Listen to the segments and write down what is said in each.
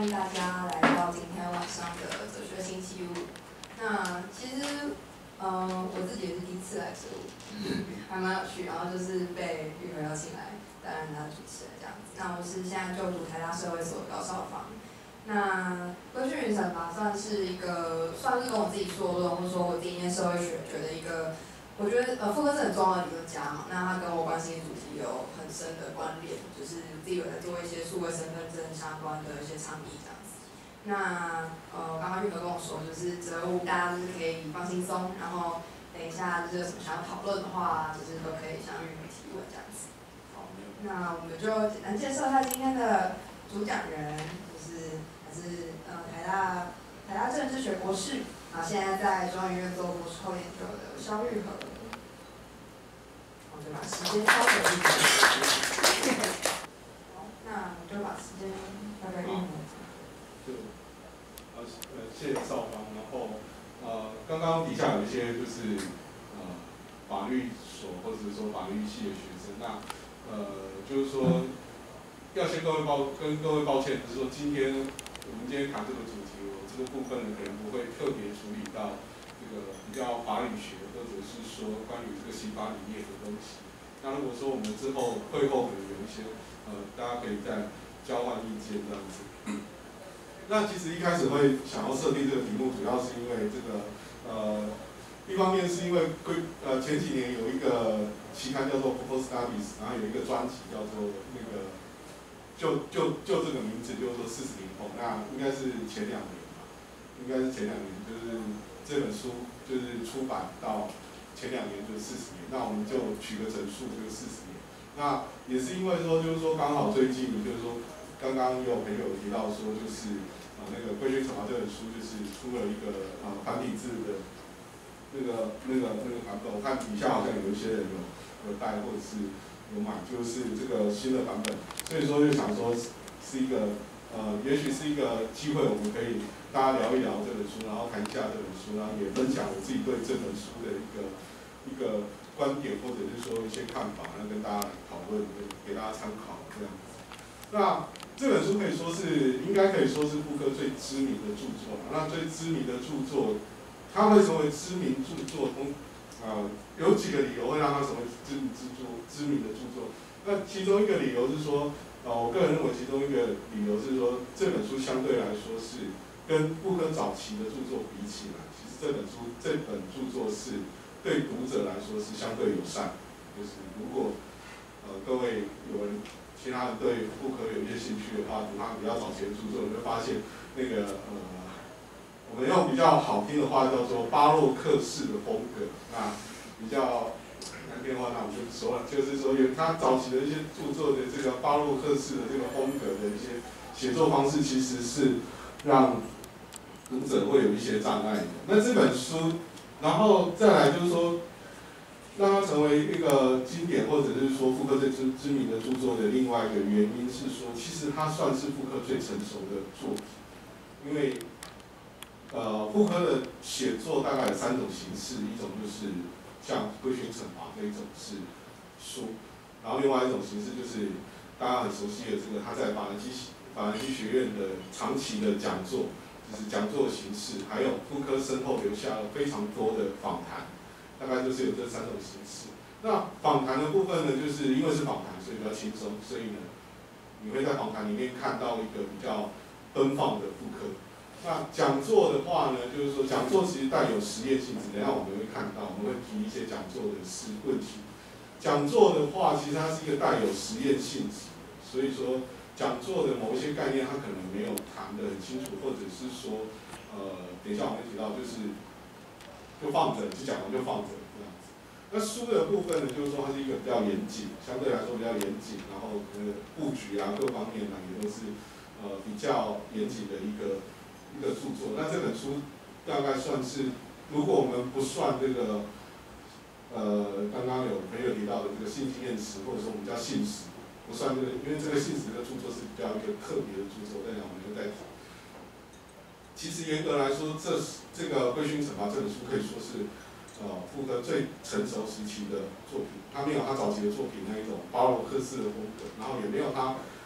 迎大家来到今天晚上的哲学星期五。那其实，我自己也是第一次来这里，还蛮有趣。然后就是被玉和邀请来担任他的主持人这样子。那我是现在就读台大社会所的高少芳。那规训与惩罚算是跟我自己硕论，或者说我第一念社会学觉得一个。我觉得傅柯是很重要的理论家嘛，那他跟我关心的主题有很深的关联，就是自己有在做一些数位身份证相关的一些倡议这样子。那刚刚玉和跟我说，就是哲物大家就是可以放轻松，然后等一下就是有什么想要讨论的话，就是都可以向玉和提问这样子。好，那我们就简单介绍一下今天的主讲人，就是还是台大政治学博士。然后现在在中研院做博士后研究的肖玉和，我就把时间交给玉和。好，那我就把时间交给玉和。 谢谢少芳。然后刚刚底下有一些就是法律所或者说法律系的学生，那就是说要先跟各位抱歉，就是说我们今天谈这个主题。这个部分呢，可能不会特别处理到这个比较法理学，或者是说关于这个刑法理念的东西。那如果说我们之后会后可能有一些大家可以再交换意见这样子。那其实一开始会想要设定这个题目，主要是因为这个一方面是因为前几年有一个期刊叫做 Purpose Studies， 然后有一个专辑叫做那个就这个名字，就是说40年后，那应该是前2年。应该是前2年，就是这本书就是出版到前2年就是40年，那我们就取个整数就是40年。那也是因为说，就是说刚好最近就是说，刚刚也有朋友提到说，就是那个《规训惩罚》这本书就是出了一个繁体字的那个版本，我看底下好像有一些人有带或者是有买，就是这个新的版本，所以说就想说是一个也许是一个机会，我们可以大家聊一聊这本书，然后谈一下这本书，然后也分享我自己对这本书的一个观点，或者是说一些看法，然后跟大家讨论，给大家参考这样子。那这本书应该可以说是傅柯最知名的著作。那最知名的著作，它会成为知名著作，有几个理由会让它成为知名的著作。那其中一个理由是说，我个人认为其中一个理由是说，这本书相对来说是跟傅柯早期的著作比起来，其实这本著作是对读者来说是相对友善。就是如果各位有人其他人对傅柯有一些兴趣的话，读他比较早期的著作，你会发现那个我们用比较好听的话叫做巴洛克式的风格，那比较难听的话，那我们就说了，就是说有他早期的一些著作的这个巴洛克式的这个风格的一些写作方式，其实是让读者会有一些障碍的。那这本书，然后再来就是说，让它成为一个经典，或者是说傅柯最知名的著作的另外一个原因是说，其实它算是傅柯最成熟的作品，因为傅柯的写作大概有3种形式，一种就是像《规训惩罚》这一种是书，然后另外一种形式就是大家很熟悉的这个他在法兰西学院的长期的讲座，就是讲座形式，还有傅柯身后留下了非常多的访谈，大概就是有这3种形式。那访谈的部分呢，就是因为是访谈，所以比较轻松，所以呢，你会在访谈里面看到一个比较奔放的傅柯。那讲座的话呢，就是说讲座其实带有实验性质，等一下我们会看到，我们会提一些讲座的问题。讲座的话，其实它是一个带有实验性质的，所以说讲座的某一些概念，它可能没有谈得很清楚，或者是说，等一下我们会提到，就放着，就讲完就放着这样子。那书的部分呢，就是说它是一个比较严谨，相对来说比较严谨，然后布局啊各方面呢也都是比较严谨的一个著作。那这本书大概算是，如果我们不算这个，刚刚有朋友提到的这个性经验史，或者说我们叫性史，不算这个，因为这个性史的著作是比较一个特别的著作，但我们就在谈。其实严格来说，这个《规训惩罚》这本书可以说是傅柯最成熟时期的作品。他没有他早期的作品那一种巴洛克式的风格，然后也没有他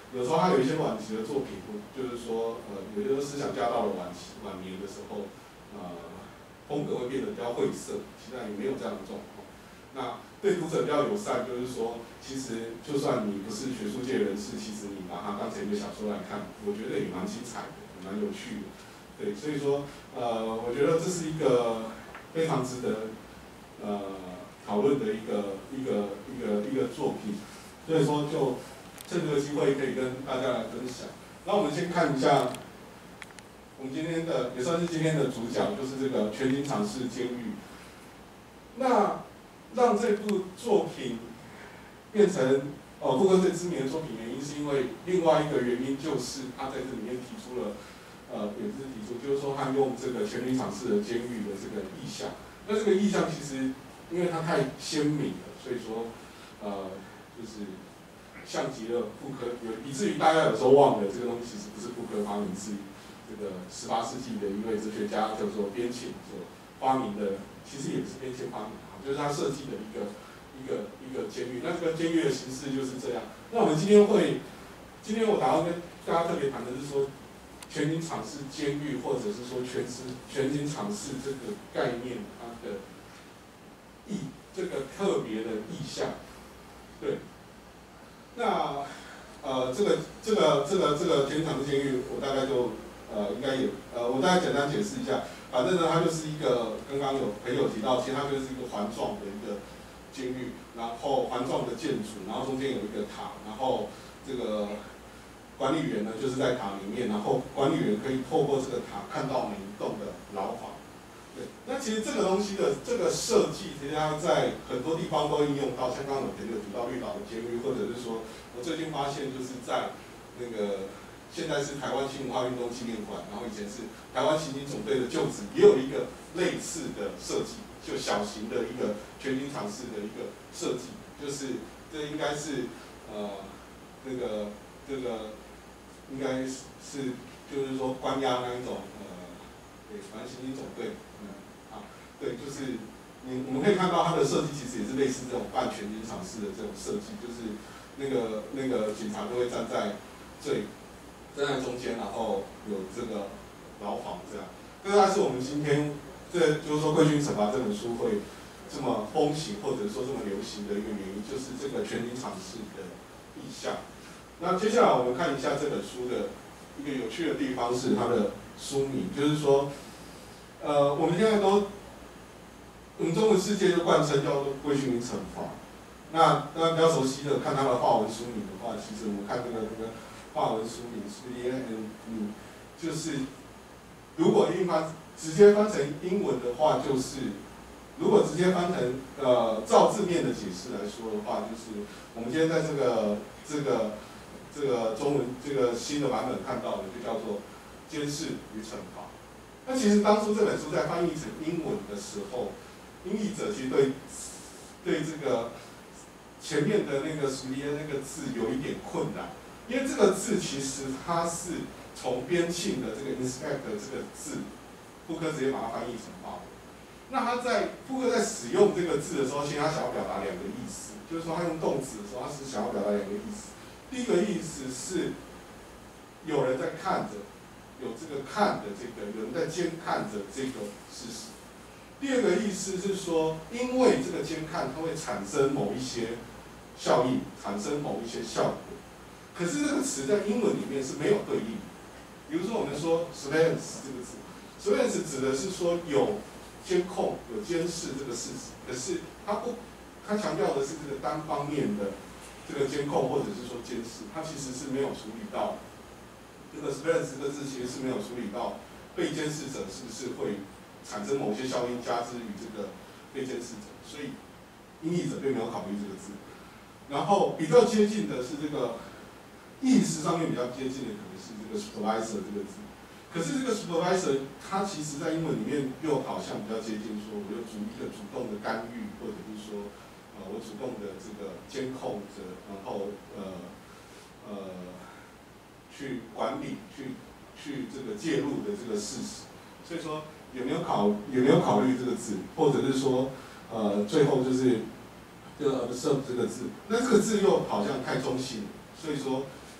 有时候他有一些晚期的作品，就是说有些思想家到了晚年的时候，风格会变得比较晦涩，其实也没有这样的状况。那对读者比较友善，就是说，其实就算你不是学术界人士，其实你把它当成一个小说来看，我觉得也蛮精彩的，也蛮有趣的。对，所以说，我觉得这是一个非常值得讨论的一个作品。所以说，就趁这个机会可以跟大家来分享。那我们先看一下，我们今天的也算是今天的主角，就是这个全景场式监狱。那让这部作品变成布克最知名的作品，原因是因为另外一个原因就是他在这里面提出了，也不是提出，就是说他用这个全景场式的监狱的这个意象。那这个意象其实因为它太鲜明了，所以说就是像极了傅柯，以至于大家有时候忘了这个东西其实不是傅柯发明，是这个18世纪的一位哲学家叫做边沁所发明的，其实也不是边沁发明的，就是他设计的一个监狱。那这个监狱的形式就是这样。那我们今天我打算跟大家特别谈的是说，全景场式监狱或者是说全景场式这个概念它的这个特别的意象，对。那这个全景场式监狱，我大概就应该也我大概简单解释一下。反正呢，它就是一个刚刚有朋友提到，其实它就是一个环状的一个监狱，然后环状的建筑，然后中间有一个塔，然后这个管理员呢就是在塔里面，然后管理员可以透过这个塔看到每一栋的牢房。对，那其实这个东西的这个设计，其实它在很多地方都应用到，像刚刚有朋友提到绿岛的监狱，或者是说我最近发现就是在那个。现在是台湾新文化运动纪念馆，然后以前是台湾刑警总队的旧址，也有一个类似的设计，就小型的一个全景场式的一个设计，就是这应该是这个应该是就是说关押那一种对，反正刑警总队，对，就是我们可以看到它的设计其实也是类似这种半全景场式的这种设计，就是那个警察就会站在中间，然后有这个牢房这样。这大概是我们今天就是说《贵军惩罚》这本书会这么风行，或者说这么流行的一个原因，就是这个全景场式的意象。那接下来我们看一下这本书的一个有趣的地方是它的书名，就是说，我们现在我们中文世界就冠称叫做《贵军惩罚》。那大家比较熟悉的，看它的华文书名的话，其实我们看这个华文书名是 ENM， 就是如果直接翻成英文的话，就是如果直接翻成照字面的解释来说的话，就是我们今天在这个中文这个新的版本看到的，就叫做监视与惩罚。那其实当初这本书在翻译成英文的时候，英译者其实对这个前面的那个“属于”那个字有一点困难。因为这个字其实它是从边沁的这个 inspect 这个字，傅柯直接把它翻译成法文。那傅柯在使用这个字的时候，其实他想要表达两个意思，就是说他用动词的时候，他是想要表达两个意思。第一个意思是有人在看着，有这个看的有人在监看着这个事实。第二个意思是说，因为这个监看，它会产生某一些效应，产生某一些效果。可是这个词在英文里面是没有对应的。比如说我们说 surveillance 这个字 ，surveillance 指的是说有监控、有监视这个事实，可是它强调的是这个单方面的这个监控或者是说监视，它其实是没有处理到这个 surveillance 这个字其实是没有处理到被监视者是不是会产生某些效应加之于这个被监视者，所以英译者并没有考虑这个字。然后比较接近的是这个。意思上面比较接近的可能是这个 supervisor 这个字，可是这个 supervisor 它其实在英文里面又好像比较接近说，我有一个主动的干预，或者是说，我主动的这个监控着，然后去管理、去这个介入的这个事实。所以说有没有考虑这个字，或者是说，最后就是这个 observe 这个字，那这个字又好像太中性了，所以说。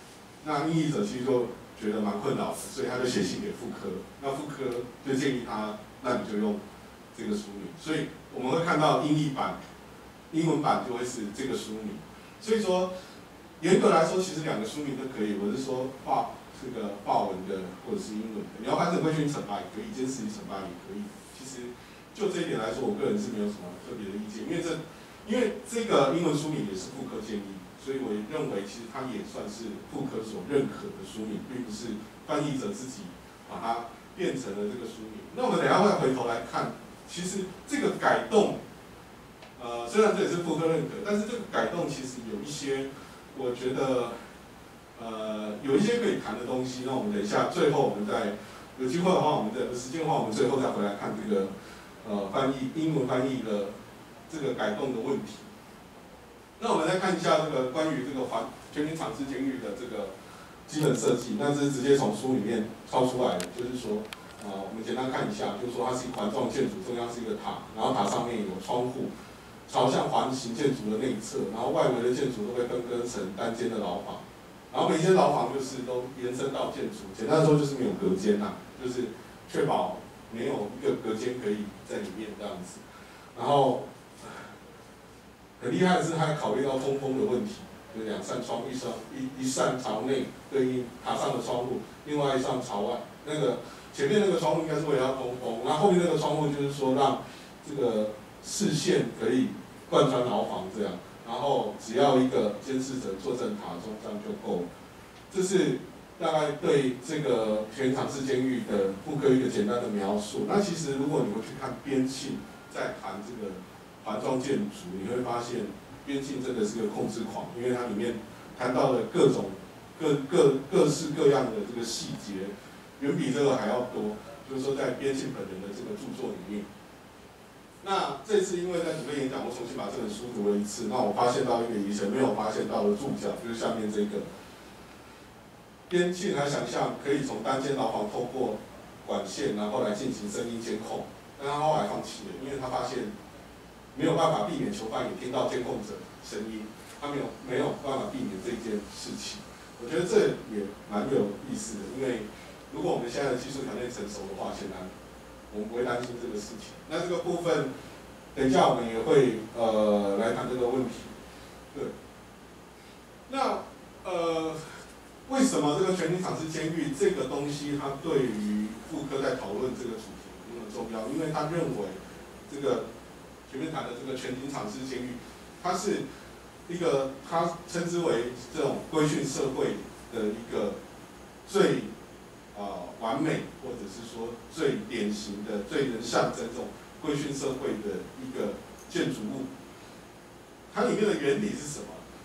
那英译者其实就觉得蛮困扰的，所以他就写信给妇科，那妇科就建议他，那你就用这个书名。所以我们会看到英译版、英文版就会是这个书名。所以说，严格来说，其实2个书名都可以。我是说这个法文的或者是英文的，你要翻成规训惩罚也可以，监视与惩罚也可以。其实就这一点来说，我个人是没有什么特别的意见，因为这个英文书名也是妇科建议，所以我认为其实它也算是妇科所认可的书名，并不是翻译者自己把它变成了这个书名。那我们等一下会回头来看，其实这个改动，虽然这也是妇科认可，但是这个改动其实有一些，我觉得，有一些可以谈的东西。那我们等一下最后我们再有机会的话，我们有时间的话，我们最后再回来看这个英文翻译的这个改动的问题。那我们再看一下这个关于这个全民强制监狱的这个基本设计，那这是直接从书里面抄出来的，就是说，我们简单看一下，就是说它是一个环状建筑，中央是一个塔，然后塔上面有窗户，朝向环形建筑的内侧，然后外围的建筑都被分割成单间的牢房，然后每间牢房就是都延伸到建筑，简单说就是没有隔间呐，就是确保没有一个隔间可以在里面这样子，然后。很厉害的是，他还考虑到通风的问题，就2扇窗，一扇朝内对应塔上的窗户，另外一扇朝外。那个前面那个窗户应该是为了要通风，然后后面那个窗户就是说让这个视线可以贯穿牢房这样。然后只要一个监视者坐镇塔中，这样就够了。这是大概对这个全场式监狱的妇科一个简单的描述。那其实如果你们去看边沁在谈这个。环状建筑，你会发现边沁真的是个控制狂，因为它里面谈到了各种各式各样的这个细节，远比这个还要多。就是说，在边沁本人的这个著作里面，那这次因为在准备演讲，我重新把这本书读了一次，那我发现到一个以前没有发现到的注脚，就是下面这个。边沁还想象可以从单间牢房透过管线，然后来进行声音监控，但他后来放弃了，因为他发现。没有办法避免囚犯也听到监控者声音，他没有办法避免这件事情。我觉得这也蛮有意思的，因为如果我们现在的技术条件成熟的话，显然我们不会担心这个事情。那这个部分，等一下我们也会来谈这个问题。对，那为什么这个全民强制监狱这个东西，它对于妇科在讨论这个主题那么重要？因为他认为这个。前面谈的这个全景场式监狱，它是一个他称之为这种规训社会的一个最完美，或者是说最典型的、最能象征这种规训社会的一个建筑物。它里面的原理是什么？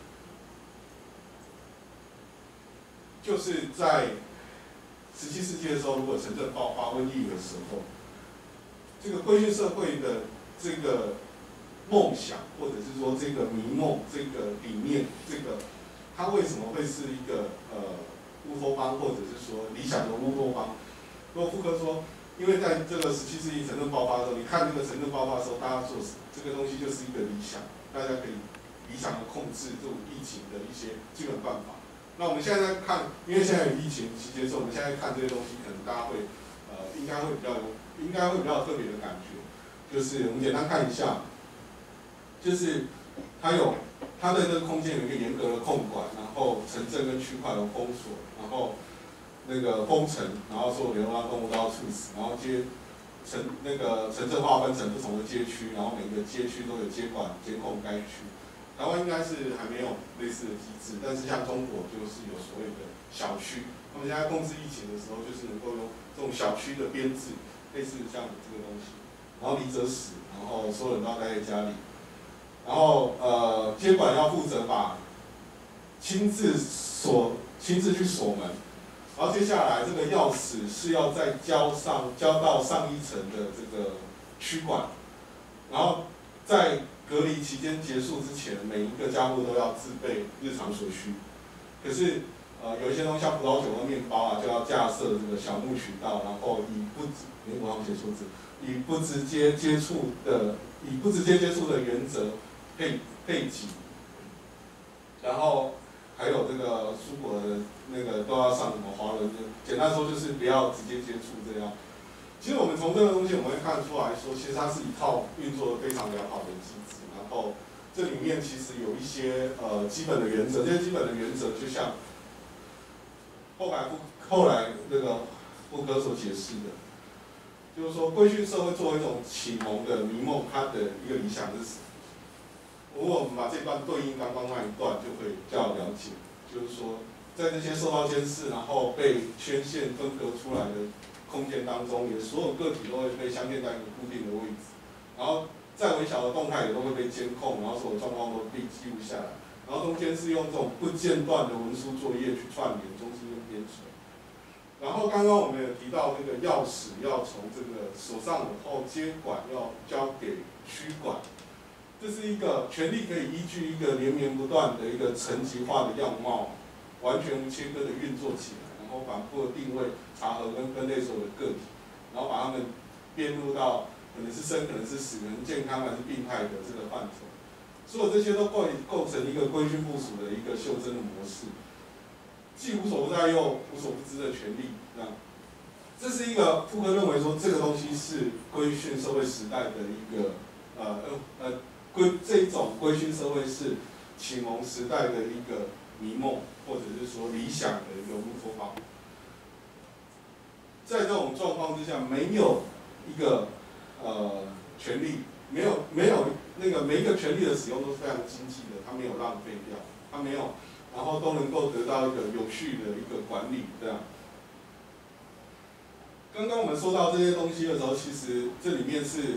就是在17世纪的时候，如果城镇爆发瘟疫的时候，这个规训社会的这个梦想，或者是说这个迷梦、这个理念，这个它为什么会是一个乌托邦，或者是说理想的乌托邦？如果妇科说，因为在这个17世纪城镇爆发的时候，你看这个城镇爆发的时候，大家做这个东西就是一个理想，大家可以理想的控制这种疫情的一些基本办法。那我们现在看，因为现在有疫情期间，所以我们现在看这些东西，可能大家会应该会比较有特别的感觉。就是我们简单看一下，就是它的这个空间有一个严格的控管，然后城镇跟区块有封锁，然后那个封城，然后所有流浪动物都要处死，然后城镇划分成不同的街区，然后每个街区都有监管监控该区。台湾应该是还没有类似的机制，但是像中国就是有所谓的小区，他们现在控制疫情的时候，就是能够用这种小区的编制，类似这样的这个东西。然后离者死，然后所有人都要待在家里，然后监管要负责把亲自去锁门，然后接下来这个钥匙是要再交到上一层的这个区管，然后在隔离期间结束之前，每一个家户都要自备日常所需。可是有一些东西像葡萄酒和面包啊，就要架设这个小木渠道，然后我忘写错字。以不直接接触的原则配给，然后还有这个出国的那个都要上什么滑轮，简单说就是不要直接接触这样。其实我们从这个东西我们会看出来说，其实它是一套运作的非常良好的机制，然后这里面其实有一些基本的原则，这些基本的原则就像后来那个福柯所解释的，就是说规训社会作为一种启蒙的迷梦，它的一个理想是什么？如果我们把这段对应刚刚那一段，就会比较了解，就是说在这些受到监视，然后被圈线分隔出来的空间当中，也所有个体都会被镶嵌在一个固定的位置，然后再微小的动态也都会被监控，然后所有状况都被记录下来，然后中间是用这种不间断的文书作业去串联，中间用编程。然后刚刚我们也提到，这个钥匙要从这个手上以后，接管要交给区管，这是一个权力可以依据一个连绵不断的一个层级化的样貌，完全无切割的运作起来，然后反复的定位、查核跟分类所有的个体，然后把它们编入到可能是生、可能是死、可能是健康还是病态的这个范畴，所有这些都构成一个规训部署的一个袖珍的模式。既无所不在又无所不知的权利，这样，这是一个福柯认为说这个东西是规训社会时代的一个这一种规训社会是启蒙时代的一个迷梦，或者是说理想的一个乌托邦。在这种状况之下，没有一个权利，没有那个每一个权利的使用都是非常经济的，它没有浪费掉，它没有。然后都能够得到一个有序的一个管理，这样。刚刚我们说到这些东西的时候，其实这里面是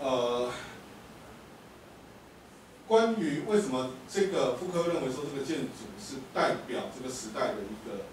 关于为什么这个福柯认为说这个建筑是代表这个时代的一个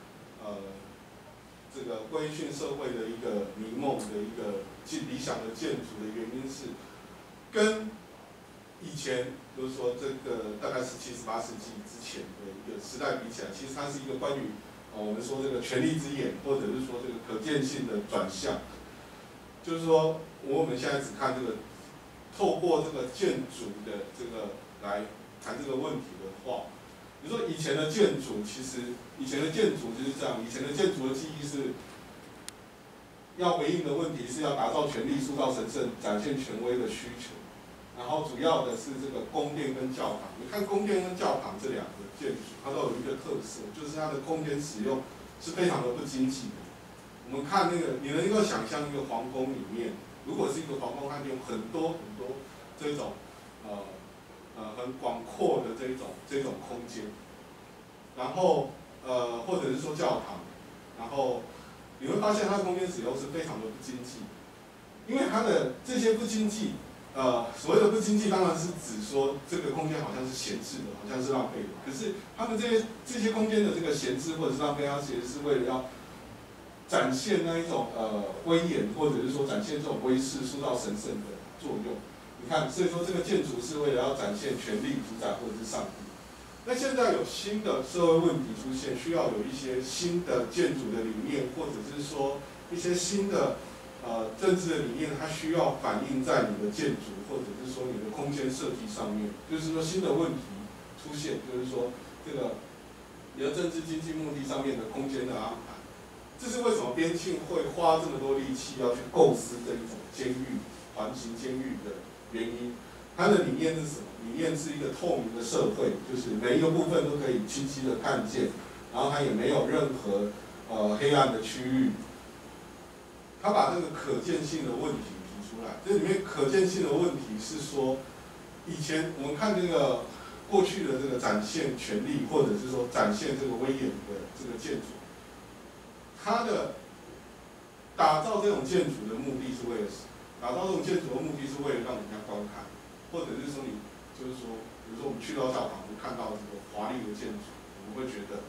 这个规训社会的一个迷梦的一个理想的建筑的原因是跟以前就是说这个大概是17、18世纪之前的一个时代比起来，其实它是一个关于我们说这个权力之眼，或者是说这个可见性的转向。就是说我们现在只看这个，透过这个建筑的这个来谈这个问题的话，你说以前的建筑，其实以前的建筑就是这样，以前的建筑的记忆是要回应的问题是要打造权力、塑造神圣、展现权威的需求。然后主要的是这个宫殿跟教堂，你看宫殿跟教堂这两个建筑，它都有一个特色，就是它的空间使用是非常的不经济的。我们看那个，你能够想象一个皇宫里面，如果是一个皇宫，它有很多这种很广阔的这种空间，然后或者是说教堂，然后你会发现它的空间使用是非常的不经济，因为它的这些不经济。所谓的不经济当然是指说这个空间好像是闲置的，好像是浪费的。可是他们这些空间的这个闲置或者是浪费，它其实是为了要展现那一种威严，或者是说展现这种威势、塑造神圣的作用。你看，所以说这个建筑是为了要展现权力主宰或者是上帝。那现在有新的社会问题出现，需要有一些新的建筑的理念，或者是说一些新的。政治的理念它需要反映在你的建筑或者是说你的空间设计上面，就是说新的问题出现，就是说这个你的政治经济目的上面的空间的安排，这是为什么边沁会花这么多力气要去构思这一种监狱、环形监狱的原因。它的理念是什么？理念是一个透明的社会，就是每一个部分都可以清晰的看见，然后它也没有任何黑暗的区域。他把这个可见性的问题提出来，这里面可见性的问题是说，以前我们看这个过去的这个展现权力，或者是说展现这个威严的这个建筑，它的打造这种建筑的目的是为了什么？打造这种建筑的目的是为了让人家观看，或者是说你就是说，比如说我们去到教堂，我们看到这个华丽的建筑，我们会觉得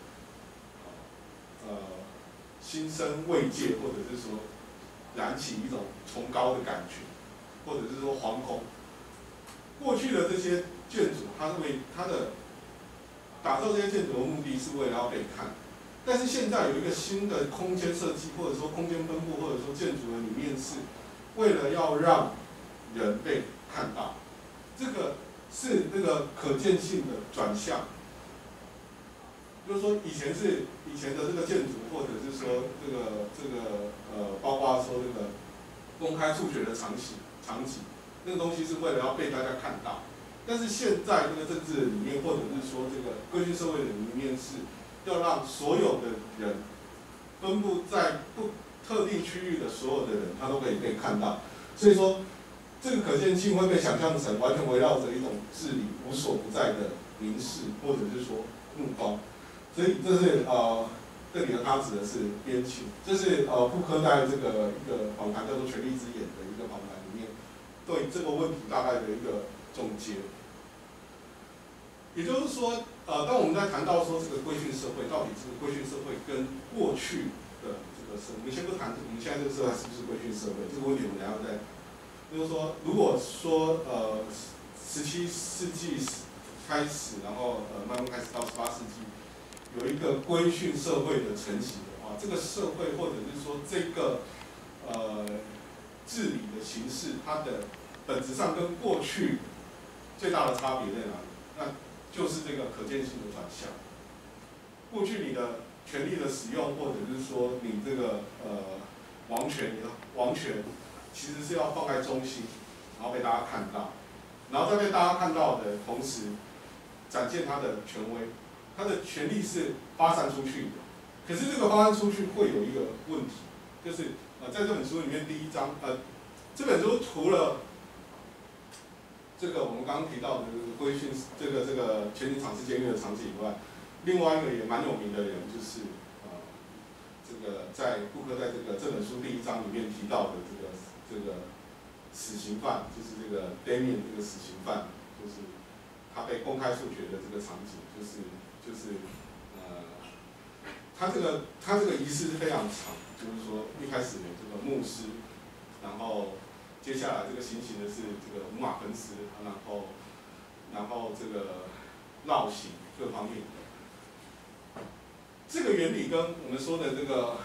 心生慰藉，或者是说。燃起一种崇高的感觉，或者是说惶恐。过去的这些建筑，它的打造这些建筑的目的是为了要被看，但是现在有一个新的空间设计，或者说空间分布，或者说建筑的理念是为了要让人被看到，这个是那个可见性的转向。 就是说以前的这个建筑，或者是说包括说这个公开处决的场景，那个东西是为了要被大家看到。但是现在这个政治的理念，或者是说这个规训社会的理念，是要让所有的人分布在不特定区域的所有的人，他都可以被看到。所以说，这个可见性会被想象成完全围绕着一种治理无所不在的凝视，或者是说目光。所以这是这里的他指的是边沁，这是傅柯在这个一个访谈叫做《权力之眼》的一个访谈里面，对这个问题大概的一个总结。也就是说，当我们在谈到说这个规训社会，到底这个规训社会跟过去的这个社会，我们先不谈我们现在这个社会是不是规训社会这个问题，我们等一下再。就是说，如果说17世纪开始，然后慢慢开始到18世纪，有一个规训社会的成型的话，这个社会或者是说这个治理的形式，它的本质上跟过去最大的差别在哪里？那就是这个可见性的转向。过去你的权力的使用，或者是说你这个王权，其实是要放在中心，然后被大家看到，然后在被大家看到的同时，展现他的权威，他的权力是发散出去的。可是这个发散出去会有一个问题，就是在这本书里面第一章，这本书除了这个我们刚刚提到的规训这个全景场式监狱的场景以外，另外一个也蛮有名的人就是这个在傅柯在这本书第一章里面提到的这个死刑犯，就是这个 Damien 这个死刑犯，就是他被公开处决的这个场景，就是他这个仪式是非常长，就是说一开始有这个牧师，然后接下来这个行刑的是这个五马分尸，然后这个烙刑各方面的。这个原理跟我们说的这个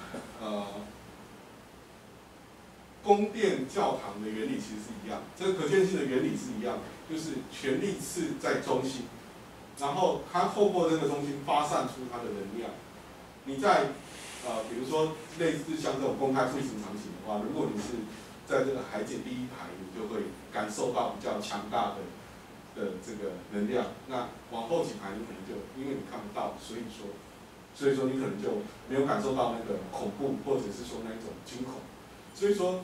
宫殿教堂的原理其实是一样，这个可见性的原理是一样的，就是权力是在中心，然后它透过这个中心发散出它的能量。你在比如说类似像这种公开处刑场景的话，如果你是在这个海景第一排，你就会感受到比较强大的这个能量。那往后几排你可能就因为你看不到，所以说你可能就没有感受到那个恐怖，或者是说那一种惊恐。所以说，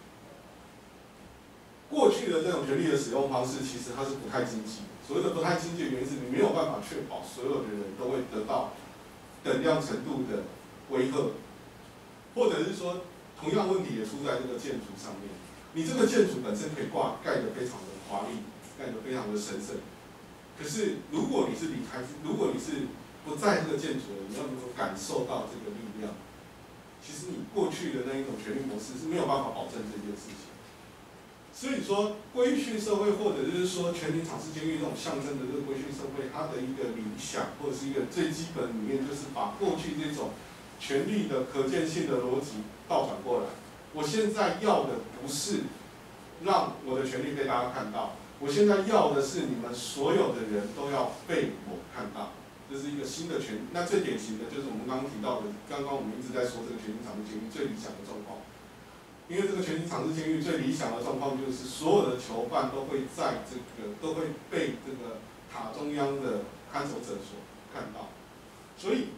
过去的这种权力的使用方式，其实它是不太经济的。所谓的不太经济的原因是你没有办法确保所有的人都会得到等量程度的威吓，或者是说，同样问题也出在这个建筑上面。你这个建筑本身可以盖得非常的华丽，盖得非常的神圣。可是如果你是不在这个建筑的，你要能够感受到这个力量，其实你过去的那一种权力模式是没有办法保证这件事情。所以说，规训社会或者是说全景场式监狱这种象征的这个规训社会，它的一个理想或者是一个最基本理念，就是把过去这种权力的可见性的逻辑倒转过来。我现在要的不是让我的权利被大家看到，我现在要的是你们所有的人都要被我看到。这是一个新的权，那最典型的就是我们刚刚提到的，刚刚我们一直在说这个全景场式监狱最理想的状况。因为这个全景场式监狱最理想的状况就是所有的囚犯都会被这个塔中央的看守者所看到，所以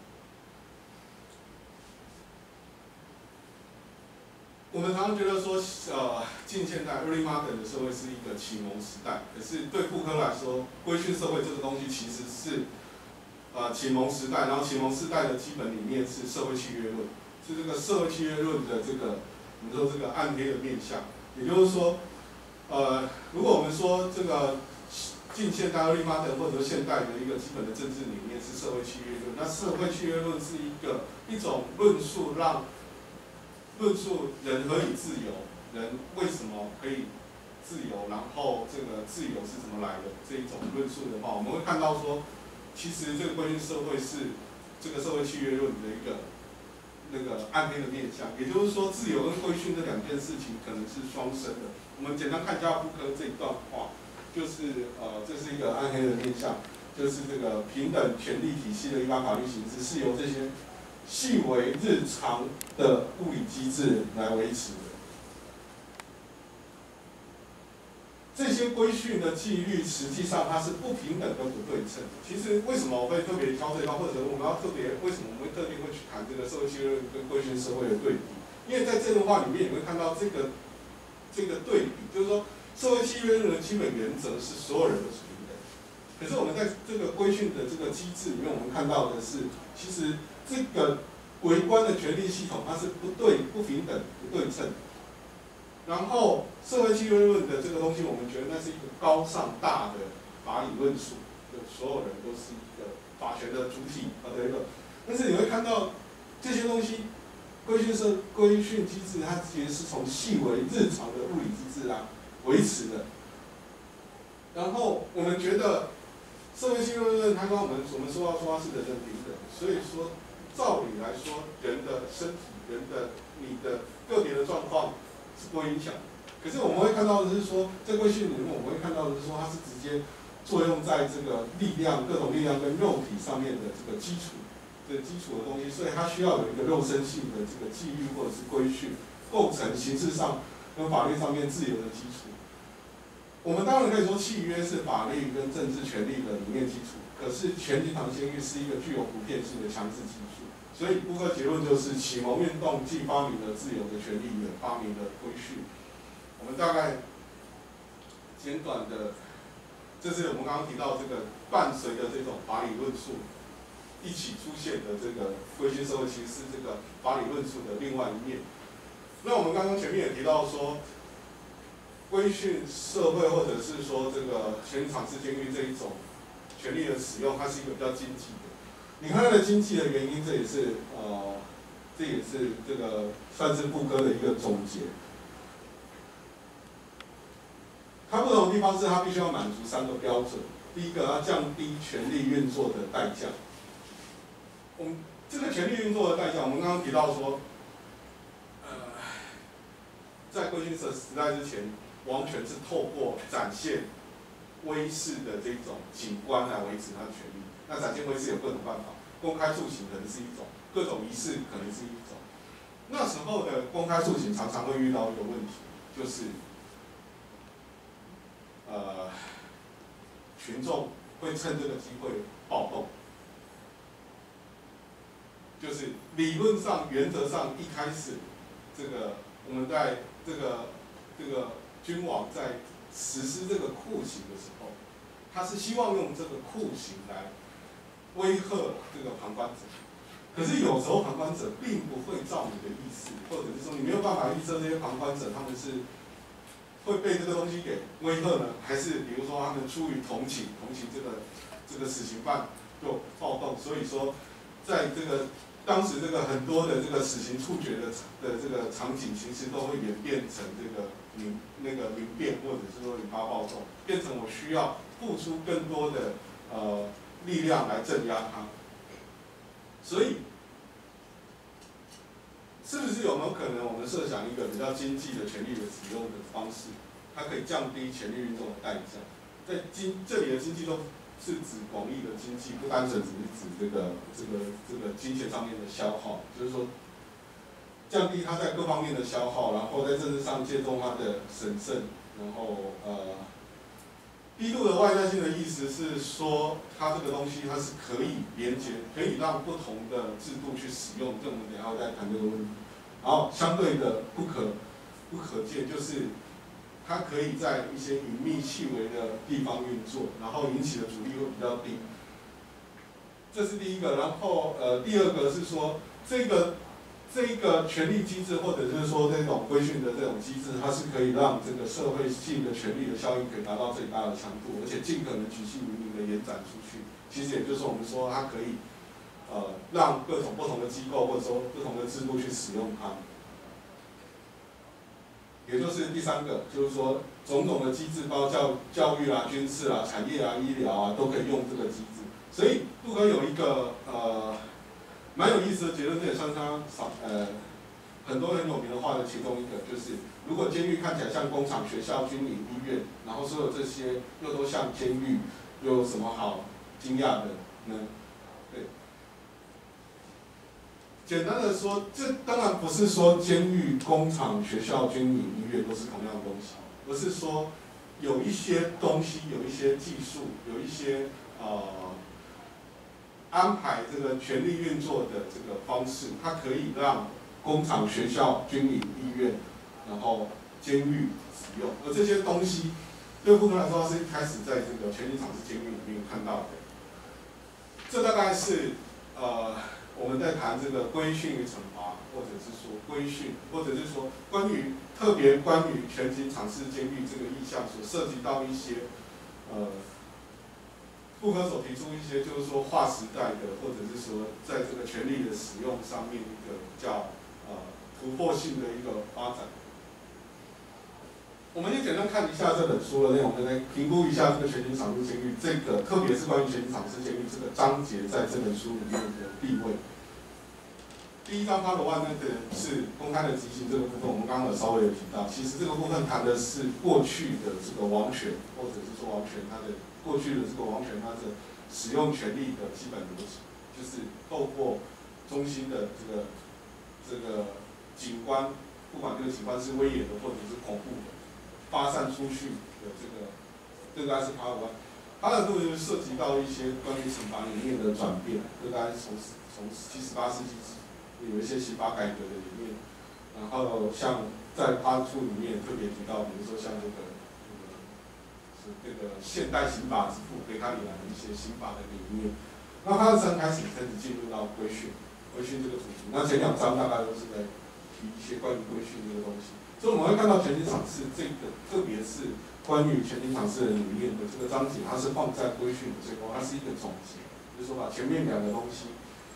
我们常常觉得说，近现代 early modern 的社会是一个启蒙时代，可是对傅柯来说，规训社会这个东西其实是启蒙时代，然后启蒙时代的基本理念是社会契约论，是这个社会契约论的这个我们说这个暗黑的面向。也就是说，如果我们说这个近现代 early modern 或者现代的一个基本的政治理念是社会契约论，那社会契约论是一种论述人何以自由，人为什么可以自由，然后这个自由是怎么来的这一种论述的话，我们会看到说，其实这个规训社会是这个社会契约论的一个那个暗黑的面向。也就是说，自由跟规训这两件事情可能是双生的。我们简单看一下傅柯这一段话，就是这是一个暗黑的面向， 就是这个平等权利体系的一般法律形式，是由这些细微日常的物理机制来维持的。这些规训的纪律，实际上它是不平等跟不对称的。其实为什么我会特别挑这一段，或者我们要特别为什么我们会特别会去谈这个社会契约跟规训社会的对比？因为在这段话里面，你会看到这个对比，就是说社会契约的基本原则是所有人都是平等。可是我们在这个规训的这个机制里面，我们看到的是，其实这个微观的权力系统它是不平等、不对称。然后社会契约论的这个东西，我们觉得那是一个高尚大的法理论述，就所有人都是一个法权的主体的一个。但是你会看到这些东西，规训机制，它其实是从细微日常的物理机制维持的。然后我们觉得社会契约论，它跟我们说到说它是人人平等，所以说照理来说，人的身体、你的个别的状况是不会影响的。可是我们会看到的是说，在规训里面，我们会看到的是说，它是直接作用在这个各种力量跟肉体上面的这个基础的东西，所以它需要有一个肉身性的这个纪律或者是规训，构成形式上跟法律上面自由的基础。我们当然可以说契约是法律跟政治权利的理念基础，可是全集团监狱是一个具有普遍性的强制技术。所以布克结论就是，启蒙运动既发明了自由的权利，也发明了规训。我们大概简短的，这是我们刚刚提到这个伴随着这种法理论述一起出现的这个规训社会，其实是这个法理论述的另外一面。那我们刚刚前面也提到说，规训社会或者是说这个权力场次监狱这一种权力的使用，它是一个比较经济的。你看它的经济的原因，这也是这个算是布哥的一个总结。它不同的地方是，它必须要满足3个标准。第一个，要降低权力运作的代价。这个权力运作的代价，我们刚刚提到说，在规训时代之前，王权是透过展现威势的这种景观来维持它的权力。那展现威势有各种办法，公开诉请可能是一种，各种仪式可能是一种。那时候的公开诉请常常会遇到一个问题，就是群众会趁这个机会暴动。就是理论上、原则上，一开始我们在这个君王在实施这个酷刑的时候，他是希望用这个酷刑来威吓这个旁观者。可是有时候旁观者并不会照你的意思，或者是说你没有办法预测这些旁观者他们是会被这个东西给威吓呢，还是比如说他们出于同情这个死刑犯就暴动。所以说，在当时很多的这个死刑处决的这个场景，其实都会演变成民变，或者是说引发暴动，变成我需要付出更多的力量来镇压它。所以，是不是有没有可能我们设想一个比较经济的权力的使用的方式，它可以降低权力运动的代价？在这里的经济都是指广义的经济，不单纯只是指这个金钱上面的消耗，就是说降低它在各方面的消耗，然后在政治上借重它的审慎，然后低度的外在性的意思是说，它这个东西它是可以连接，可以让不同的制度去使用，这我们等一下会再谈这个问题。然后相对的不可见，就是它可以在一些隐秘细微的地方运作，然后引起的阻力会比较低。这是第一个。然后第二个是说，这个权力机制，或者是说这种规训的这种机制，它是可以让这个社会性的权力的效应可以达到最大的强度，而且尽可能举细靡遗的延展出去。其实也就是我们说，它可以让各种不同的机构或者说不同的制度去使用它。也就是第3个，就是说种种的机制，包括教育啊、军事啊、产业啊、医疗啊，都可以用这个机制。所以杜哥有一个蛮有意思的结论，这也算是他很多很有名的话的其中一个，就是如果监狱看起来像工厂、学校、军营、医院，然后所有这些又都像监狱，又有什么好惊讶的呢？对，简单的说，这当然不是说监狱、工厂、学校、军营、医院都是同样的东西，而是说有一些东西、有一些技术、有一些安排这个权力运作的这个方式，它可以让工厂、学校、军营、医院，然后监狱使用，而这些东西对顾客来说是一开始在这个权力场是监狱里面看到的。这大概是我们在谈这个规训与惩罚，或者是说规训，或者是说特别关于全景场式监狱这个意象所涉及到一些顾客所提出一些就是说划时代的，或者是说在这个权力的使用上面一个比较突破性的一个发展。我们先简单看一下这本书的内容，来评估一下这个全景场式监狱这个，特别是关于全景场式监狱这个章节在这本书里面的地位。第一章Part 1那个是公开的执行这个部分，我们刚刚有稍微有提到，其实这个部分谈的是过去的这个王权，或者是说王权它的过去的这个王权它的使用权力的基本逻辑，就是透过中心的这个警官，不管这个警官是威严的或者是恐怖的，发散出去的这个大概是Part 1。Part 2就涉及到一些关于刑法理念的转变，这大概是从7、18世纪有一些刑法改革的理念，然后像在Part 2里面特别提到，比如说像这个现代刑法之父贝卡里来的一些刑法的理念。那Part 3开始进入到规训这个主题。那前2章大概都是在提一些关于规训这个东西，所以我们会看到全景场式这个，特别是关于全景场式的理念的这个章节，它是放在规训的最后，它是一个总结，就是说把前面两个东西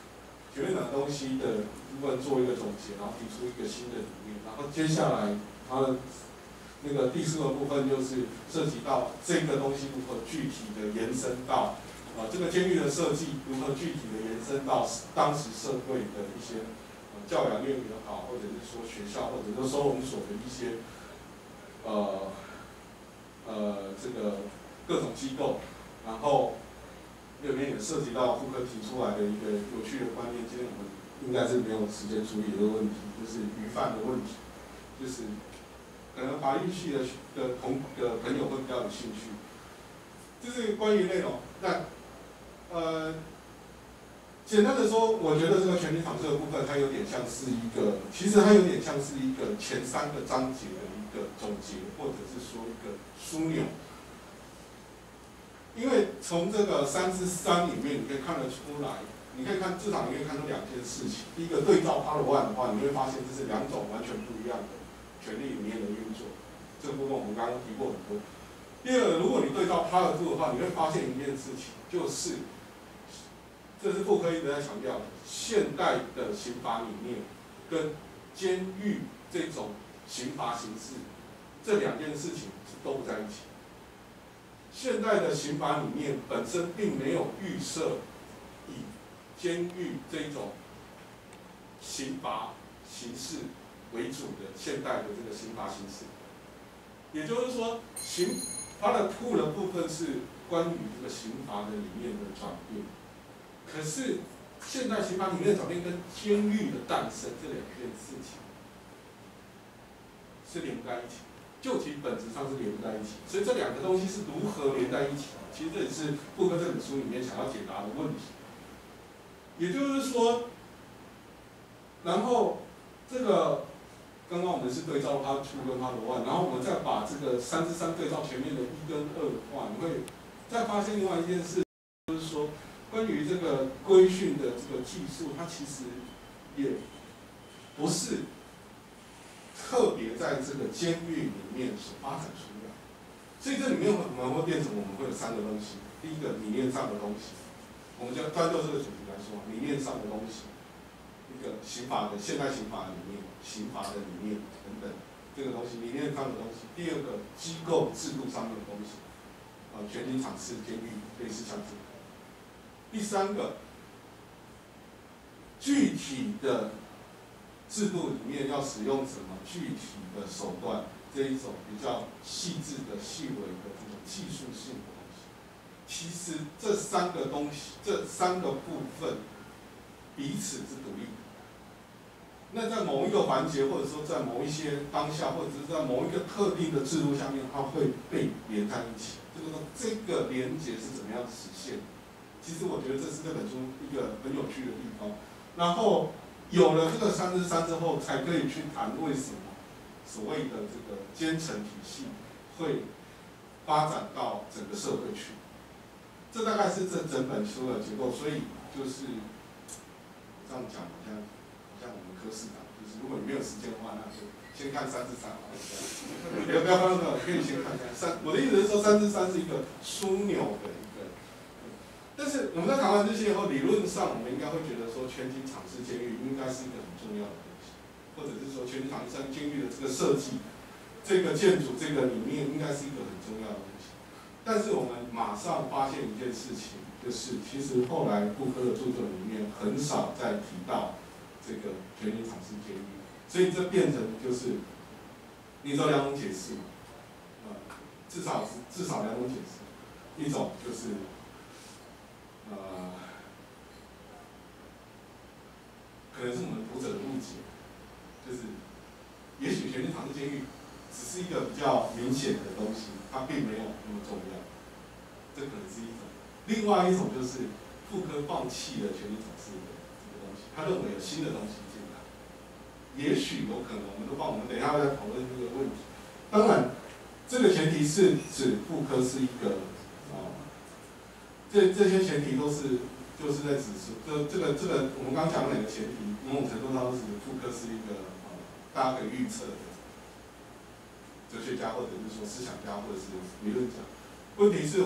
的部分做一个总结，然后提出一个新的理念，然后接下来它的那个第4个部分就是涉及到这个东西如何具体的延伸到这个监狱的设计如何具体的延伸到当时社会的一些教养院也好，或者是说学校或者说收容所的一些这个各种机构，然后里面也涉及到顾客提出来的一个有趣的观念，今天我们应该是没有时间处理这个问题，就是鱼贩的问题，就是可能法律系的朋友会比较有兴趣，这是关于内容。那简单的说，我觉得这个全景场式的部分，它有点像是一个，其实它有点像是一个前3个章节的一个总结，或者是说一个枢纽。因为从这个3之3里面，你可以看得出来，至少你可以看出2件事情。第一个，对照Part 1的话，你会发现这是2种完全不一样的权力里面的运作。这个部分我们刚刚提过很多。第二个，如果你对照Part 2的话，你会发现一件事情，就是这是傅科一直在强调的，现代的刑法理念跟监狱这种刑罚形式，这2件事情是都不在一起。现代的刑法理念本身并没有预设以监狱这种刑罚形式为主的现代的这个刑罚形式，也就是说，它的2的部分是关于这个刑罚的理念的转变，可是现代刑法理念的转变跟监狱的诞生这2件事情是连不在一起。就其本质上是连不在一起，所以这2个东西是如何连在一起的？其实这也是傅科这本书里面想要解答的问题。也就是说，然后这个刚刚我们是对照Part 2跟Part 1，然后我们再把这个3之3对照前面的1跟2的话，你会再发现另外一件事，就是说关于这个规训的这个技术，它其实也不是特别在这个监狱里面所发展出来，所以这里面我们会变成我们会有3个东西。第一个，理念上的东西，我们就专就这个主题来说，理念上的东西，一个现代刑法的理念、刑法的理念等等，这个东西理念上的东西。第二个，机构制度上面的东西，全景场式监狱类似像这个。第3个，具体的制度里面要使用什么具体的手段，这一种比较细致的、细微的这种技术性的东西。 其实这三个东西，这三个部分彼此是独立的。那在某一个环节，或者说在某一些当下，或者是在某一个特定的制度下面，它会被连在一起。这个连结是怎么样实现？其实我觉得这是这本书一个很有趣的地方。然后有了这个3+3之后，才可以去谈为什么所谓的这个监惩体系会发展到整个社会去。这大概是这整本书的结构。所以就是这样讲，好像我们科室长，就是如果你没有时间的话，那就先看3+3好了。不要翻到，可以先看看我的意思是说，3+3是一个枢纽的一个。但是我们在谈完这些以后，理论上我们应该会觉得说，全景场式监狱应该是一个很重要的东西，或者是说全景场式监狱的这个设计，这个建筑这个理念应该是一个很重要的东西。但是我们马上发现一件事情，就是其实后来布科的著作里面很少再提到这个全景场式监狱，所以这变成就是你只有两种解释嘛，至少两种解释，一种就是可能是我们读者的误解，就是也许全景场式监狱只是一个比较明显的东西，它并没有那么重要，这可能是一种。另外一种就是布科放弃了全景场式的这个东西，他认为有新的东西进来，也许有可能，我们等一下再讨论这个问题。当然，这个前提是指布科是一个这些前提都是就是在指出，这个我们刚讲的两个前提，某种程度上都是布科是一个大家可以预测的哲学家，或者是说思想家，或者是理论家。问题是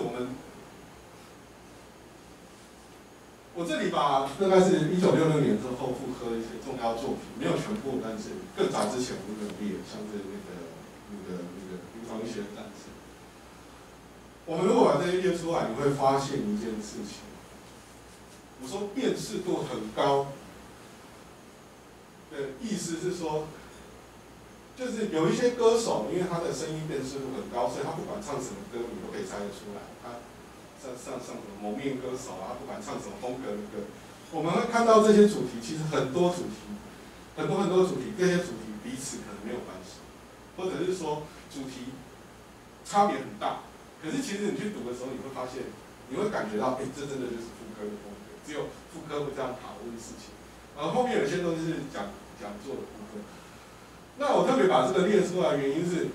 我这里把大概是1966年之后布科的一些重要作品，没有全部，但是更早之前我们有列，像是那个临床医学的战士。我们如果把这些列出来，你会发现一件事情。我说辨识度很高的意思是说，就是有一些歌手，因为他的声音辨识度很高，所以他不管唱什么歌，你都可以猜得出来。他像什么蒙面歌手啊，不管唱什么风格的歌，我们会看到这些主题，其实很多主题，这些主题彼此可能没有关系，或者是说主题差别很大。可是其实你去读的时候，你会发现，你会感觉到，这真的就是布科的风格，只有布科会这样讨论事情。然后后面有些东西是讲座的部分。那我特别把这个列出来，原因是，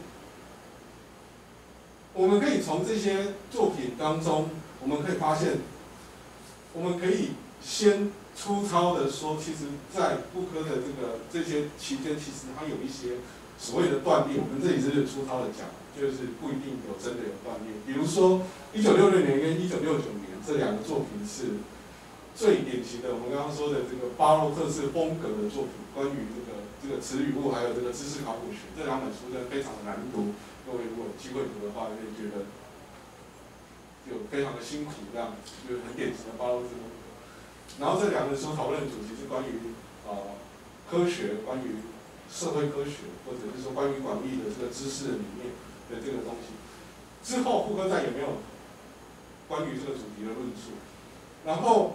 我们可以从这些作品当中，我们可以发现，我们可以先粗糙的说，其实在布科的这些期间，其实它有一些所谓的断裂。我们这里是粗糙的讲。就是不一定真的有断裂。比如说，1966年跟1969年这两个作品是最典型的，我们刚刚说的这个巴洛克式风格的作品，关于这个词语物还有这个知识考古学，这两本书真的非常的难读。各位如果有机会读的话，会觉得就非常的辛苦，这样就是很典型的巴洛克式风格。然后这两本书讨论的主题是关于科学，关于社会科学，或者是说关于广义的这个知识的理念。的这个东西之后，布科再也没有关于这个主题的论述。然后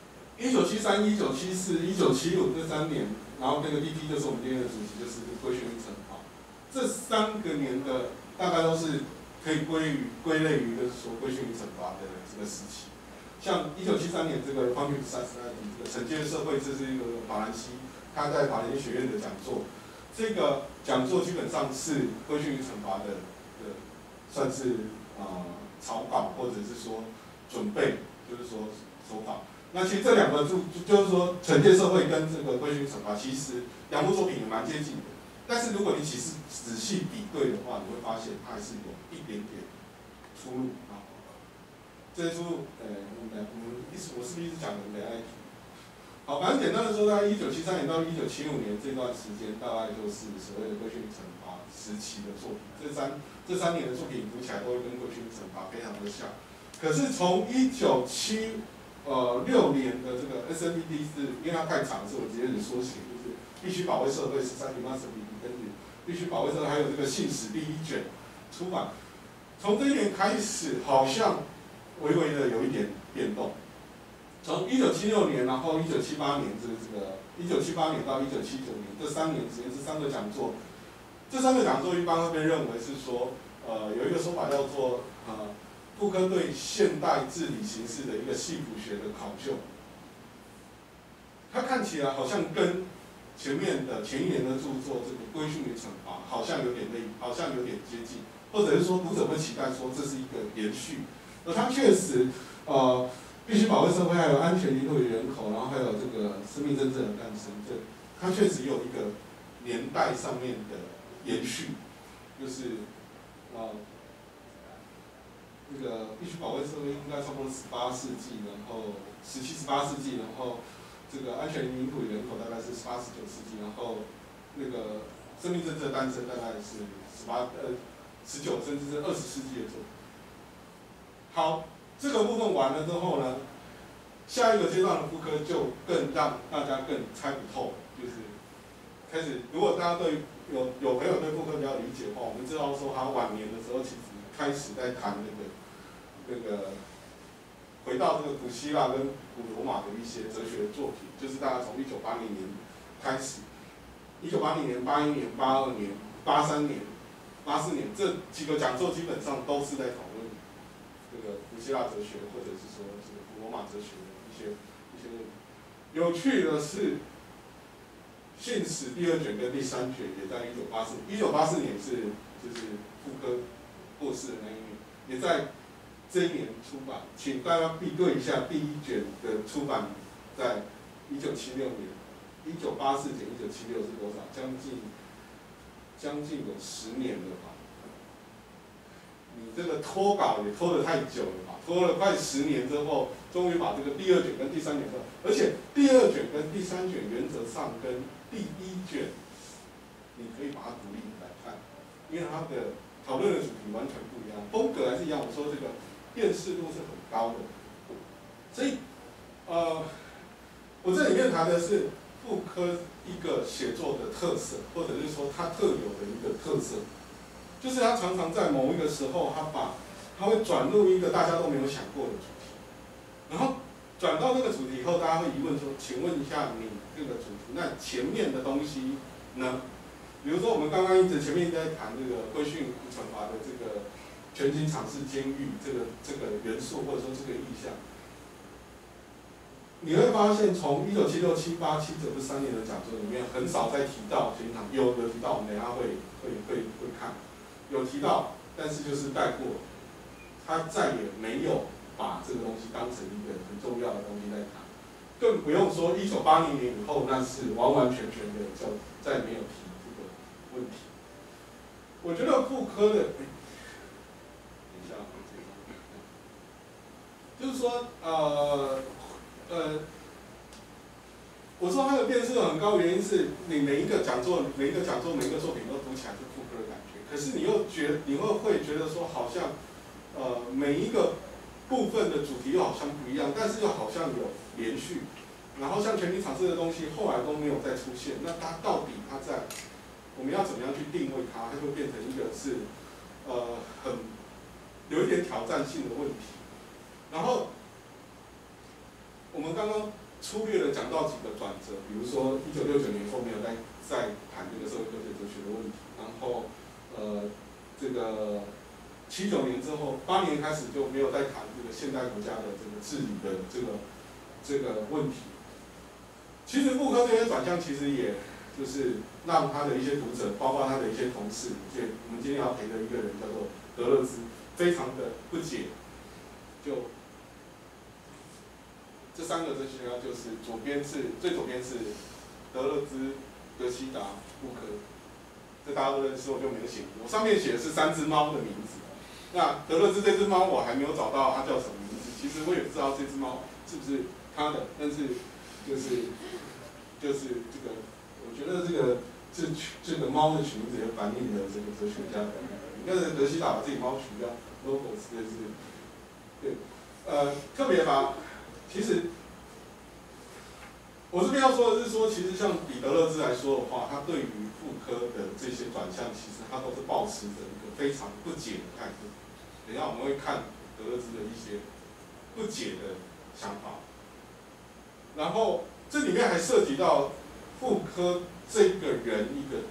1973、1974、1975这3年，然后这个第一批就是我们今天的主题，就是规训与惩罚。这3个年的大概都是可以归类于就是说规训与惩罚的这个时期。像1973年这个方面3案例，这个惩戒社会，这是一个法兰西他在法兰西学院的讲座。这个讲座基本上是规训与惩罚的。算是草稿，或者是说准备，就是说手法。那其实这两个就是说惩戒社会跟这个规训惩罚，其实两部作品也蛮接近的。但是如果你仔细比对的话，你会发现它还是有一点点出入啊。这些出入，我是不是一直讲的没？好，反正简单的说，在1973年到1975年这段时间，大概就是所谓的规训惩罚时期的作品。这三年的作品读起来都会跟规训惩罚非常的像。可是从1976年的这个 SNPD 是，因为它太长，所以我直接缩写，就是必须保卫社会13点8审理根据必须保卫社会，还有这个信史第1卷出版。从这一年开始，好像微微的有一点变动。从1976年，然后1978年1978年到1979年这3年时间，这3个讲座，这3个讲座一般会被认为是说，有一个说法叫做傅柯对现代治理形式的一个系谱学的考究。它看起来好像跟前一年的著作这个《规训与惩罚》好像有点接近，或者是说读者会期待说这是一个延续，而它确实必须保卫社会，还有安全领土与人口，然后还有这个生命真正的诞生，它确实有一个年代上面的延续，就是那个必须保卫社会应该差不多18世纪，然后17、18世纪，然后这个安全领土与人口大概是18、19世纪，然后那个生命真正的诞生大概是19甚至是20世纪的作品。好。这个部分完了之后呢，下一个阶段的傅柯就更让大家更猜不透，就是开始，如果大家对有朋友对傅柯比较理解的话，我们知道说他晚年的时候其实开始在谈那个回到这个古希腊跟古罗马的一些哲学作品，就是大概从1980年开始，1980年、81年、82年、83年、84年这几个讲座基本上都是在讨论这个古希腊哲学，或者是说这个古罗马哲学的一些问题。有趣的是，《信史》第2卷跟第3卷也在1984年就是傅柯过世的那一年，也在这一年出版。请大家比对一下，第1卷的出版在1976年，1984减1976是多少？将近有10年了吧。你这个拖稿也拖得太久了吧？拖了快10年之后，终于把这个第2卷跟第3卷出来，而且第2卷跟第3卷原则上跟第1卷，你可以把它独立来看，因为它的讨论的主题完全不一样，风格还是一样。我说这个辨识度是很高的，所以我这里面谈的是傅柯一个写作的特色，或者是说他特有的一个特色。就是他常常在某一个时候，他会转入一个大家都没有想过的主题，然后转到那个主题以后，大家会疑问说：“请问一下，你这个主题，那前面的东西呢？比如说我们刚刚前面一直在谈这个规训与惩罚的这个全景场式监狱这个元素，或者说这个意象，你会发现从1976、78、79这3年的讲座里面，很少再提到全景场，有提到，我们等一下会看。”有提到，但是就是带过，他再也没有把这个东西当成一个很重要的东西在谈，更不用说1980年以后，那是完完全全的就再没有提这个问题。我觉得傅柯的，等一下，就是说，我说他的辨识度很高，原因是你每一个讲座、每一个作品都读起来是傅柯的感觉。可是你会觉得说，好像每一个部分的主题又好像不一样，但是又好像有连续。然后像全景场式的东西后来都没有再出现，那它到底我们要怎么样去定位它？它就变成一个是很有一点挑战性的问题。然后我们刚刚粗略的讲到几个转折，比如说1969年后没有再谈这个社会科学哲学的问题，然后这个79年之后，8年开始就没有再谈这个现代国家的这个治理的这个问题。其实傅柯这些转向，其实也就是让他的一些读者，包括他的一些同事，我们今天要陪的一个人叫做德勒兹，非常的不解。就这3个哲学家，就是最左边是德勒兹、德希达、傅柯。这大家都认识，我就没有写。我上面写的是3只猫的名字。那德勒兹这只猫我还没有找到它叫什么名字。其实我也不知道这只猫是不是他的，但是就是这个，我觉得这个猫的取名字也反映了这个哲学家的。你看德希达把自己猫取叫 logos， 对，特别其实。我这边要说的是说，其实像以德勒兹来说的话，他对于傅柯的这些转向，其实他都是抱持着一个非常不解的态度。等一下我们会看德勒兹的一些不解的想法。然后这里面还涉及到傅柯这个人一个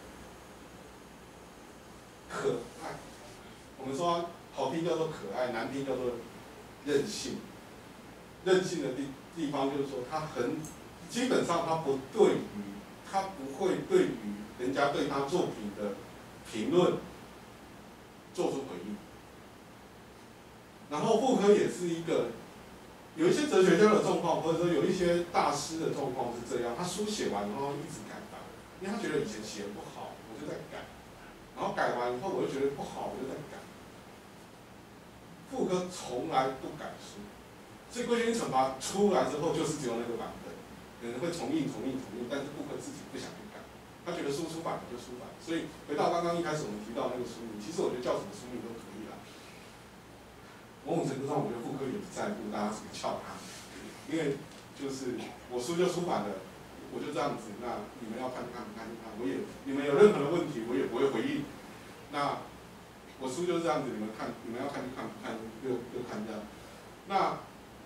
可爱，我们说好听叫做可爱，难听叫做任性。任性的地方就是说，他基本上他不会对于人家对他作品的评论做出回应。然后傅柯也是一个，有一些哲学家的状况，或者说有一些大师的状况是这样，他书写完然后一直改版，因为他觉得以前写的不好，我就在改，然后改完以后我就觉得不好，我就在改。傅柯从来不改书，所以《规训惩罚》出来之后就是只有那个版本，可能会重印，但是傅柯自己不想去改，他觉得书出版了就出版。所以回到刚刚一开始我们提到那个书名，其实我觉得叫什么书名都可以啦。某种程度上，我觉得傅柯也不在乎大家怎么叫他，因为就是我书就出版了，我就这样子，那你们要看就看，不看就看，你们有任何的问题，我也不会回应。那我书就是这样子，你们要看就看，不看就看这样。那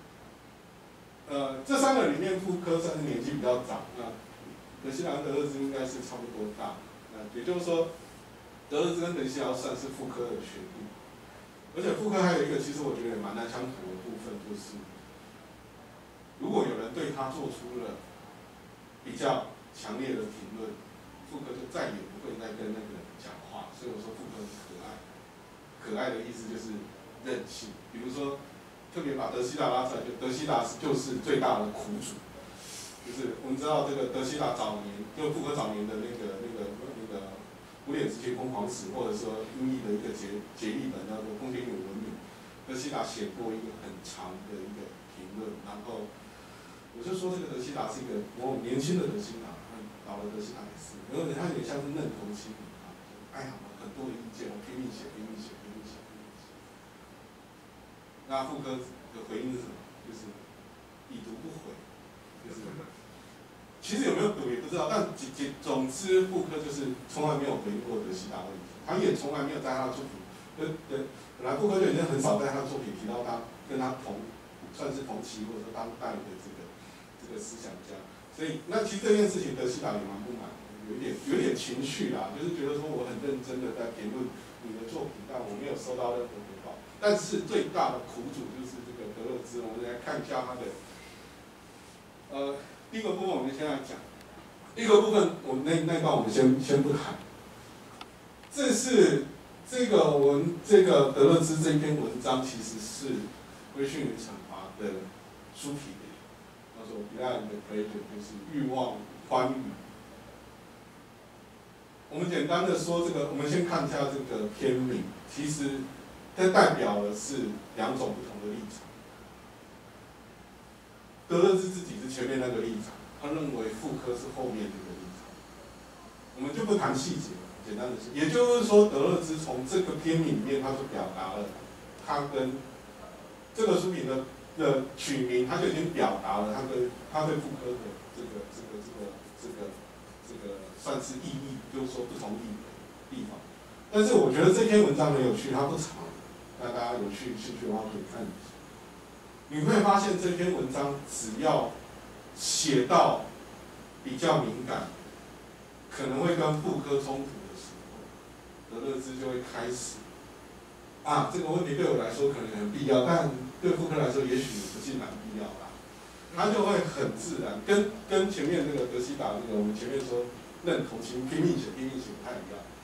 这三个里面，傅柯算是年纪比较长，那德西达跟德勒兹应该是差不多大。那也就是说，德勒兹跟德西达算是傅柯的学弟。而且傅柯还有一个，其实我觉得也蛮难相处的部分，就是如果有人对他做出了比较强烈的评论，傅柯就再也不会再跟那个人讲话。所以我说傅柯是可爱，可爱的意思就是任性。比如说，特别把德西达拉出来，就德西达就是最大的苦主。就是我们知道这个德西达早年，就傅柯早年的那个古典时期疯狂史，或者说英译的一个节译本叫做《空间有文明》，德西达写过一个很长的一个评论，然后我就说这个德西达是一个年轻的德西达，老的德西达也是，然后他有点像是嫩头青年啊，哎呀，很多的意见，我拼命写。那傅柯的回应是什么？就是已读不回，就是其实有没有读也不知道，但总之傅柯就是从来没有回应过德西达问题，他也从来没有在他的作品，本来傅柯就已经很少在他的作品提到他跟他算是同期或者说当代的这个思想家，所以那其实这件事情德西达也蛮不满的，有点情绪啦，就是觉得说我很认真的在评论你的作品，但我没有收到任何回报。但是最大的苦主就是这个德勒兹，我们来看一下他的第一个部分我们先来讲，第一个部分我们那段我们先不谈。这个德勒兹这篇文章其实是《规训与惩罚》的书评，叫做 Delight and Pleasure， 就是欲望欢愉。我们简单的说这个，我们先看一下这个篇名，其实它代表的是两种不同的立场。德勒兹自己是前面那个立场，他认为傅柯是后面这个立场。我们就不谈细节了，简单的是，也就是说，德勒兹从这个篇名里面，他就表达了他跟这个书评的取名，他就已经表达了他对傅柯的这个算是意义，就是说不同意的地方。但是我觉得这篇文章很有趣，它不长，那大家有兴趣的话可以看一下。你会发现这篇文章只要写到比较敏感，可能会跟傅柯冲突的时候，德勒兹就会开始这个问题对我来说可能很必要，但对傅柯来说也许不尽然必要啦。他就会很自然，跟前面那个德西达那个我们前面说认同情拼命写不太一样，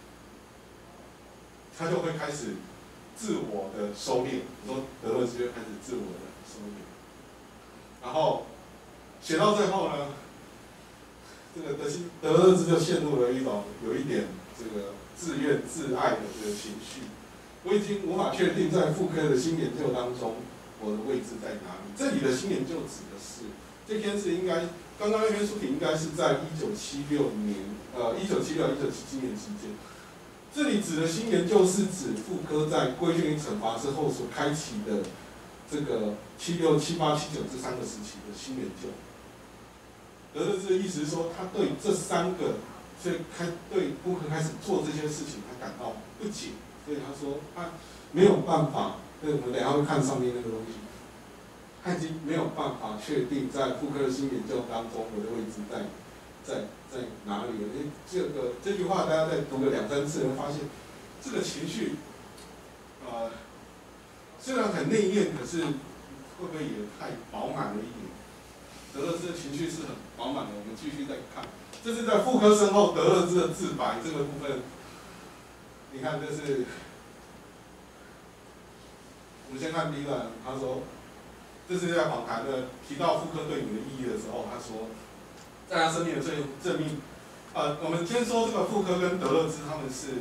他就会开始自我的收敛，说德勒兹就开始自我的收敛，然后写到最后呢，这个德勒兹就陷入了有一点这个自怨自艾的这个情绪。我已经无法确定在傅柯的新研究当中，我的位置在哪里。这里的新研究指的是这篇是应该刚刚那篇书评应该是在1976年1977年之间。这里指的新研究是指傅柯在《规训与惩罚》之后所开启的这个76、78、79这3个时期的新研究。德勒兹的意思是说，他对这3个，所以对傅柯开始做这些事情，他感到不解，所以他说他没有办法。我们等一下会看上面那个东西， 他已经没有办法确定在妇科新研究当中我的位置在哪里了。这句话大家再读个2、3次，会发现这个情绪，虽然很内敛，可是会不会也太饱满了一点？德勒兹的情绪是很饱满的，我们继续再看。这是在妇科生后德勒兹的自白这个部分，你看这是，我们先看第一段，他说，这是在访谈的提到妇科对你的意义的时候，他说，在他生命的正命，我们先说这个妇科跟德勒兹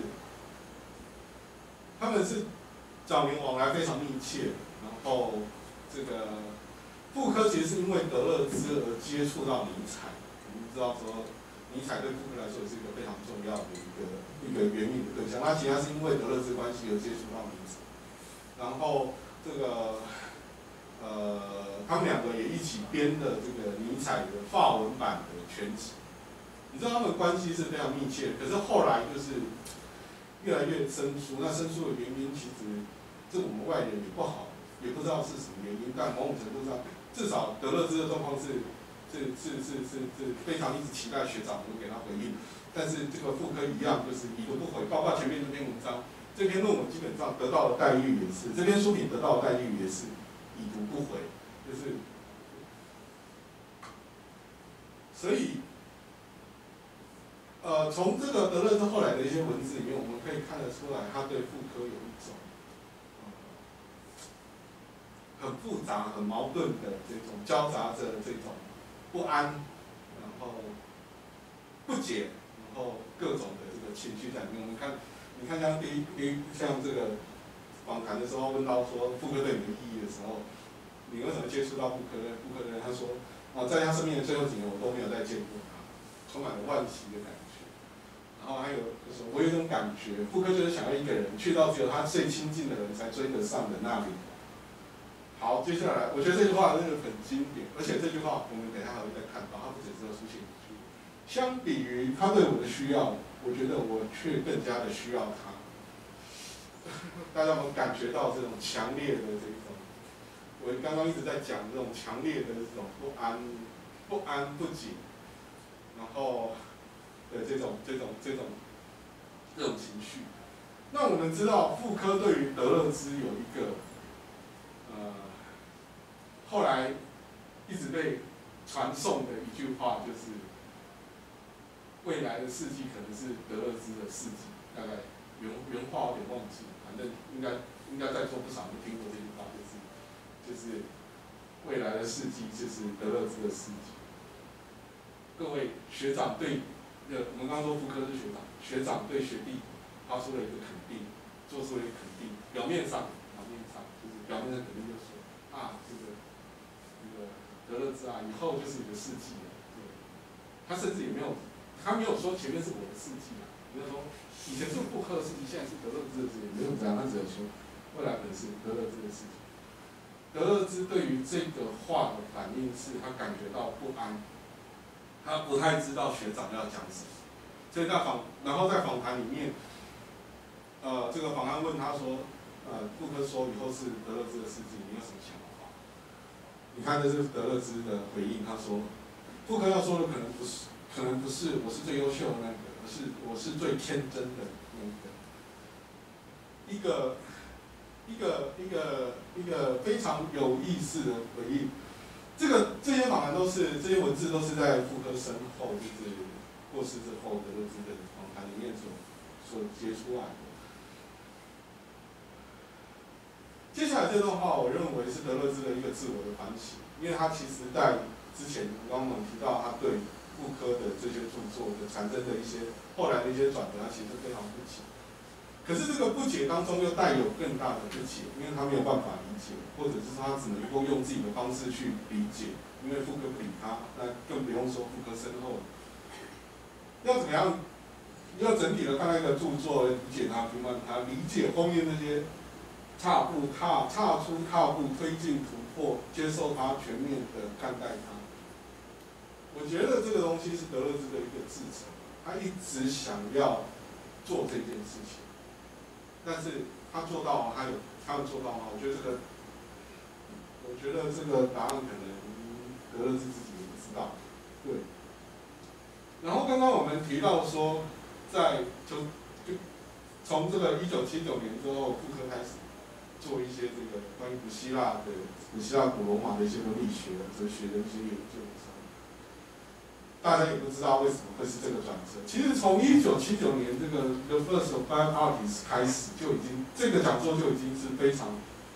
他们是早年往来非常密切，然后这个妇科其实是因为德勒兹而接触到尼采，我们知道说尼采对妇科来说也是一个非常重要的一个援引的对象，他其实是因为德勒兹关系而接触到尼采，然后这个他们2个也一起编的这个尼采的法文版的全集，你知道他们关系是非常密切，可是后来就是越来越生疏，那生疏的原因其实这我们外人也不好，也不知道是什么原因，但某种程度上，至少德勒兹的状况是非常一直期待学长能给他回应，但是这个妇科一样就是已读不回，包括前面这篇文章，这篇论文基本上得到的待遇也是，这篇书评得到的待遇也是已读不回，就是所以。从这个德勒兹后来的一些文字里面，我们可以看得出来，他对妇科有一种很复杂、很矛盾的这种交杂着这种不安，然后不解，然后各种的这个情绪在里面。我们看，你看像这个访谈的时候问到说妇科对你的意义的时候，你为什么接触到妇科的人？他说，在他生命的最后几年，我都没有再见过他，充满了惋惜的感觉。然后还有就是我有一种感觉，妇科就是想要一个人去到只有他最亲近的人才追得上的那里。好，接下来我觉得这句话真的很经典，而且这句话我们等一下还会再看到，它不只是出现一句。相比于他对我的需要，我觉得我却更加的需要他。大家有没有感觉到这种强烈的这种？我刚刚一直在讲这种强烈的这种不安、不解，然后。的这种情绪，那我们知道妇科对于德勒兹有一个后来一直被传颂的一句话，就是未来的世纪可能是德勒兹的世纪，大概原话有点忘记，反正应该在座不少人听过这句话，就是未来的世纪就是德勒兹的世纪。各位学长对。我们刚刚说妇科是学长对学弟发出了一个肯定，做出了一个肯定。表面上就是表面上肯定就说这个德勒兹以后就是你的世纪了。对，他甚至也没有，他没有说前面是我的世纪啊，没有说以前是妇科的世纪，现在是德勒兹的世纪，没有这样，他只有说未来可能是德勒兹的世纪。德勒兹对于这个话的反应是他感觉到不安。他不太知道学长要讲什么，所以然后在访谈里面，这个访谈问他说，妇科说以后是德勒兹的世纪，你有什么想法？你看这是德勒兹的回应，他说，妇科要说的可能不是我是最优秀的那个，而是我是最天真的那个，一个非常有意思的回应。这些访谈这些文字都是在妇科身后，就是过世之后德勒兹的访谈里面所结出来的。接下来这段话，我认为是德勒兹的一个自我的反省，因为他其实在之前刚刚我们提到他对妇科的这些著作的产生的一些后来的一些转折，他其实非常不解。可是这个不解当中又带有更大的不解，因为他没有办法理解，或者是他只能够用自己的方式去理解，因为妇科不理他，那更不用说妇科身后。要怎么样？要整体的看那个著作，理解他、评判他，理解后面那些踏出踏步、推进突破、接受他、全面的看待他。我觉得这个东西是德勒兹的一个自成，他一直想要做这件事情。但是他做到，他有做到吗？我觉得这个， 我觉得这个答案可能德勒兹自己也不知道。对。然后刚刚我们提到说，就从这个1979年之后，傅科开始做一些这个关于古希腊、古罗马的一些伦理学、哲学的一些研究的时候，大家也不知道为什么会是这个转折。其实从1979年这个 The First of Five Parties 开始，就已经这个讲座就已经是非常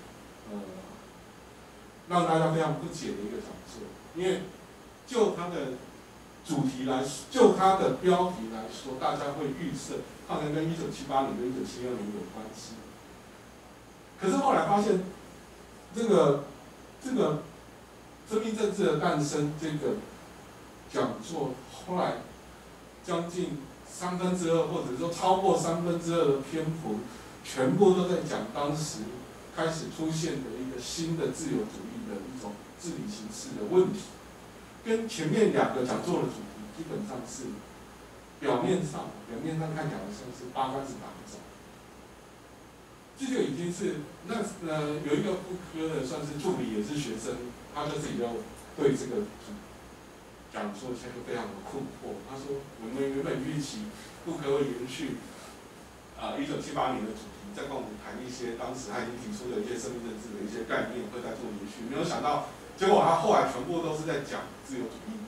让大家非常不解的一个讲座，因为就它的主题来说，就它的标题来说，大家会预设它能跟1978年跟1976年有关系。可是后来发现，这个生命政治的诞生这个讲座，后来将近2/3，或者说超过2/3的篇幅，全部都在讲当时开始出现的一个新的自由主义的一种治理形式的问题，跟前面2个讲座的主题基本上是表面上看起来好像是八竿子打不着。这就已经是有一个妇科的算是助理也是学生，他就自己就对这个讲座现在非常的困惑。他说我们原本预期妇科会延续1978年的主题，再跟我们谈一些当时他已经提出的一些生命政治的一些概念，会再做延续。没有想到，结果他后来全部都是在讲自由主义，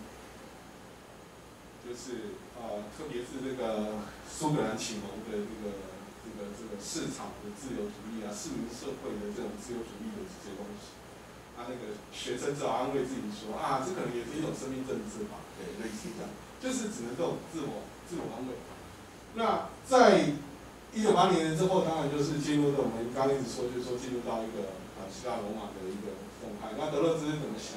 就是特别是这个苏格兰启蒙的这个市场的自由主义啊，市民社会的这种自由主义的这些东西。他那个学生只好安慰自己说啊，这可能也是一种生命政治吧，对，类似这样，就是只能这种自我安慰。那在1980年之后，当然就是进入到我们刚刚一直说，就是说进入到一个希腊罗马的一个动态。那德勒兹怎么想？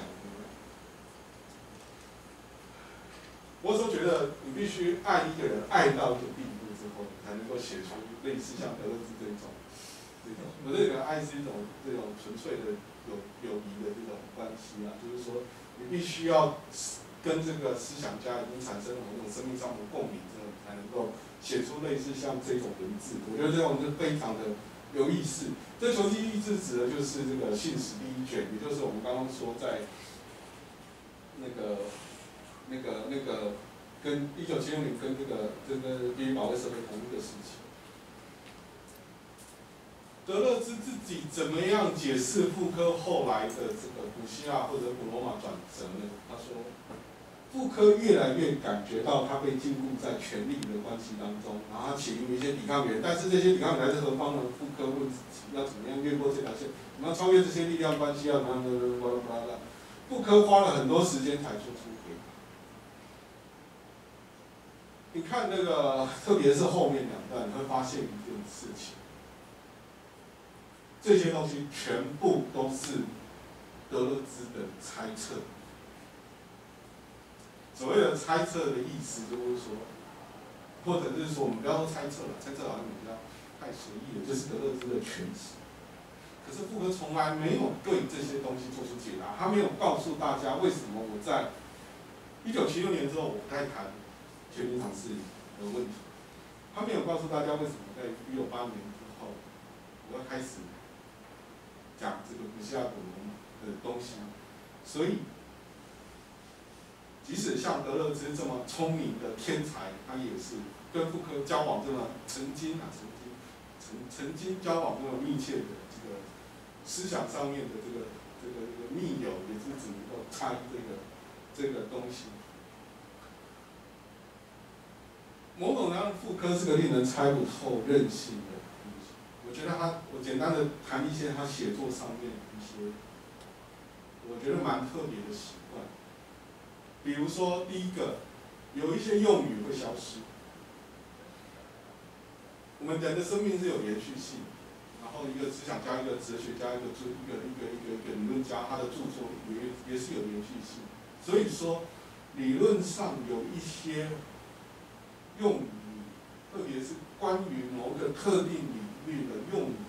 我所觉得你必须爱一个人爱到一个地步之后，才能够写出类似像德勒兹这种。我这个爱是一种这种纯粹的友谊的这种关系啊，就是说你必须要跟这个思想家已经产生了某种生命上的共鸣之后，才能够写出类似像这种文字。我觉得这种是非常的有意思。这求知意志指的就是这个信史第一卷，也就是我们刚刚说在那个跟1976年跟这个第一保卫社会同一个时期。德勒兹自己怎么样解释傅科后来的这个古希腊或者古罗马转折呢？他说，傅科越来越感觉到他被禁锢在权力的关系当中，然后他起于一些抵抗源，但是这些抵抗源来自何方呢？傅科问自己要怎么样越过这条线，怎么样超越这些力量关系，要怎么样傅科花了很多时间才说出回答。你看那个，特别是后面2段，你会发现一件事情。这些东西全部都是德勒兹的猜测。所谓的猜测的意思就是说，或者是说我们不要说猜测了，猜测好像比较太随意了，就是德勒兹的诠释。可是傅科从来没有对这些东西做出解答，他没有告诉大家为什么我在1976年之后我不太谈权力场治理的问题，他没有告诉大家为什么在1968年之后我要开始讲这个古希腊古罗马的东西。所以即使像德勒兹这么聪明的天才，他也是跟傅科交往这么曾经交往这么密切的这个思想上面的这个密友，也是只能够猜这个东西。某种上，傅科是个令人猜不透任性的东西。我觉得我简单的谈一些他写作上面一些，我觉得蛮特别的习惯。比如说，第一个，有一些用语会消失。我们人的生命是有延续性的，然后一个思想家、一个哲学家、一个理论家，他的著作也是有延续性。所以说，理论上有一些用语，特别是关于某个特定领域的用语，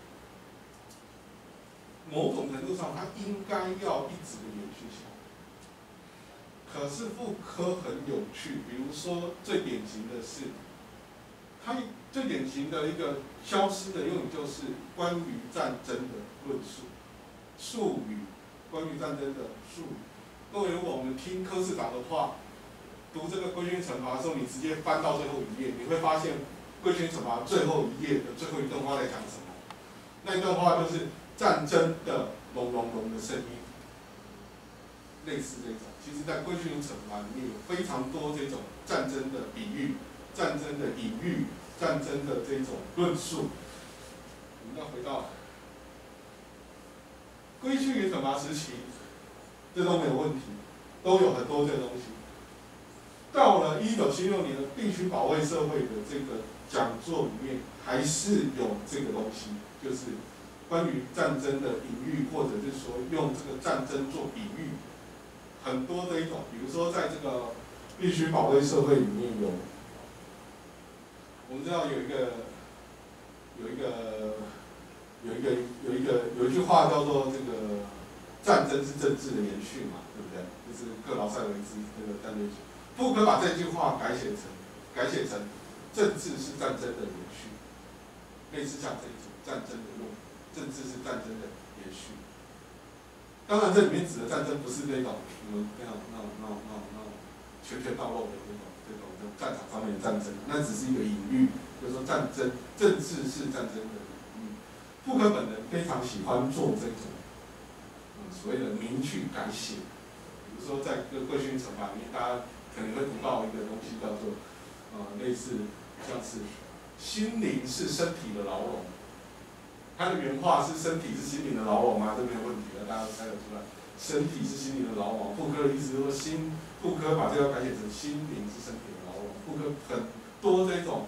某种程度上，它应该要一直的延续下来。可是傅科很有趣，比如说最典型的是，他最典型的一个消失的用语就是关于战争的论述，术语关于战争的术语。各位，如果我们听柯市长的话，读这个规训惩罚的时候，你直接翻到最后一页，你会发现规训惩罚最后一页的最后一段话在讲什么？那一段话就是战争的隆隆隆的声音，类似这种。其实，在规训惩罚里面有非常多这种战争的比喻、战争的隐喻、战争的这种论述。我们要回到规训与惩罚时期，这都没有问题，都有很多这个东西。到了1976年的必须保卫社会的这个讲座里面，还是有这个东西，就是关于战争的隐喻，或者是说用这个战争做比喻，很多的一种，比如说在这个必须保卫社会里面有，我们知道有一句话叫做这个战争是政治的延续嘛，对不对？就是克劳塞维兹那个战略学。布克把这句话改写成政治是战争的延续，类似像这一种战争的用法，政治是战争的延续。当然，这里面指的战争不是那种拳拳到肉的这种战场上面的战争，那只是一个隐喻，就是说政治是战争的隐喻。布克本人非常喜欢做这种所谓的名句改写，比如说在这个规训惩罚里面，大家可能会读到一个东西叫做类似像是心灵是身体的牢笼，它的原话是身体是心灵的牢笼吗？这没有问题的，大家都猜得出来。身体是心灵的牢笼，布克的意思是说布克把这个改写成心灵是身体的牢笼。布克很多这种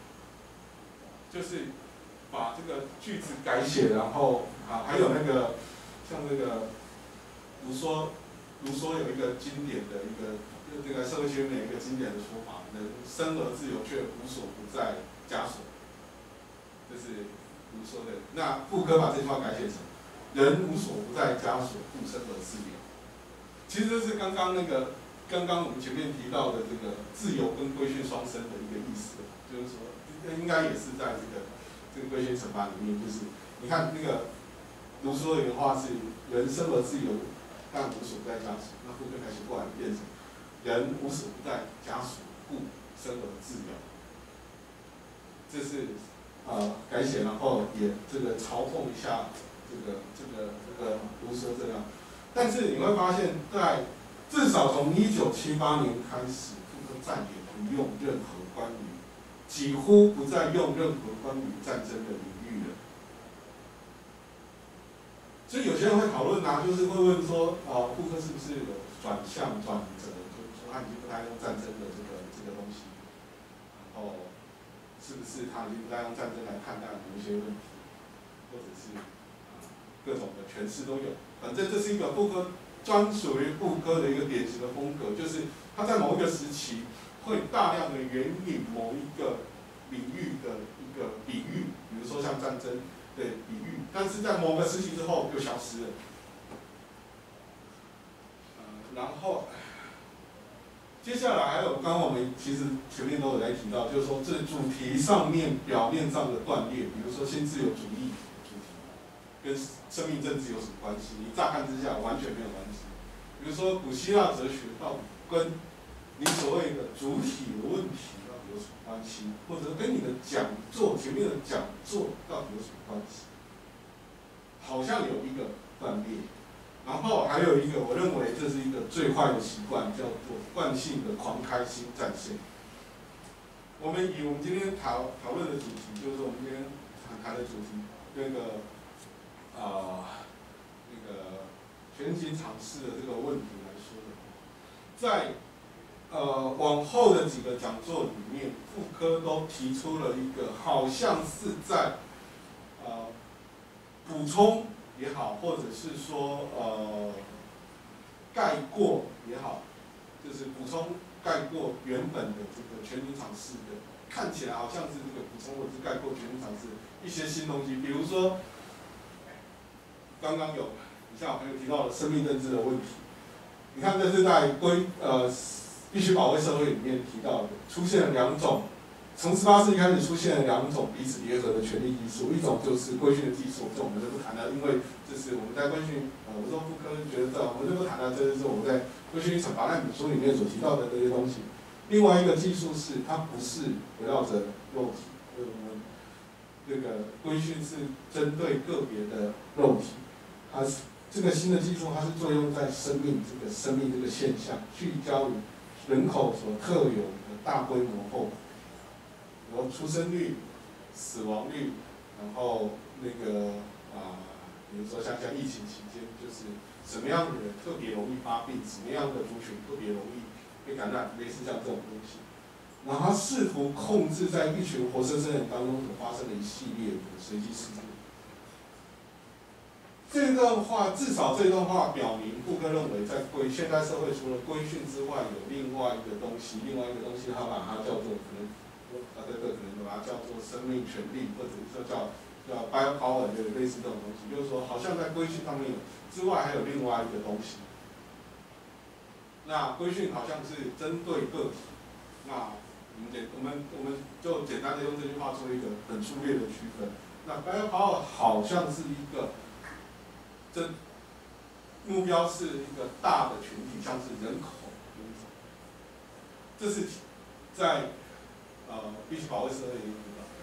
就是把这个句子改写，然后还有那个像这个卢梭有一个经典的一个这个社会学里面有一个经典的说法，人生而自由却无所不在枷锁，这是卢梭的。那布克把这句话改写成人无所不在枷锁，故生而自由。其实这是刚刚我们前面提到的这个自由跟规训双生的一个意思，就是说应该也是在这个规训惩罚里面，就是你看那个卢梭的原话是人生而自由，但无所不在枷锁。那布克改写过来变成人无所不在枷锁，故生而自由。这是改写，然后也这个嘲讽一下这个卢梭这样。但是你会发现在至少从1978年开始，布克再也不用任何关于，几乎不再用任何关于战争的隐喻了。所以有些人会讨论就是会问说，布克是不是有转折，就是说他已经不太用战争的这个东西，然后是不是他已经不再用战争来看待某一些问题，或者是各种的诠释都有。反正这是一个布克专属于布克的一个典型的风格，就是他在某一个时期会大量的援引某一个领域的一个比喻，比如说像战争的比喻，但是在某个时期之后又消失了。然后接下来还有刚刚我们其实前面都有来提到，就是说这主题上面表面上的断裂，比如说新自由主义主题跟生命政治有什么关系？你乍看之下完全没有关系。比如说古希腊哲学到底跟你所谓的主体的问题到底有什么关系？或者跟你的讲座前面的讲座到底有什么关系？好像有一个断裂。然后还有一个，我认为这是一个最坏的习惯，叫做惯性的狂开心战线。我们今天讨论的主题，就是我们今天谈的主题，那个全景尝试的这个问题来说的，在往后的几个讲座里面，傅科都提出了一个好像是在补充也好，或者是说概括也好，就是补充概括原本的这个全景尝试的，看起来好像是这个补充或者是概括全景尝试一些新东西，比如说刚刚有以下朋友提到了生命政治的问题，你看这是在必须保卫社会里面提到的，出现了两种从18世纪开始出现了2种彼此结合的权力技术，一种就是规训的技术，这我们就不谈了，因为这是我们在规训，我说妇科觉得我们就不谈了，这就是我们在规训与惩罚那本书里面所提到的这些东西。另外一个技术是，它不是围绕着肉体，我们这个规训是针对个别的肉体，它是这个新的技术，它是作用在生命这个现象，聚焦于人口所特有的大规模后果，然后出生率、死亡率，然后那个比如说像疫情期间，就是什么样的人特别容易发病，什么样的族群特别容易被感染，类似像这种东西。然后他试图控制在一群活生生人当中所发生的一系列的随机事件。这段话至少这段话表明，布克认为在现代社会除了规训之外，有另外一个东西，他把它叫做可能把它叫做生命权利，或者说叫 biopower 的类似这种东西，就是说好像在规训上面之外还有另外一个东西。那规训好像是针对个体，那我们就简单的用这句话做一个很粗略的区分。那 biopower 好像是一个目标是一个大的群体，像是人口。这是在必须保卫社会的一个地方。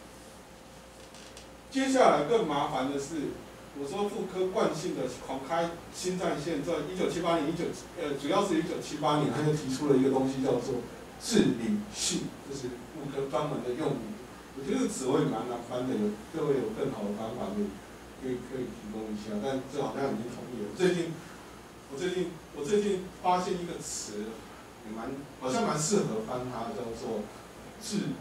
接下来更麻烦的是，我说妇科惯性的狂开新战线，在1978年主要是1978年，他就提出了一个东西叫做治理性，这是妇科专门的用语。我觉得这个词汇蛮难翻的，各位有更好的方法可以提供一下，但这好像已经同意了。我最近发现一个词，好像蛮适合翻它，叫做治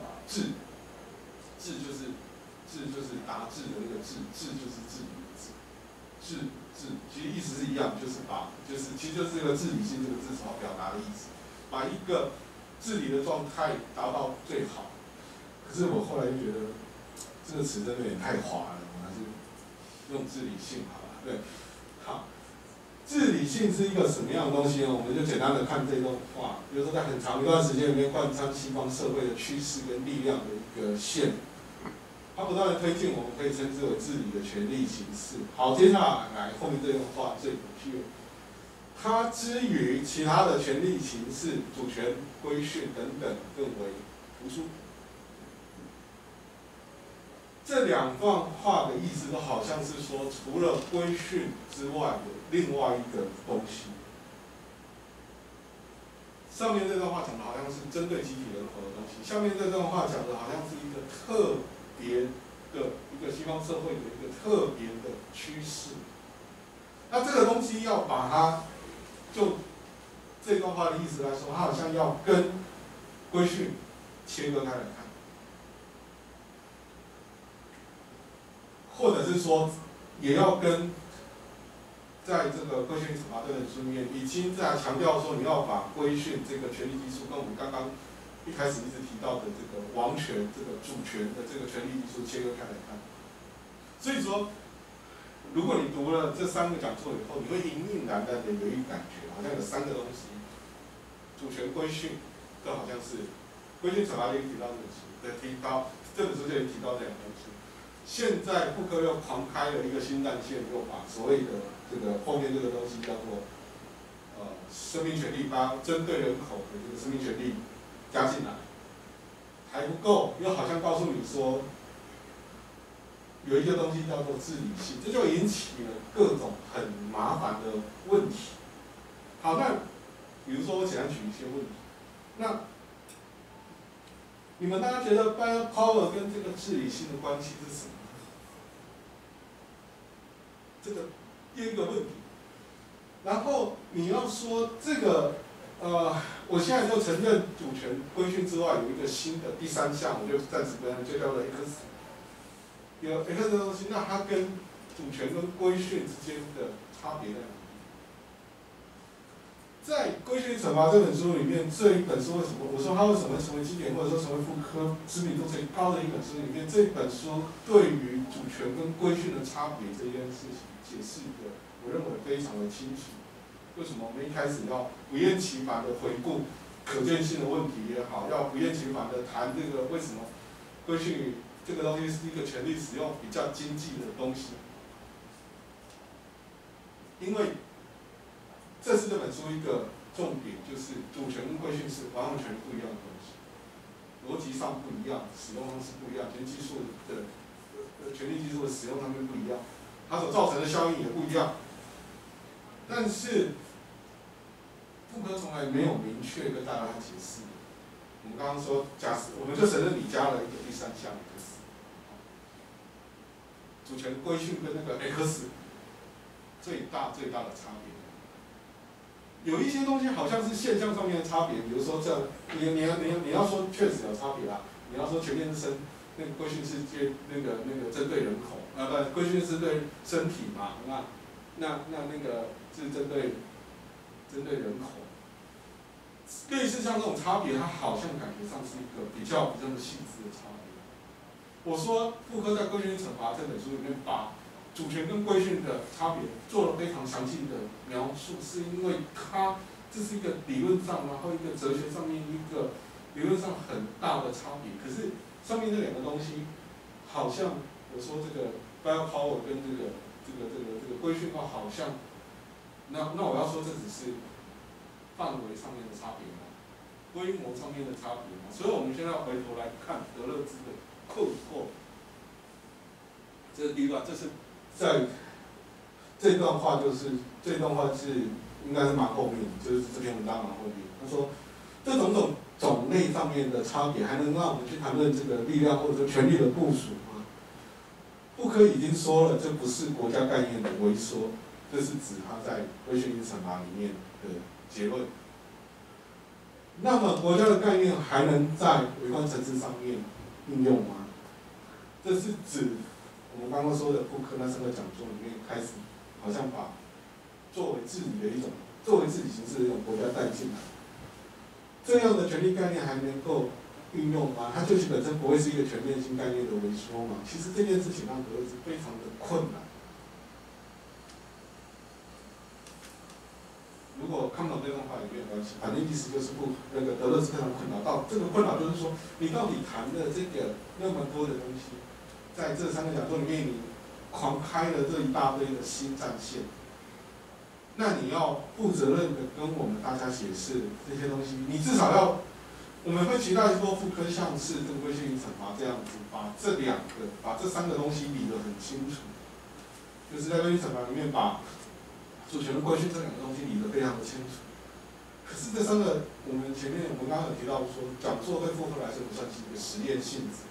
就是达治的那个治就是治理的治，其实意思是一样，其实就是这个治理性这个字所表达的意思，把一个治理的状态达到最好。可是我后来就觉得这个词真的有点太滑了，我还是用治理性好了。对，好，治理性是一个什么样的东西呢？我们就简单的看这段话，比如说在很长一段时间里面贯穿西方社会的趋势跟力量的一个线，它不断的推进，我们可以称之为治理的权力形式。好，接下来后面这段话最有趣，它之于其他的权力形式、主权、规训等等更为突出。这两段话的意思都好像是说，除了规训之外，有另外一个东西。上面这段话讲的好像是针对集体人口的东西，下面这段话讲的好像是一个特别的一个西方社会的一个特别的趋势。那这个东西要把它，就这段话的意思来说，它好像要跟规训切割开来看。或者是说，也要跟在这个规训与惩罚这本书里面，已经在强调说，你要把规训这个权力基础跟我们刚刚一开始一直提到的这个王权、这个主权的这个权力基础切割开来看。所以说，如果你读了这3个讲座以后，你会隐隐然然的有一感觉，好像有3个东西：主权、规训，这好像是规训惩罚也提到这本书，这本书就已经提到这两个东西。现在布克又狂开了一个新战线，又把所谓的这个后面这个东西叫做生命权利，把针对人口的这个生命权利加进来，还不够，又好像告诉你说有一个东西叫做治理性，这就引起了各种很麻烦的问题。好，那比如说我简单举一些问题，那你们大家觉得 biopower 跟这个治理性的关系是什么？这个第一个问题。然后你要说这个，我现在就承认主权规训之外有一个新的第3项，我就暂时不认，就叫做 X。有 X 的东西，那它跟主权跟规训之间的差别在哪里？在《规训与惩罚》这本书里面，这一本书为什么？我说它为什么会成为经典，或者说成为妇科知名度最高的一本书里面，这一本书对于主权跟规训的差别这件事情解释的，我认为非常的清楚。为什么我们一开始要不厌其烦的回顾可见性的问题也好，要不厌其烦的谈这个为什么规训语这个东西是一个权利使用比较经济的东西，因为这是这本书一个重点，就是主权跟规训是完全不一样的东西，逻辑上不一样，使用方式不一样，权利技术的使用上面不一样，它所造成的效应也不一样。但是妇科从来没有明确跟大家解释。我们刚刚说，假设我们就承认你加了一个第三项 X， 主权规训跟那个 X 最大的差别。有一些东西好像是现象上面的差别，比如说这你要说确实有差别啦，你要说全面是那个规训是那个针对人口，不，规训是对身体嘛，那个是针对人口。类似像这种差别，它好像感觉上是一个比较细致的差别。我说妇科在《规训与惩罚》这本书里面把主权跟规训的差别做了非常详细的描述，是因为这是一个理论上，然后一个哲学上面一个理论上很大的差别。可是上面这两个东西，好像我说这个 biopower 跟这个规训化好像，那我要说这只是范围上面的差别嘛，规模上面的差别嘛。所以我们现在回头来看德勒兹的困惑，这是第一段，这是在这段话是应该是蛮后面，就是这篇文章蛮后面。他说，这种类上面的差别，还能让我们去谈论这个力量或者权力的部署吗？妇科已经说了，这不是国家概念的微缩，这是指他在《规训与惩罚》里面的结论。那么国家的概念还能在微观层次上面应用吗？这是指我们刚刚说的妇科那3个讲座里面开始，好像把作为治理形式的一种国家带进来。这样的权力概念还能够运用吗？它究竟本身不会是一个全面性概念的微缩吗？其实这件事情让德勒兹非常的困难。如果看不懂这段话也没有关系，反正意思就是德勒兹非常困扰。这个困扰就是说，你到底谈的这个那么多的东西，在这3个讲座里面，你狂开了这一大堆的新战线，那你要负责任的跟我们大家解释这些东西，你至少要，我们会期待说妇科像是这个规训与惩罚这样子，把这3个东西理得很清楚，就是在规训惩罚里面把主权跟规训这2个东西理得非常的清楚。可是这3个，我们刚刚有提到说，讲座对妇科来说不算是一个实验性质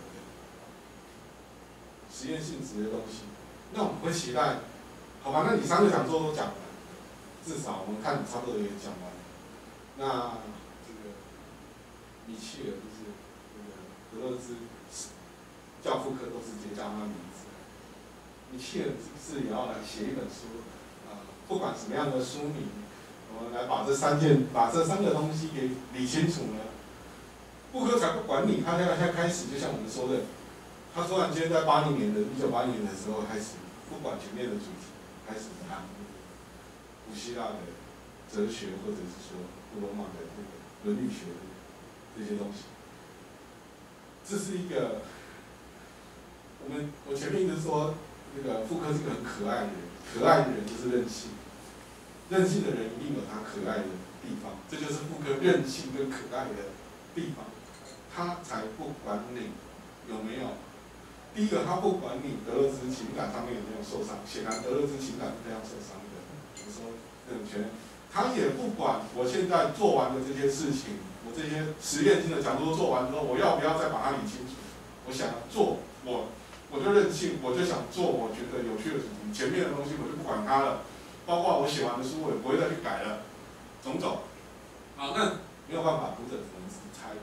的东西。那我们会期待，好吧？那你3个讲座都讲完，至少我们看你差不多也讲完。那这个米切尔就是德勒兹叫妇科都直接叫他名字。米切尔是不是也要来写一本书？不管什么样的书名，我们来把这3个东西给理清楚呢？妇科才不管你，他现在开始，就像我们说的，他突然间在1980年的时候开始不管前面的主题，开始谈古希腊的哲学，或者是说古罗马的这个伦理学的这些东西。这是一个我前面一直说，那个妇科是个很可爱的人，可爱的人就是任性。任性的人一定有他可爱的地方，这就是妇科任性跟可爱的地方。他才不管你有没有，第一个他不管你德勒兹情感上面有没有受伤，显然德勒兹情感是非常受伤的。我说这种权，他也不管我现在做完的这些事情，我这些实验性的讲座做完之后，我要不要再把它理清楚？我想做，我就任性，我就想做我觉得有趣的主题，前面的东西我就不管它了。包括我写完的书，我也不会再去改了，种。好，那没有办法，读者只能自己猜，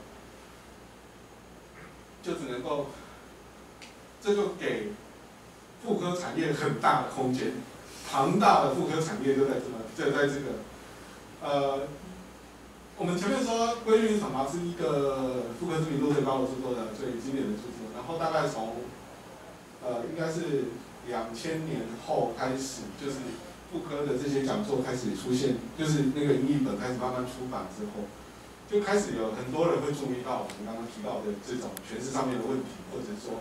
就只能够，这就给妇科产业很大的空间，庞大的妇科产业就在这个，我们前面说《规训与惩罚》是一个妇科知名度最高的著作的最经典的著作，然后大概从应该是2000年后开始，就是妇科的这些讲座开始出现，就是那个英译本开始慢慢出版之后， 就开始有很多人会注意到我们刚刚提到的这种诠释上面的问题，或者说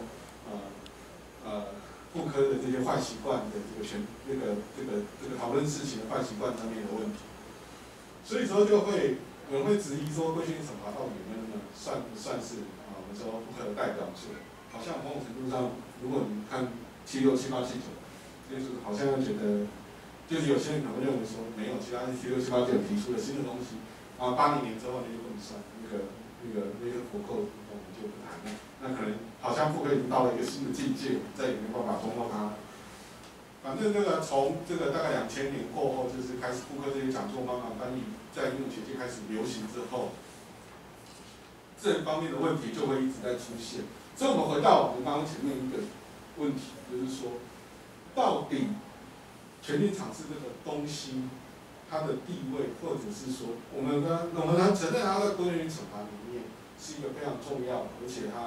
妇科的这些坏习惯的这个讨论事情的坏习惯上面的问题，所以说就会有人会质疑说，规训惩罚到底有没有那么算不算是我们说妇科的代表作？好像某种程度上，如果你看76、78、79，就是好像觉得，就是有些人可能认为说没有，其他76、78、9提出了新的东西，然后80年之后那就不能算，那个国扣我们就不谈了。那可能好像妇科已经到了一个新的境界，再也没办法冲破它。反正从这个大概2000年过后，就是开始妇科这些讲座慢慢翻译，在英语学界开始流行之后，这方面的问题就会一直在出现。所以我们回到我们刚刚前面一个问题，就是说，到底权力场是这个东西，它的地位，或者是说，我们承认它在规训惩罚里面是一个非常重要的，而且它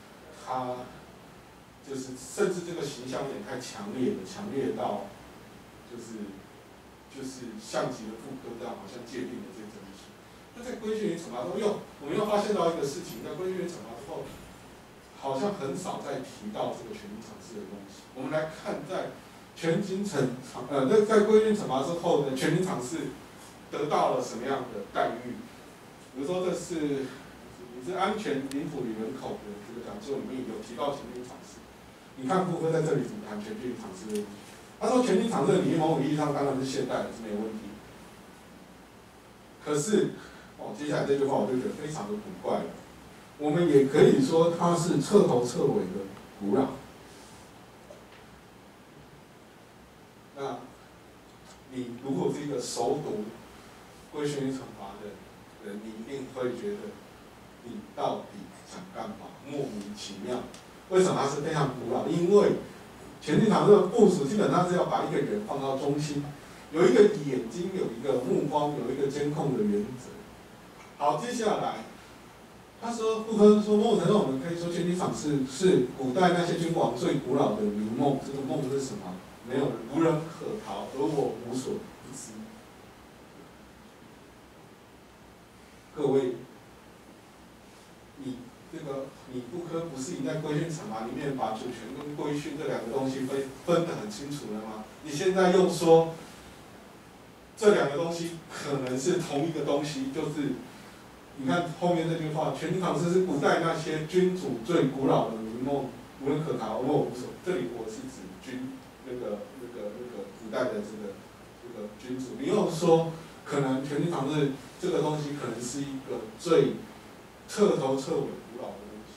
就是甚至这个形象有点太强烈了，强烈到就是像极了妇科这样好像界定的这个东西。那在规训与惩罚中，我们又发现到一个事情，在规训与惩罚之后，好像很少再提到这个权力场事的东西。我们来看在在规训惩罚之后呢，权力场事得到了什么样的待遇？比如说这是安全领土与人口的这个讲座里面有提到权力场事。你看妇科在这里怎么谈权力场事的问题？他说权力场事的理念某种意义上当然是现代的，是没有问题。可是接下来这句话我就觉得非常的古怪了。我们也可以说它是彻头彻尾的古老。那你如果是一个熟读规训与惩罚的人，你一定会觉得你到底想干嘛？莫名其妙。为什么它是非常古老？因为权力场这个部署基本上是要把一个人放到中心，有一个眼睛，有一个目光，有一个监控的原则。好，接下来他说，妇科说某种程度我们可以说权力场是古代那些君王最古老的迷梦。这个梦是什么？没有无人可逃，而我无所不知。各位，你妇科不是已经在规训惩罚里面把主权跟规训这两个东西分得很清楚了吗？你现在又说这两个东西可能是同一个东西，就是你看后面这句话，权力场事是古代那些君主最古老的迷梦，无人可逃，而我无所。这里我是指那个古代的这个君主。你又说可能权力场事这个东西可能是一个最彻头彻尾古老的东西。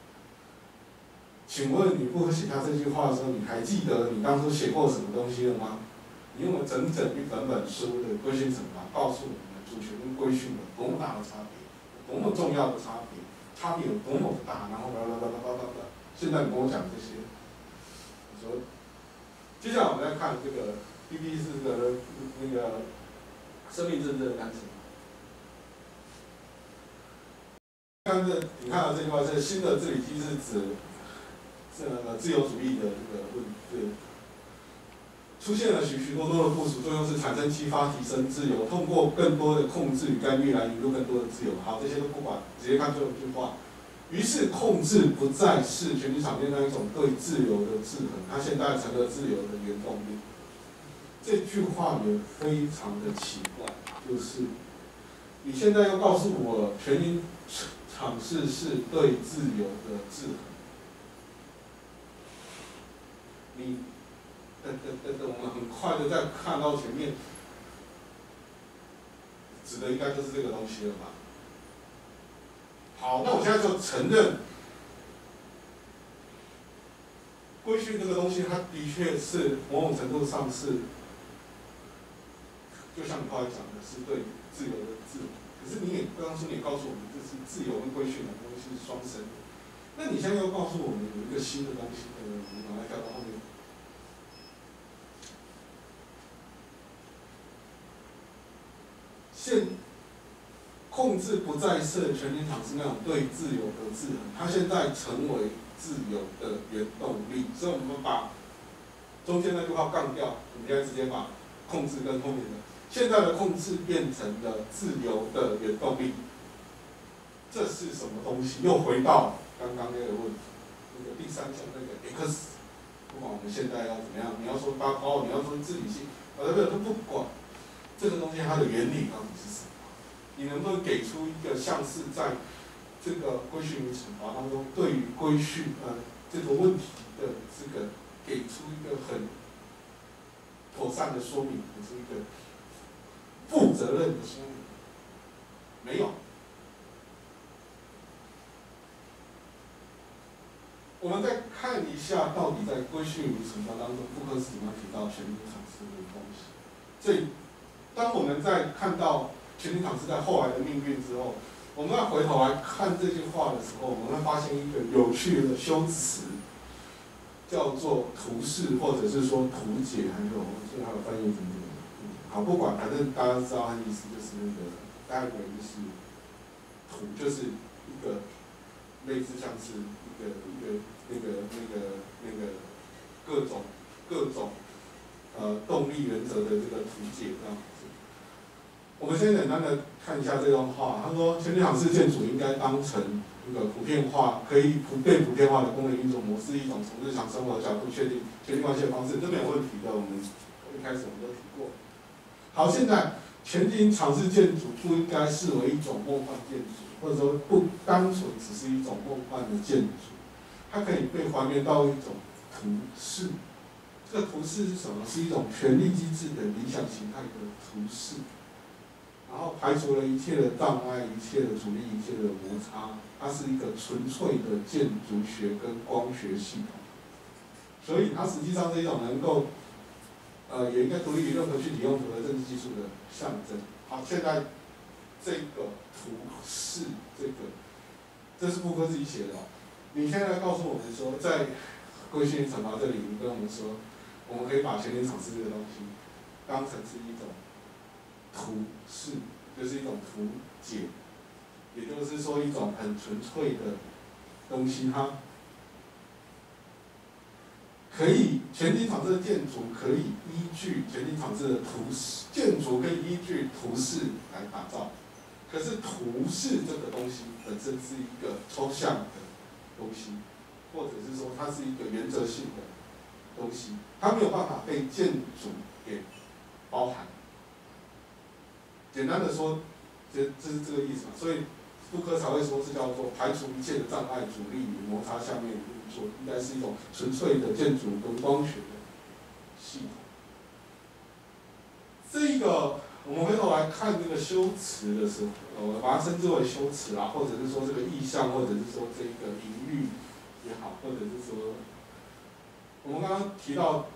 请问你妇科写下这句话的时候，你还记得你当初写过什么东西了吗？你用了整一本书的规训惩罚，告诉我们主权跟规训有多么大的差别，多么重要的差别，差别有多么大，然后现在你跟我讲这些，我说，接下来我们再看这个 PPT 是那个生命政治的单词。你看到这句话是新的治理机制指自由主义的这个出现了许多的部署作用是产生激发提升自由，通过更多的控制与干预来引入更多的自由。好，这些都不管，直接看最后一句话。于是控制不再是权力场面那一种对自由的制衡，它现在成了自由的原动力。这句话也非常的奇怪，就是你现在又告诉我权力场事是对自由的制衡，我们很快的在看到前面，指的应该就是这个东西了吧？好，那我现在就承认，规训这个东西，它的确是某种程度上是，就像你刚才讲的，是对自由的制衡。可是你也告诉我们，这是自由跟规训的东西是双生的。那你现在又告诉我们有一个新的东西，我们把它跳到后面。控制不再是权力场是那种对自由的制衡，它现在成为自由的原动力。所以我们把中间那句话杠掉，我们现在直接把控制跟后面的现在的控制变成了自由的原动力。 这是什么东西？又回到刚刚那个问题，那个第三项那个 X， 不管我们现在要怎么样，你要说发包，你要说自理性，都不管这个东西它的原理到底是什么？你能不能给出一个像是在这个规训与惩罚当中，对于规训这个问题的这个给出一个很妥善的说明，给出一个负责任的说明？没有。我们再看一下，到底在规训与惩罚当中，布克斯怎么提到权力场司的东西？所以，当我们在看到权力场司在后来的命运之后，我们再回头来看这句话的时候，我们会发现一个有趣的修辞，叫做图示，或者是说图解，还有翻译成这个。好，不管，反正大家知道它的意思，就是那个diagram就是图，就是一个类似像是各种动力原则的这个图解这样子。我们先简单的看一下这段话。他说，权力场司建筑应该当成一个普遍化、可以被普遍化的功能运作模式，一种从日常生活的角度确定权力关系的方式，这没有问题的。我们一开始我们都提过。好，现在权力场司建筑不应该视为一种梦幻建筑，或者说不单纯只是一种梦幻的建筑。它可以被还原到一种图示，这个图示是什么？是一种权力机制的理想形态的图示，然后排除了一切的障碍、一切的阻力、一切的摩擦，它是一个纯粹的建筑学跟光学系统，所以它实际上是一种能够，也应该独立于任何具体用途的政治技术的象征。好，现在这个图示，这是布克自己写的。你现在告诉我们说，在规训与惩罚这里，你跟我们说，我们可以把权力场司这个东西当成是一种图示，就是一种图解，也就是说一种很纯粹的东西，它可以权力场司的建筑可以依据权力场司的图示，建筑可以依据图示来打造，可是图示这个东西本身是一个抽象的东西，或者是说它是一个原则性的东西，它没有办法被建筑给包含。简单的说，这是这个意思嘛？所以布克才会说是叫做排除一切的障碍、阻力与摩擦下面运作，应该是一种纯粹的建筑跟光学的系统。这个我们回头来看这个修辞的时候，我把它称之为修辞啦，或者是说这个意象，或者是说这个隐喻也好，或者是说我们刚刚提到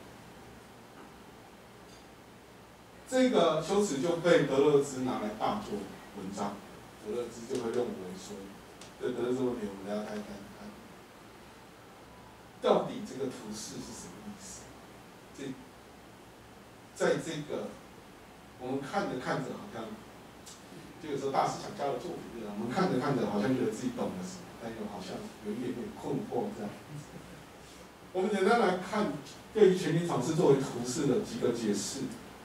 这个修辞就被德勒兹拿来大做文章，德勒兹就会认为说，对德勒兹问题，我们大家看一看，到底这个图示是什么意思？在这个我们看着看着好像，就有时候大师想家的作品，我们看着看着好像觉得自己懂了什么，但又好像有一点点困惑这样。我们简单来看对于权力场司作为图示的几个解释，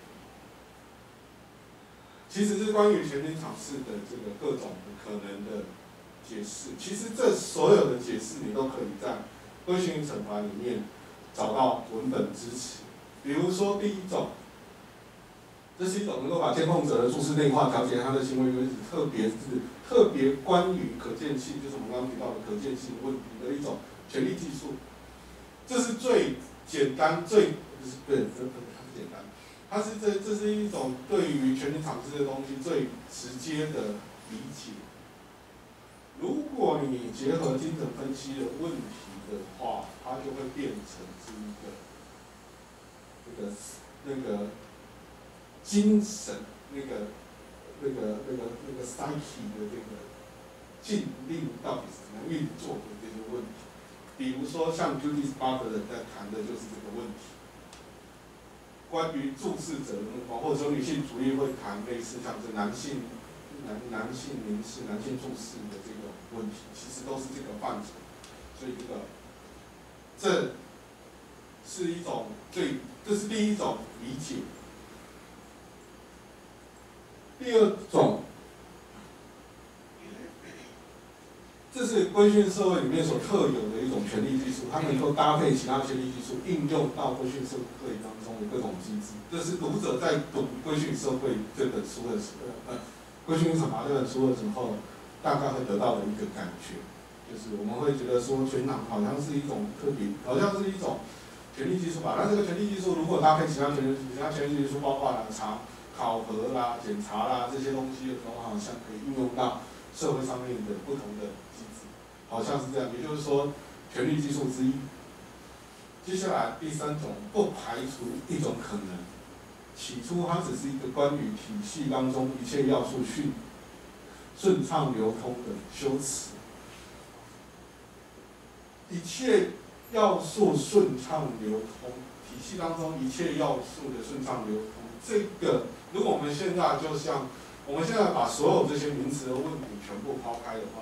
其实是关于权力场司的这个各种可能的解释。其实这所有的解释你都可以在规训与惩罚里面找到文本支持。比如说第一种。这是一种能够把监控者的注视内化，调节他的行为原则，特别关于可见性，就是我们刚刚提到的可见性问题的一种权力技术。这是最简单、不是简单，这是一种对于权力场司的东西最直接的理解。如果你结合精神分析的问题的话，它就会变成是那个。精神那个 psyche 的这个禁令到底是怎么运作的这些问题，比如说像 Judith Butler 在谈的就是这个问题。关于注视者的目光，或者说女性主义会谈类似像是男性凝视、男性注视的这个问题，其实都是这个范畴。所以这是一种这是第一种理解。第二种这是规训社会里面所特有的一种权力技术，它能够搭配其他权力技术，应用到规训社会当中的各种机制。这是读者在读《规训社会》这本书的规训与惩罚这本书的时候，大概会得到的一个感觉，就是我们会觉得说，全场好像是一种特别，好像是一种权力技术吧。那这个权力技术如果搭配其他权力技术，包括考核啦、检查啦这些东西的时候，好像可以应用到社会上面的不同的机制，好像是这样。也就是说，权力技术之一。接下来第三种，不排除一种可能，起初它只是一个关于体系当中一切要素顺畅流通的修辞。一切要素顺畅流通，体系当中一切要素的顺畅流通，这个如果我们现在就像我们现在把所有这些名词的问题全部抛开的话，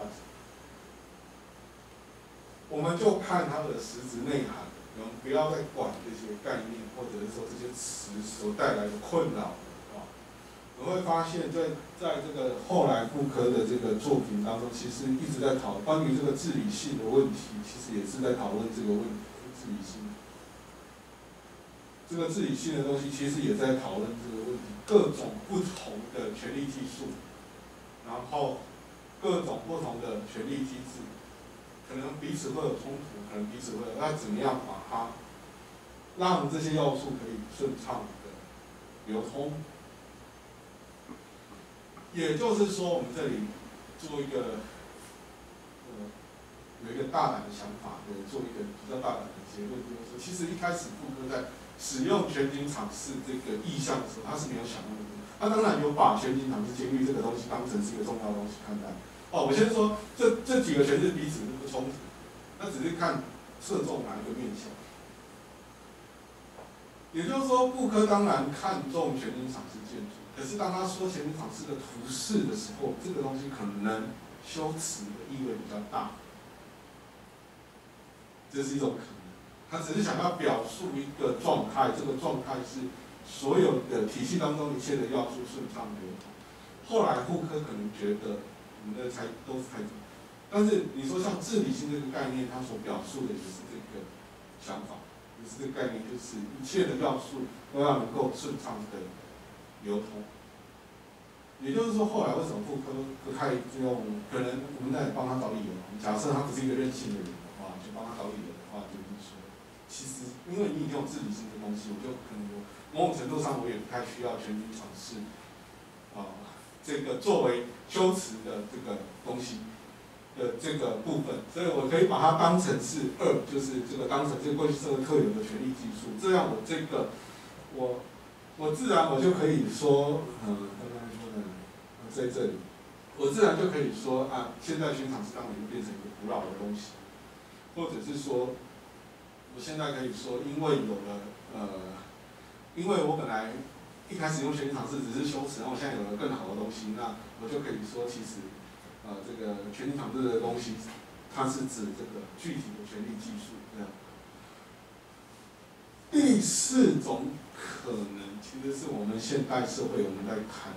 我们就看它的实质内涵，我们不要再管这些概念或者是说这些词所带来的困扰啊。我们会发现在这个后来傅柯的这个作品当中，其实一直在讨论关于这个治理性的问题，其实也是在讨论这个问题，治理性。这个治理性的东西，其实也在讨论这个问题，各种不同的权力技术，然后各种不同的权力机制，可能彼此会有冲突，可能彼此会有，那怎么样把它让这些要素可以顺畅的流通？也就是说，我们这里做一个有一个大胆的想法，做一个比较大胆的结论，就是说，其实一开始傅柯在使用全景场式这个意象的时候，他是没有想那么多。他当然有把全景场式监狱这个东西当成是一个重要的东西看待。我先说这几个全是彼此不冲突，他只是看侧重哪一个面向。也就是说，傅柯当然看重全景场式建筑，可是当他说全景场式的图示的时候，这个东西可能修辞的意味比较大。这是一种可能，他只是想要表述一个状态，这个状态是所有的体系当中一切的要素顺畅流通。后来傅柯可能觉得，我们的都是猜测，但是你说像治理性这个概念，它所表述的也是这个想法，也是这个概念，就是一切的要素都要能够顺畅的流通。也就是说，后来为什么傅柯不太用？可能我们在帮他找理由。假设他不是一个任性的人的话，就帮他找理由的话，就是说，其实因为你已经有治理性的东西，我就可能某种程度上我也不太需要全景场式，这个作为修辞的这个东西的这个部分，所以我可以把它当成是就是这个当成这个过去社会特有的权力技术，这样我这个我自然我就可以说，刚刚说的在这里，我自然就可以说现在全场式当然就变成一个古老的东西，或者是说，我现在可以说，因为有了因为我本来一开始用全景场式只是修辞，然后我现在有了更好的东西，那我就可以说，其实这个全景场式的东西，它是指这个具体的权力技术这样。第四种可能，其实是我们现代社会我们在谈，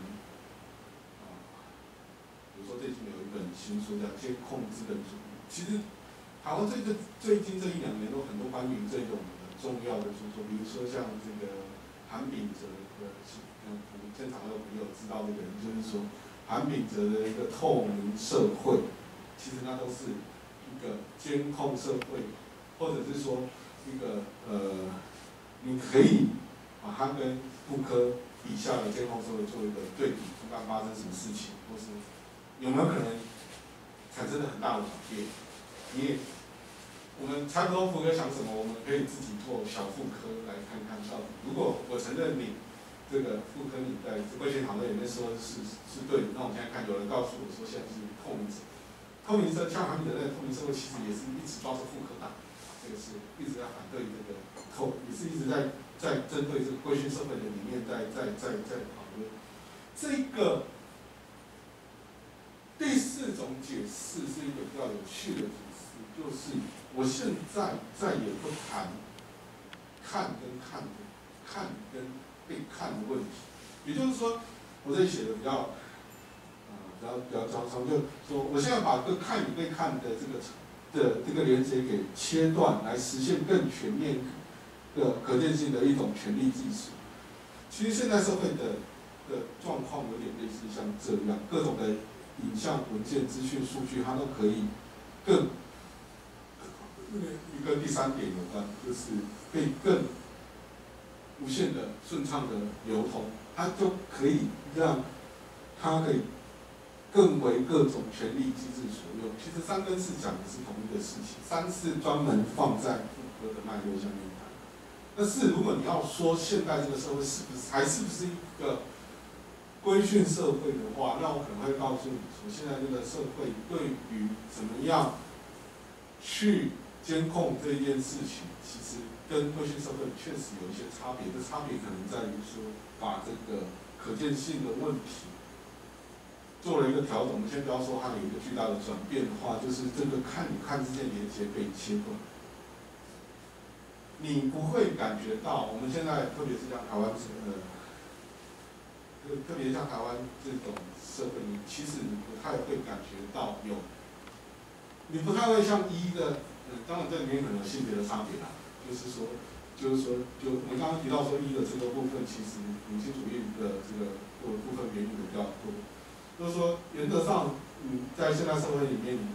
比如说最近有一本新书叫《监控资本主义》，其实台湾最近这1、2年都很多关于这种重要的著作，比如说像这个韩炳哲的，我们现场有朋友知道这个人，就是说韩炳哲的一个透明社会，其实那都是一个监控社会，或者是说一个你可以把它跟傅柯底下的监控社会做一个对比，不管发生什么事情，或是有没有可能产生了很大的转变。我们猜不透傅柯想什么，我们可以自己做小傅柯来看看到底。如果我承认你这个傅柯你在规训讨论里面说是对的，那我现在看有人告诉我说现在是透明社，像韩炳哲那个透明社会，其实也是一直抓着傅柯打。这个是一直在反对这个也是一直在针对这个规训社会的理念在讨论。这个第四种解释是一个比较有趣的解释，就是我现在再也不谈看跟被看的问题，也就是说，我这里写的比较比较常就说，我现在把看与被看的这个连接给切断，来实现更全面的可见性的一种权利技术。其实现代社会的状况有点类似像这样，各种的影像、文件、资讯、数据，它都可以更跟第三点有关，就是可以更无限的顺畅的流通，它就可以让它可以更为各种权利机制所用。其实3跟4讲的是同一个事情，3是专门放在复合的脉络下面谈。那4，如果你要说现代这个社会是不是一个规训社会的话，那我可能会告诉你说，现在这个社会对于怎么样去监控这件事情，其实跟规训社会确实有一些差别。这差别可能在于说，把这个可见性的问题做了一个调整。我们先不要说它有一个巨大的转变的话，就是这个看与看之间连接被切断。你不会感觉到，我们现在特别是像台湾特别像台湾这种社会，你其实你不太会感觉到你不太会像当然这里面可能有性别的差别啦，就是说，我们刚刚提到说的这个部分，其实女性主义的这个部分原因比较多，就是说原则上，在现代社会里面，你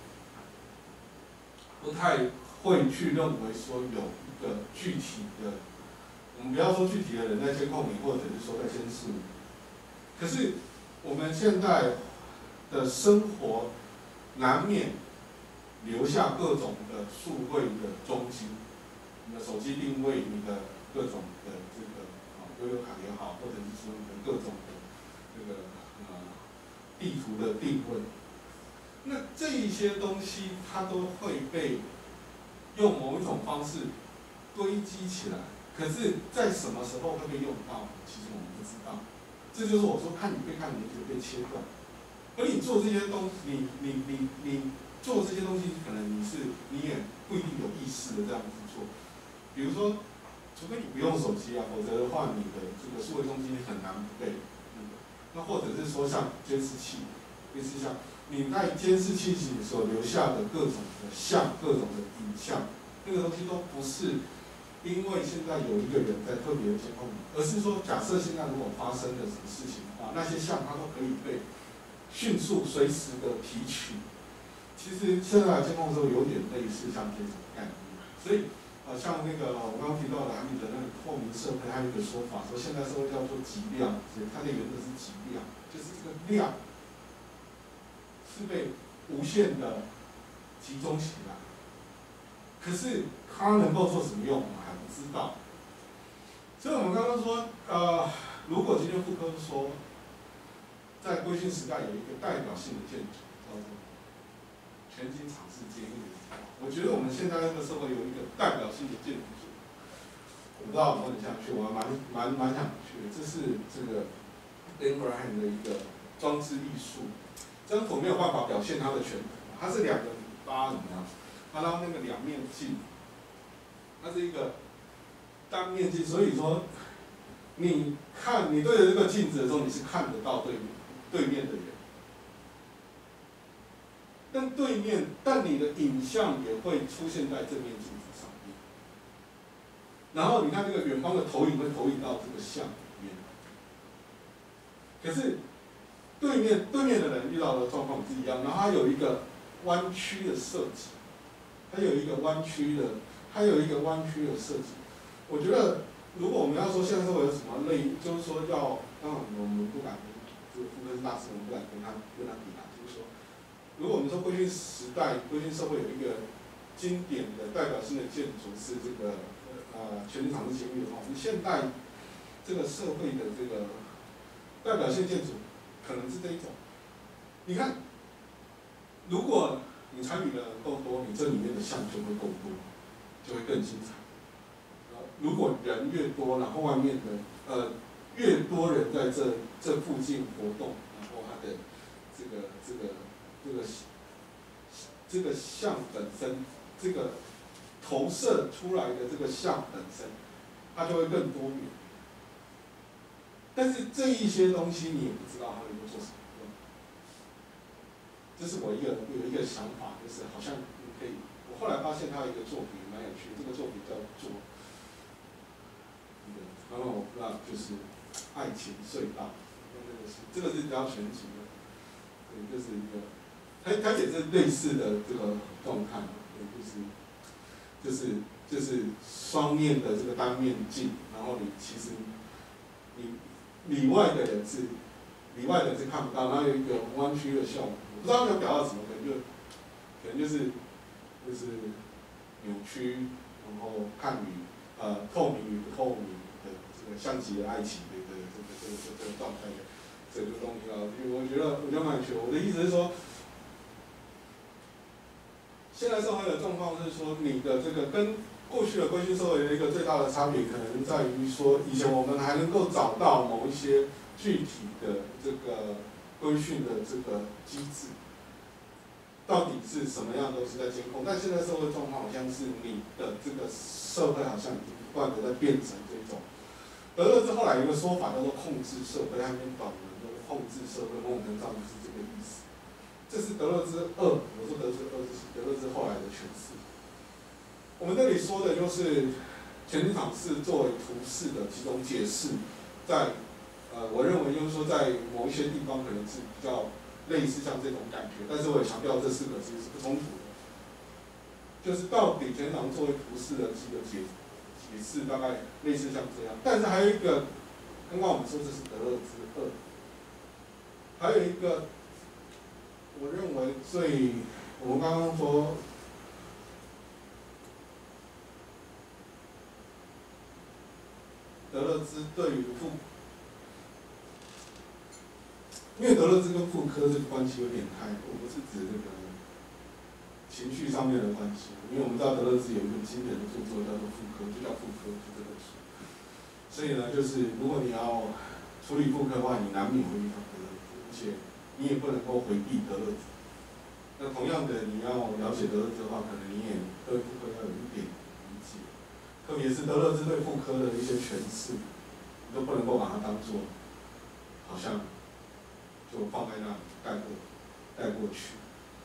不太会去认为说有一个具体的，我们不要说具体的人在监控你，或者是说在监视你。可是我们现在的生活难免留下各种的数位的踪迹，你的手机定位，你的各种的这个悠游卡也好，或者是说你的各种的这个地图的定位，那这一些东西它都会被用某一种方式堆积起来。可是，在什么时候会被用到，其实我们不知道。这就是我说看与被看连接被切断。而你做这些东西，你做这些东西，可能你也不一定有意识的这样子做。比如说，除非你不用手机啊，否则的话，你的这个数位中心很难不被那或者是说像监视器，类似像你在监视器所留下的各种的各种的影像，那个东西都不是因为现在有一个人在特别的监控你，而是说假设现在如果发生了什么事情的话，那些像它都可以被迅速随时的提取。其实现在的监控之后有点类似像这种概念，所以像那个我刚刚提到的韩米的那个透明社会，还有一个说法说现在社会叫做极量，它的原则是极量，就是这个量是被无限的集中起来，可是它能够做什么用，我们还不知道。所以我们刚刚说，如果今天傅科说，在规训时代有一个代表性的建筑叫做全景场式监狱，我觉得我们现在这个社会有一个代表性的建筑，我不知道能不能想去，我蛮想去的。这是这个 Dan Graham 的一个装置艺术，这张图没有办法表现它的全图，它是2个疤怎么样？它让那个2面镜，它是一个单面镜，所以说你对着这个镜子的时候，你是看得到对面的人。但你的影像也会出现在这面镜子上面，然后你看这个远方的投影会投影到这个像里面。可是对面的人遇到的状况不一样，然后它有一个弯曲的设计，它有一个弯曲的设计。我觉得如果我们要说现在社会有什么就是说当然我们不敢跟这个傅科是大师，我们不敢跟他比啦，就是说。如果我们说规训时代、规训社会有一个经典的代表性的建筑是这个全景场式监狱的话，我们现代这个社会的这个代表性建筑可能是这一种。你看，如果你参与的人够多，你这里面的像就会够多，就会更精彩。如果人越多，然后外面的越多人在这附近活动，然后它的这个像本身，这个投射出来的这个像本身，它就会更多元。但是这一些东西你也不知道它能够做什么用。 这是我有一个想法，就是好像你可以。我后来发现他有一个作品蛮有趣的，这个作品叫做刚刚我不知道，就是爱情隧道，这个是比较全集的，对，就是一个，它也是类似的这个状态，对，就是双面的这个单面镜，然后你其实你里外的人是看不到，然后有一个弯曲的效果，我不知道要表达什么，可能就是扭曲，然后看与透明与不透明的这个像极了爱情的这个状态的这个东西啊，我觉得蛮有趣的。我的意思是说，现在社会的状况是说，你的这个跟过去的规训社会的一个最大的差别，可能在于说，以前我们还能够找到某一些具体的这个规训的这个机制。到底是什么样都是在监控，但现在社会状况好像是你的这个社会好像不断的在变成这种。德勒兹后来有一个说法叫做控制社会，他跟短文叫做控制社会，某种程度上就是这个意思。这是德勒兹二，我说德勒兹二是德勒兹后来的诠释。我们这里说的就是全景场式作为图示的几种解释，在我认为就是说在某一些地方可能是比较。类似像这种感觉，但是我也强调这四个其实是不冲突的。就是到底全场作为图示的几个解释，大概类似像这样。但是还有一个，刚刚我们说这是德勒兹二，还有一个，我认为我们刚刚说，德勒兹对于因为德勒兹跟妇科这个关系有点开，我不是指这个情绪上面的关系，因为我们知道德勒兹有一个经典的著作叫做《妇科》，就叫《妇科》，就这本书。所以呢，就是如果你要处理妇科的话，你难免会遇到德勒兹，而且你也不能够回避德勒兹。那同样的，你要了解德勒兹的话，可能你也对妇科要有一点理解，特别是德勒兹对妇科的一些诠释，你都不能够把它当作好像。就放在那里带过去。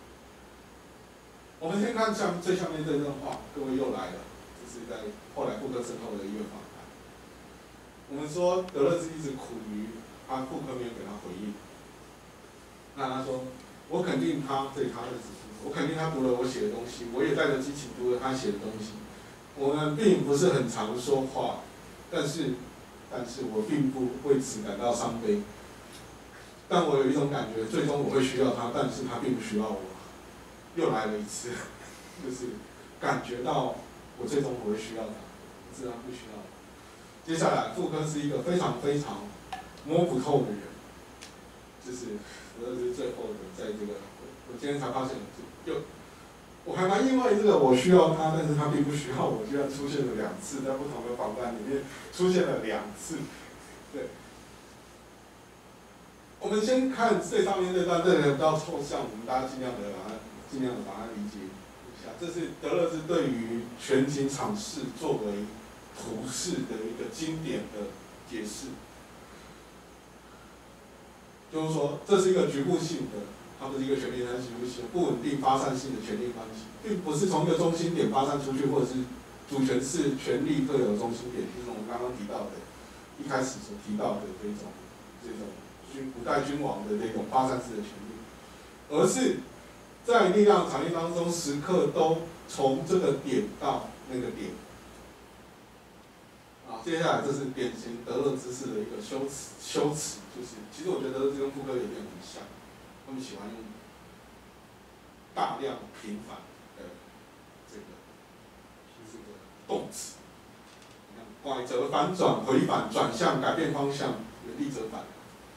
我们先看最下面这段话，各位又来了，这是在后来妇科之后的一个访谈。我们说德勒兹一直苦于他妇科没有给他回应，那他说我肯定他对他的指出，我肯定他读了我写的东西，我也带着激情读了他写的东西。我们并不是很常说话，但是我并不为此感到伤悲。但我有一种感觉，最终我会需要他，但是他并不需要我。又来了一次，就是感觉到我最终我会需要他，可是他不需要我。接下来，妇科是一个非常非常摸不透的人，就是最后的，在这个我今天才发现，我还蛮意外，这个我需要他，但是他并不需要我，居然出现了2次，在不同的访谈里面出现了2次，对。我们先看最上面这段，这个比较抽象，我们大家尽量的把它理解一下。这是德勒兹对于全景场式作为图示的一个经典的解释，就是说这是一个局部性的，它不是一个全面的局部性、不稳定发散性的权力关系，并不是从一个中心点发散出去，或者是主权是权力特有的中心点，就是我们刚刚提到的，一开始所提到的这种。古代君王的这种发散式的权力，而是在力量场域当中，时刻都从这个点到那个点。接下来这是典型德勒兹式的一个修辞，就是其实我觉得德勒兹跟妇科有点很像，他们喜欢用大量频繁的这个动词，拐折、反转、回返、转向、改变方向、原地折返。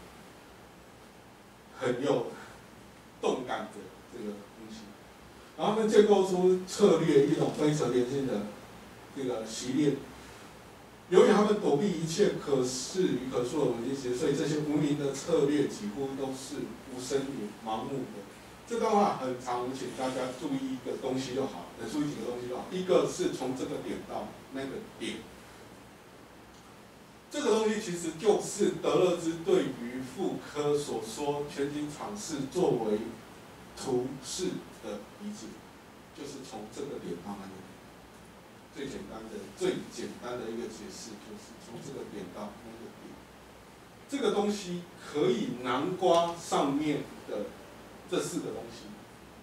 很有动感的这个东西，然后他们建构出策略一种非折连性的这个习练。由于他们躲避一切可视与可述的文字学，所以这些无名的策略几乎都是无声也盲目的。这段话很长，请大家注意一个东西就好，注意几个东西就好。一个是从这个点到那个点。这个东西其实就是德勒兹对于妇科所说全景场式作为图示的理解，就是从这个点到那个点。最简单的一个解释就是从这个点到那个点。这个东西可以囊括上面的这4个东西。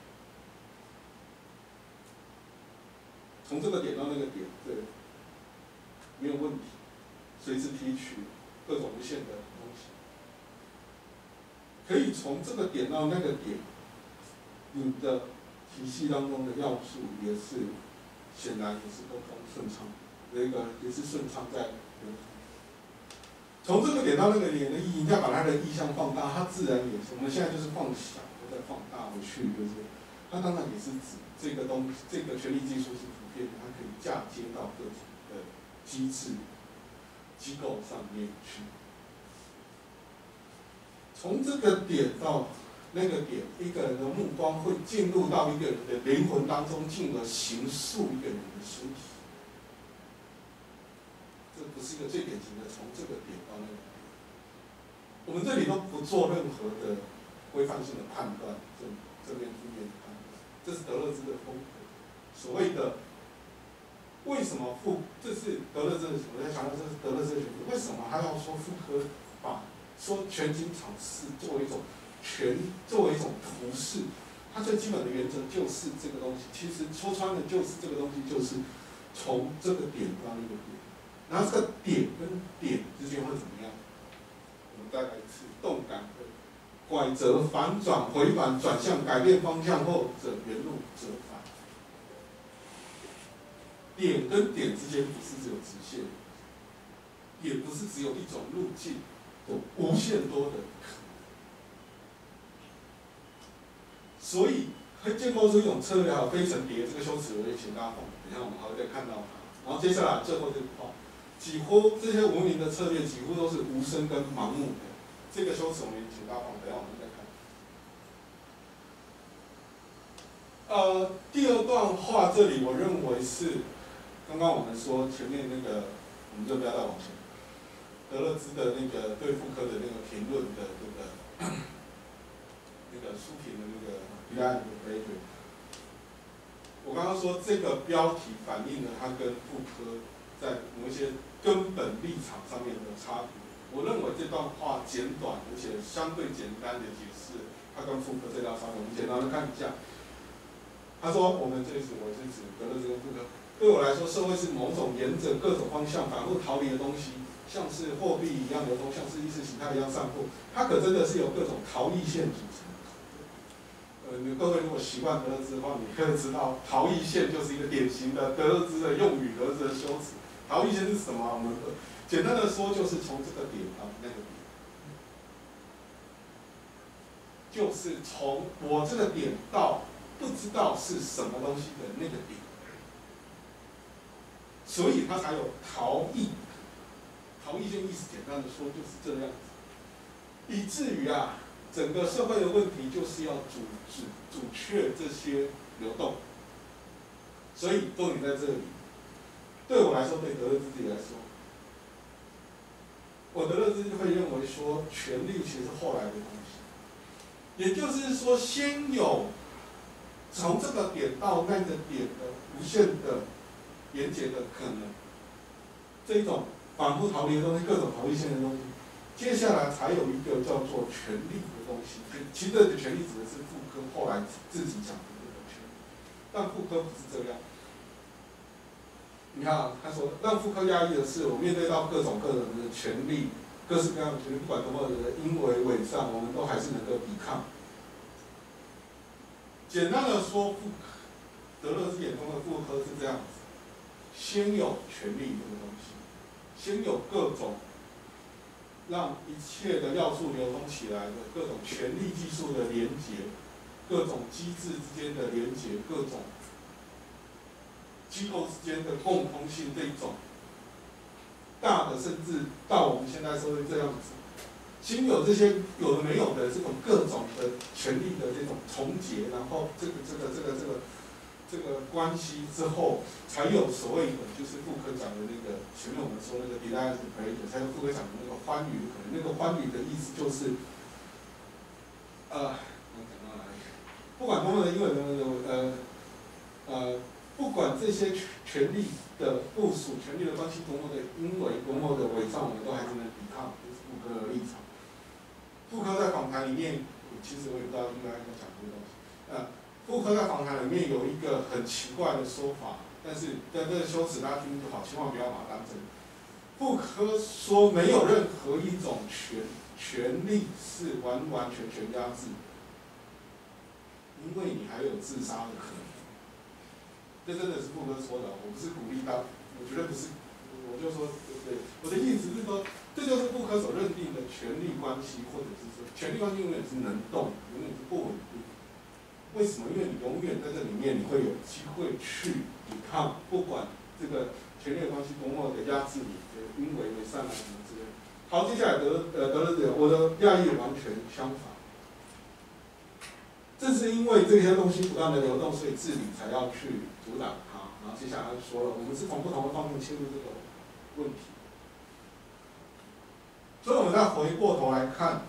从这个点到那个点，对，没有问题，随时提取各种无限的东西。可以从这个点到那个点，你的体系当中的要素也是显然也是沟通顺畅，那个也是顺畅在流通。从这个点到那个点的意义，你要把它的意象放大，它自然也是。我们现在就是放小，再放大回去，就是它当然也是指这个东西，这个权力技术是普遍的，它可以嫁接到各种的机制、机构上面去。从这个点到那个点，一个人的目光会进入到一个人的灵魂当中，进而形塑一个人的身体。这不是一个最典型的从这个点到那个点。我们这里都不做任何的规范性的判断，这边负面的判断，这是德勒兹的风格。所谓的为什么这是德勒兹的，我在强调这是德勒兹的学说，为什么他要说妇科把说全景场是作为一种图示？它最基本的原则就是这个东西，其实说穿了就是这个东西，就是从这个点到那个点，然后这个点跟点之间会怎么样？我们再来一次，动感会拐折、反转、回转、转向、改变方向，或者原路折返。点跟点之间不是只有直线，也不是只有一种路径，有无限多的可能。所以会建构出一种策略，还有非层叠这个修辞，我也请大家放。等一下我们还会再看到它。然后接下来最后这句话，几乎这些文明的策略几乎都是无声跟盲目的。这个修辞我们也请大家放。等一下我们再看。第二段话这里我认为是刚刚我们说前面那个，我们就不要再往前。德勒兹的那个对妇科的那个评论的那个书评的那个 Behind the Figure， 我刚刚说这个标题反映了它跟妇科在某一些根本立场上面的差别。我认为这段话简短而且相对简单的解释它跟妇科最大差别。我们简单的看一下。他说：“我们这里我是指德勒兹跟妇科。对我来说，社会是某种沿着各种方向反复逃离的东西，像是货币一样流通，像是意识形态一样散布。它可真的是由各种逃逸线组成。各位如果习惯德勒兹的话，你可以知道，逃逸线就是一个典型的德勒兹的用语，德勒兹的修辞。逃逸线是什么？我们简单的说，就是从这个点到那个点。”就是从我这个点到不知道是什么东西的那个点，所以它才有逃逸。逃逸线意思简单的说就是这样子，以至于整个社会的问题就是要阻却这些流动。所以重点在这里。对我来说，对德勒兹自己来说，我德勒兹会认为说，权力其实是后来的东西。也就是说，先有从这个点到那个点的无限的连接的可能，这一种反复逃离的东西，各种逃逸线的东西，接下来才有一个叫做权力的东西。其实这个权力指的是妇科后来自己讲的这个权力，但妇科不是这样。你看他说，让妇科压抑的是，我面对到各种的权力。各式各样的权利，不管多么的因为伪善，我们都还是能够抵抗。简单的说，德勒兹眼中的妇科是这样子：先有权力这个东西，先有各种让一切的要素流通起来的各种权力技术的连结，各种机制之间的连结，各种机构之间的共通性，这一种。大的，甚至到我们现在社会这样子，先有这些有的没有的这种各种的权力的这种重叠，然后这个关系之后，才有所谓的就是妇科讲的那个前面我们说那个 delight pleasure， 才有妇科讲的那个欢愉的可能。那个欢愉的意思就是，我讲到哪里？ 不管多么的因为不管这些权力的部署、权力的关系多么的因为、多么的伪造，我们都还是能抵抗，这是傅科的立场。傅科在访谈里面，其实我也不知道应该要讲这个东西。傅科在访谈里面有一个很奇怪的说法，但是这个修辞大家听就好，千万不要把它当真。傅科说没有任何一种权力是完完全全压制，因为你还有自杀的可能。这真的是傅科说的，我不是鼓励他，我绝对不是，我就说对，我的意思是说，这就是傅科所认定的权力关系，或者是说权力关系永远是能动，永远是不稳定。为什么？因为你永远在这里面，你会有机会去抵抗，不管这个权力的关系多么的压制你，因为善啊什么之类的。好，接下来德勒兹，我的亚裔完全相反。正是因为这些东西不断的流动，所以治理才要去阻挡它。然后接下来他说了，我们是从不同的方面切入这个问题。所以我们再回过头来看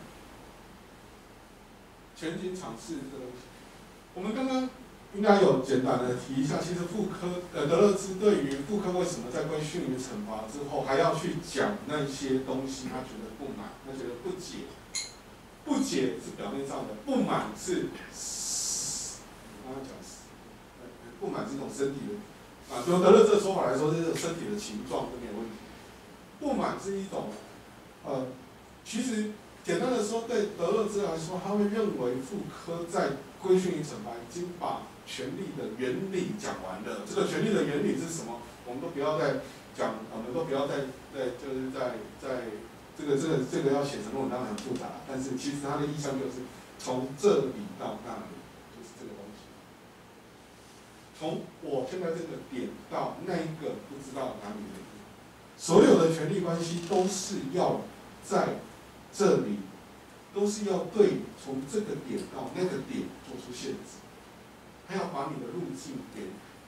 全景场式这个东西，我们刚刚应该有简短的提一下，其实德勒兹对于傅科为什么在规训与惩罚之后还要去讲那些东西，他觉得不满，他觉得不解。不解是表面上的，不满是刚刚讲不满是一种身体的就德勒兹的说法来说，这是身体的形状都没有问题。不满是一种其实简单的说，对德勒兹来说，他会认为傅科在规训与惩罚已经把权力的原理讲完了。这个权力的原理是什么？我们都不要再讲，我们都不要再就是这个要写成论文当然很复杂，但是其实它的意象就是从这里到那里，就是这个东西。从我现在这个点到那一个不知道哪里的点，所有的权力关系都是要在这里，都是要对从这个点到那个点做出限制，它要把你的路径给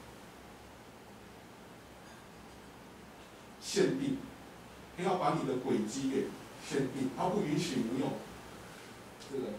限定。要把你的轨迹给限定，它不允许你有这个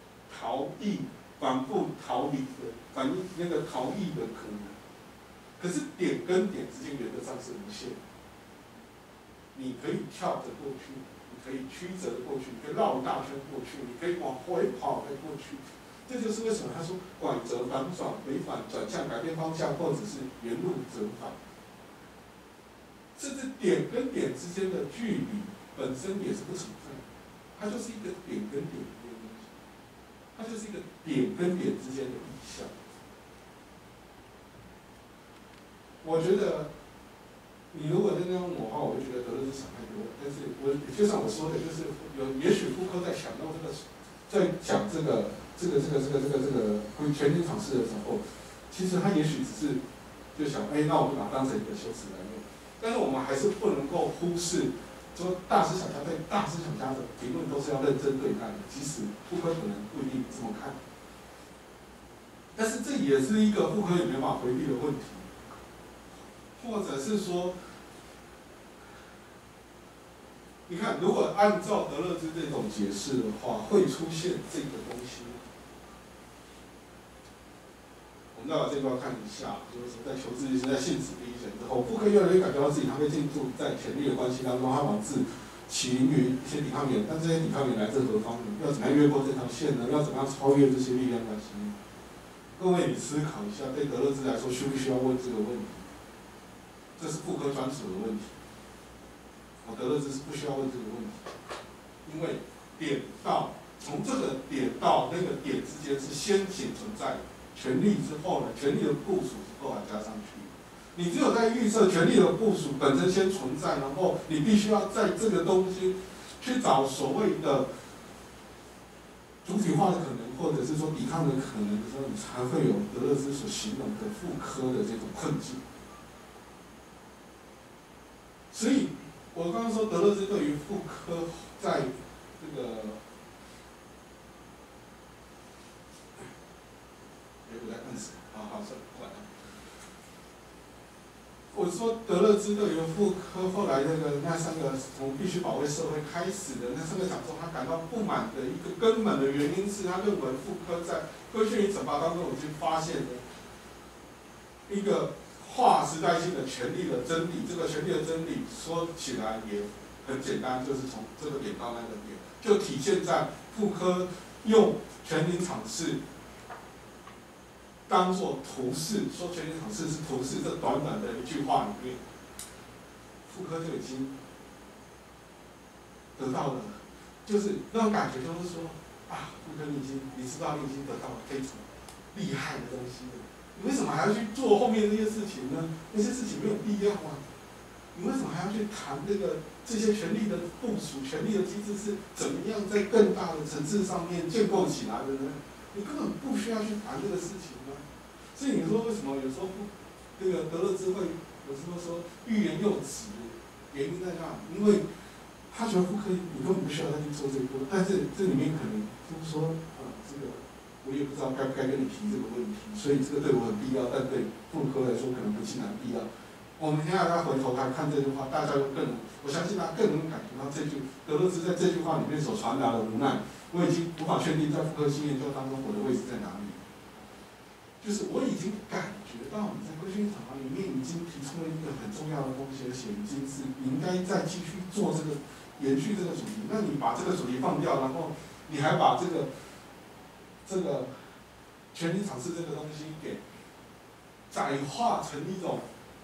反复逃离的逃逸的可能。可是点跟点之间原则上是无限的，你可以跳着过去，你可以曲折的过去，你可以绕一大圈过去，你可以往回跑再过去。这就是为什么他说拐折、反转、回返、转向、改变方向，或者是原路折返。甚至点跟点之间的距离本身也是不存在的，它就是一个点跟点之间的东西，它就是一个点跟点之间的意象。我觉得，你如果真的问我的话，我就觉得德勒兹想太多了。但是就像我说的，就是也许傅科在想到在讲这个全景场式的时候，其实他也许只是就想，那我就把它当成一个修辞来用。但是我们还是不能够忽视，说大思想家对大思想家的评论都是要认真对待的，即使傅科可能不一定这么看。但是这也是一个傅科也没办法回避的问题，或者是说，你看，如果按照德勒兹这种解释的话，会出现这个东西。我们再把这段看一下，就是在求知识、在信使第一选之后，傅科越来越感觉到自己他被进入在权力的关系当中，他往自起因于一些抵抗源，但这些抵抗源来自何方呢？要怎么样越过这条线呢？要怎么样超越这些力量关系呢？各位，你思考一下，对德勒兹来说，需不需要问这个问题？这是傅科专属的问题。德勒兹是不需要问这个问题，因为从这个点到那个点之间是先行存在的。权力之后呢？权力的部署之后还加上去。你只有在预测权力的部署本身先存在，然后你必须要在这个东西去找所谓的主体化的可能，或者是说抵抗的可能的时候，你才会有德勒兹所形容的傅科的这种困境。所以，我刚刚说德勒兹对于傅科在这个我在看什么？好，算了，不管了。 我说德勒兹对于妇科后来那3个从必须保卫社会开始的那3个讲座，他感到不满的一个根本的原因是，他认为妇科在科学与惩罚当中已经发现了一个划时代性的权利的真理。这个权利的真理说起来也很简单，就是从这个点到那个点，就体现在妇科用权柄场式当作图示，说权柄场式是图示，这短短的一句话里面，妇科就已经得到了，就是那种感觉，就是说啊，妇科你知道你已经得到了非常厉害的东西了，你为什么还要去做后面这些事情呢？那些事情没有必要啊。你为什么还要去谈这些权利的部署、权利的机制是怎么样在更大的层次上面建构起来的呢？你根本不需要去谈这个事情啊。所以你说为什么有时候德勒兹会有时候说欲言又止，原因在哪？因为他觉得妇科你根本不需要再去做这个，但是这里面可能就是说这个我也不知道该不该跟你提这个问题，所以这个对我很必要，但对妇科来说可能不尽然必要。我们现在再回头来看这句话，大家就我相信大家更能感觉到德勒兹在这句话里面所传达的无奈。我已经无法确定在妇科性研究当中我的位置在哪里，就是我已经感觉到你在规训场里面已经提出了一个很重要的东西，而且已经是你应该再继续做这个延续这个主题。那你把这个主题放掉，然后你还把这个权利场式这个东西给窄化成一种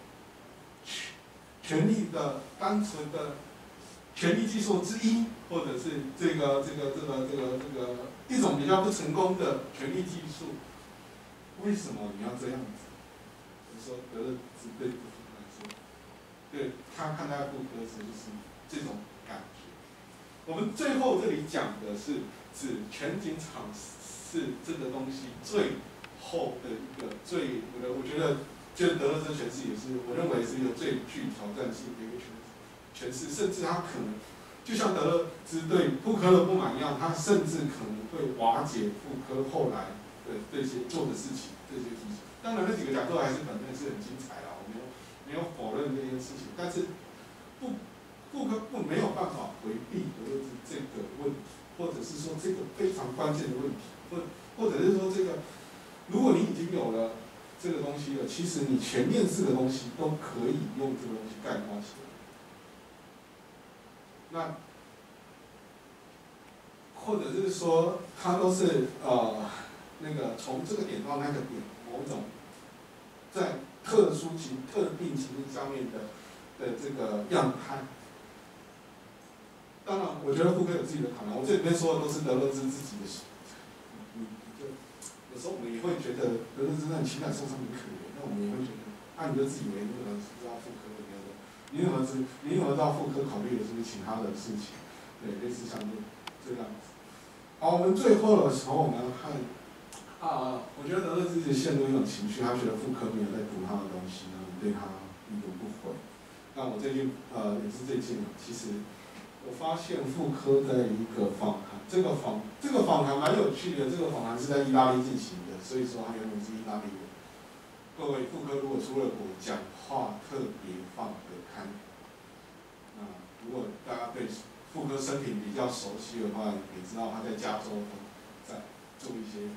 权利的单纯的权利技术之一，或者是一种比较不成功的权利技术。为什么你要这样子？我说德勒兹对妇科来说，对他看待妇科时就是这种感觉。我们最后这里讲的是指全景场是这个东西最后的一个我觉得。就德勒兹诠释也是，我认为是一个最具挑战性的一个诠释，甚至他可能就像德勒兹对妇科的不满一样，他甚至可能会瓦解妇科后来的这些做的事情，这些事情。当然，那几个讲座还是本身是很精彩啦，我没有否认这件事情，但是妇科没有办法回避德勒兹这个问题，或者是说这个非常关键的问题，或者是说这个，如果你已经有了。这个东西了，其实你全面式的东西都可以用这个东西概括起来。那或者是说，它都是从这个点到那个点，某种在特定情境上面的这个样态。当然，我觉得妇科有自己的考量，我这里面说的都是德勒兹自己的。有时候我们也会觉得德勒兹那情感受伤很可怜，那我们也会觉得，你就自以为那个是知道妇科的那个，你怎么知道妇科考虑的是不是其他的事情？对，类似像这样子。好，我们最后的时候我们看我觉得德勒兹自己陷入一种情绪，他觉得妇科没有在读他的东西，然后对他已读不回。那我最近也是最近其实我发现妇科的一个访谈。这个访谈蛮有趣的，这个访谈是在意大利进行的，所以说他原本是意大利人。各位妇科如果出了国，讲话特别放得开。如果大家对妇科生平比较熟悉的话，也知道他在加州在做一些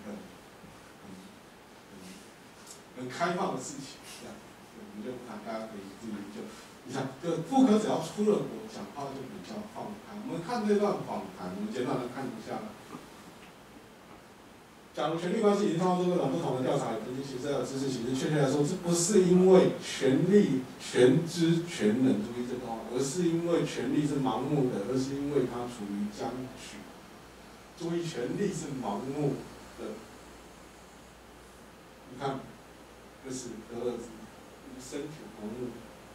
很开放的事情，这样，我们就不谈，大家可以自己就。你看，就妇科只要出了国，讲话就比较放开。我们看这段访谈，我们简短的看一下。假如权力关系已经通过各种不同的调查与分析形式还有知识形式，确切来说，这不是因为权力全知全能，注意这个话，而是因为权力是盲目的，而是因为它处于僵局。注意，权力是盲目的。你看，这是德勒兹，身体盲目。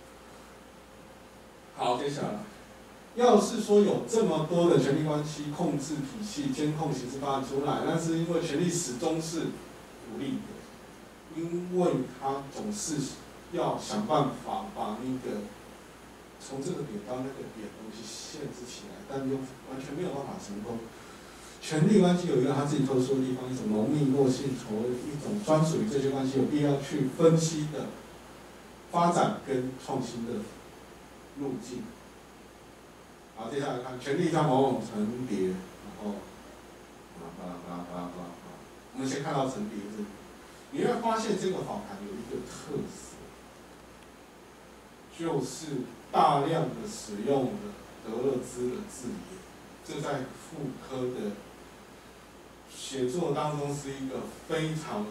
好，接下来，要是说有这么多的权力关系、控制体系、监控形式发展出来，那是因为权力始终是独立的，因为它总是要想办法把那个从这个点到那个点的东西限制起来，但又完全没有办法成功。权力关系有一个它自己特殊的地方，一种浓密、惰性、一种专属于这些关系有必要去分析的发展跟创新的路径。好，接下来看权力上某种层叠，然后巴拉巴拉巴拉巴拉。我们先看到层叠这里，你会发现这个访谈有一个特色，就是大量的使用了德勒兹的字眼，这在傅柯的写作当中是一个非常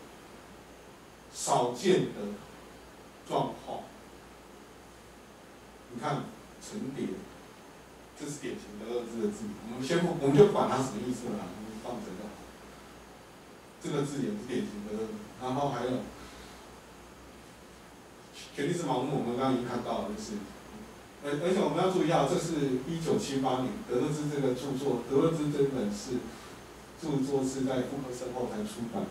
少见的状况。你看层叠，这是典型德勒兹的字眼。我们就管它什么意思了，我们放着就好。这个字眼是典型的，然后还有权力是盲目，我们刚刚已经看到了，就是，而且我们要注意到，这是1978年德勒兹这个著作，德勒兹这本著作是在傅柯身后才出版。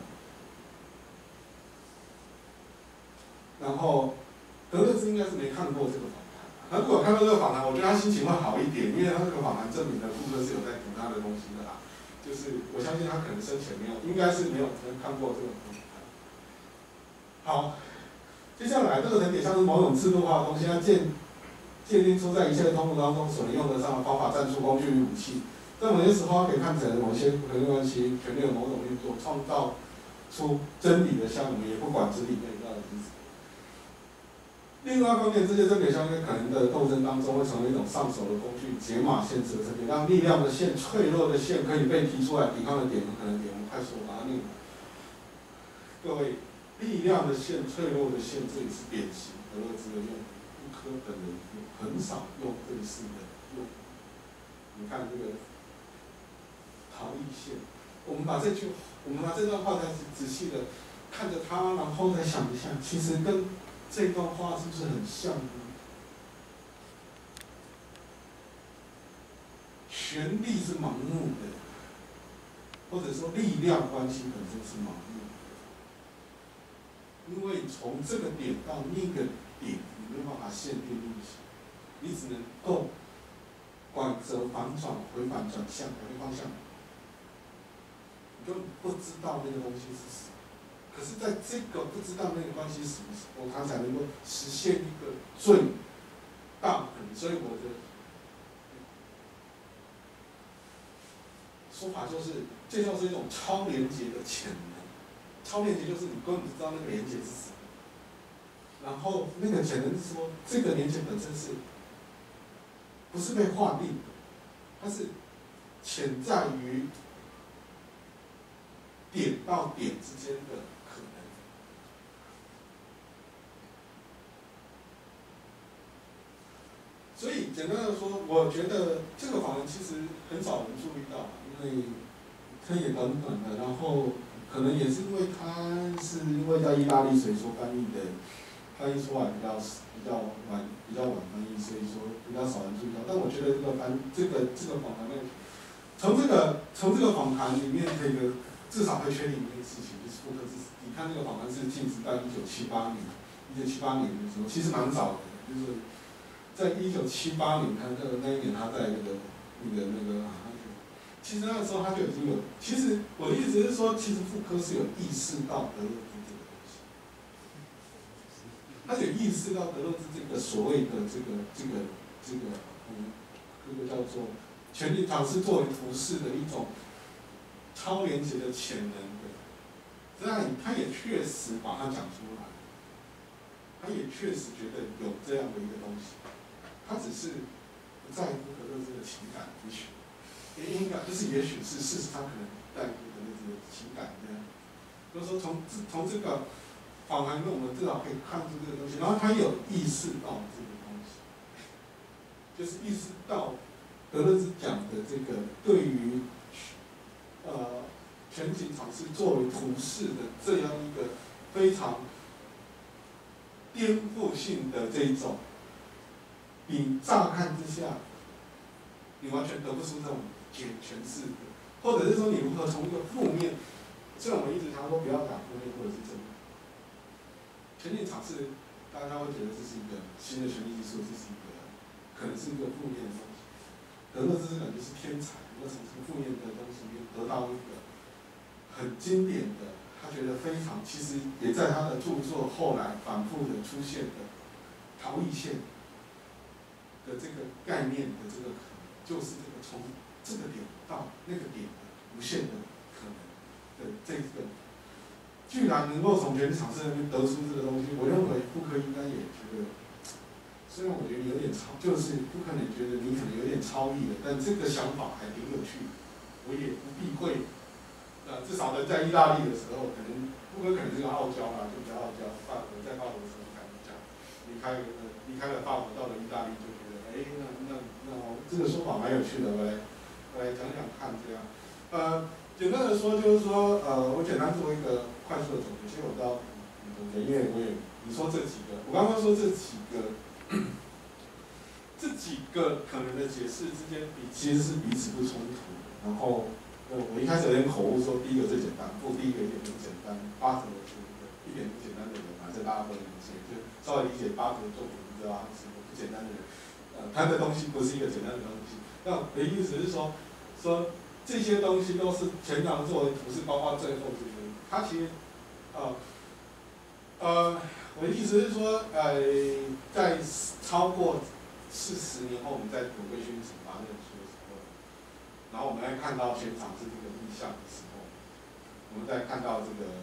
然后德勒兹应该是没看过这个访谈，他如果看到这个访谈，我觉得他心情会好一点，因为他这个访谈证明了傅柯是有在读他的东西的啦。就是我相信他可能生前没有，应该是没有看过这个访谈。好，接下来这个层叠像是某种制度化的东西，它界定出在一切的通路当中所能用得上的方法、战术、工具与武器。在某些时候，它可以看成某些不可逆关系、权力的某种运作，创造出真理的项目，也不管真理内在的是什么。另外一方面，这些真理相约可能的斗争当中，会成为一种上手的工具，解码现实的层叠，让力量的线、脆弱的线可以被提出来，抵抗的点可能点，我们快速把它念完。各位，力量的线、脆弱的线，这里是典型德勒兹的用语，傅柯本人很少用类似的用语。你看这个逃逸线，我们把这段话再仔细的看着它，然后再想一下，其实跟这段话是不是很像呢？权力是盲目的，或者说力量关系本身是盲目的，因为从这个点到那个点，你没有办法限定路线，你只能够拐折、反转、回返、转向、改变方向，你根本不知道那个东西是什么。可是，在这个不知道那个关系什么时候，它才能够实现一个最大可能。所以我的说法就是，这就是一种超连结的潜能。超连结就是你根本不知道那个连结是什么，然后那个潜能是说，这个连结本身是不是被划定的，它是潜在于点到点之间的可能。所以简单的说，我觉得这个访谈其实很少人注意到，因为它也短短的，然后可能也是因为它是因为在意大利水说翻译出来比较晚翻译，所以说比较少人注意到。但我觉得这个访谈内容，从这个访谈里面可以至少会确定一件事情，就是傅柯你看这个访谈是禁止在1978年的时候，其实蛮早的，就是在1978年，那一年他在其实那个时候他就已经有，其实我的意思是说，其实傅柯是有意识到德勒兹这个东西，他有意识到德勒兹这个所谓的这个叫做权力尝试作为图示的一种超连结的潜能的，这样他也确实把它讲出来，他也确实觉得有这样的一个东西，他只是不在乎德勒兹的情感，应该就是也许是事实上可能在乎德勒兹的情感这样，就是说从这个访谈中，我们至少可以看出这个东西，然后他有意识到这个东西，就是意识到德勒兹讲的这个对于全景尝试作为图示的这样一个非常颠覆性的这一种，你乍看之下，你完全得不出这种诠释的，或者是说你如何从一个负面，虽然我们一直常说不要讲负面或者是正面，全景尝试大家会觉得这是一个新的权力技术，这是一个可能是一个负面的东西。德勒兹就是天才，能够从这个负面的东西里面得到一个很经典的、 他觉得非常，其实也在他的著作后来反复的出现的逃逸线的这个概念的这个可能，就是这个从这个点到那个点的无限的可能的这个，居然能够从原理场式那边得出这个东西，我认为布克应该也觉得，虽然我觉得有点超，就是布克也觉得你可能有点超意了，但这个想法还挺有趣的，我也不避讳。至少人在意大利的时候，可能布克可能是个傲娇啦，就比较傲娇。在法国的时候，讲离开了法国，到了意大利，就觉得那这个说法蛮有趣的，我来讲讲看这样。简单的说就是说，我简单做一个快速的总结，先我到总结，因为我也你说这几个，我刚刚说这几个可能的解释之间其实是彼此不冲突的，然后。我一开始有点口误，说第一个最简单，第一个一点不简单，巴特是一点不简单的人嘛，这大家都能理解，就稍微理解巴特的作品，你知道他是一个不简单的人，他的东西不是一个简单的东西。那我的意思是说这些东西都是全场作为图示，包括最后这些，他其实我的意思是说，在超过40年后，我们在读魏勋惩罚那本书的时候。然后我们来看到全场是这个意象的时候，我们再看到这个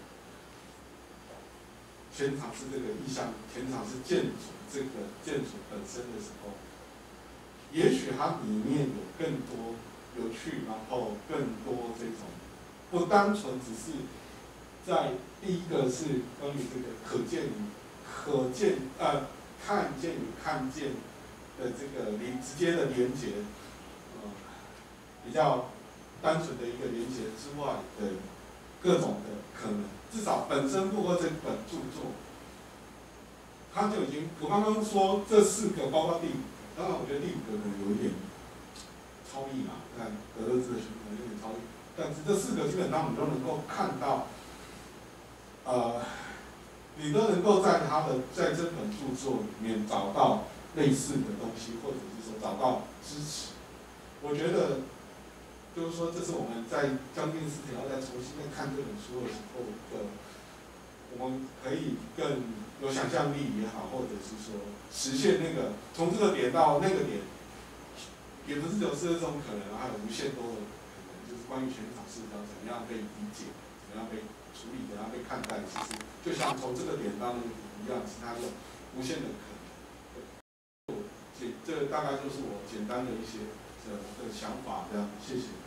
全场是这个意象，全场是建筑这个建筑本身的时候，也许它里面有更多有趣，然后更多这种不单纯只是在第一个是关于这个看见与看见的这个直接的连结。比较单纯的一个连结之外的各种的可能，至少本身不过这本著作，它就已经，我刚刚说这4个，包括第5个，当然我觉得第5个可能有一点超意嘛，看德勒兹的选择有点超意，但是这4个基本上你都能够看到，你都能够在这本著作里面找到类似的东西，或者是说找到支持，我觉得。就是说，这是我们在将近4年要再重新再看这本书的时候，我们可以更有想象力也好，或者是说实现那个从这个点到那个点，也不是只有这种可能，还有无限多的可能，就是关于全场视角怎么样被理解，怎么样被处理，怎么样被看待，其实就像从这个点到那个点一样，其他有无限的可能。这大概就是我简单的一些的想法，这样，谢谢。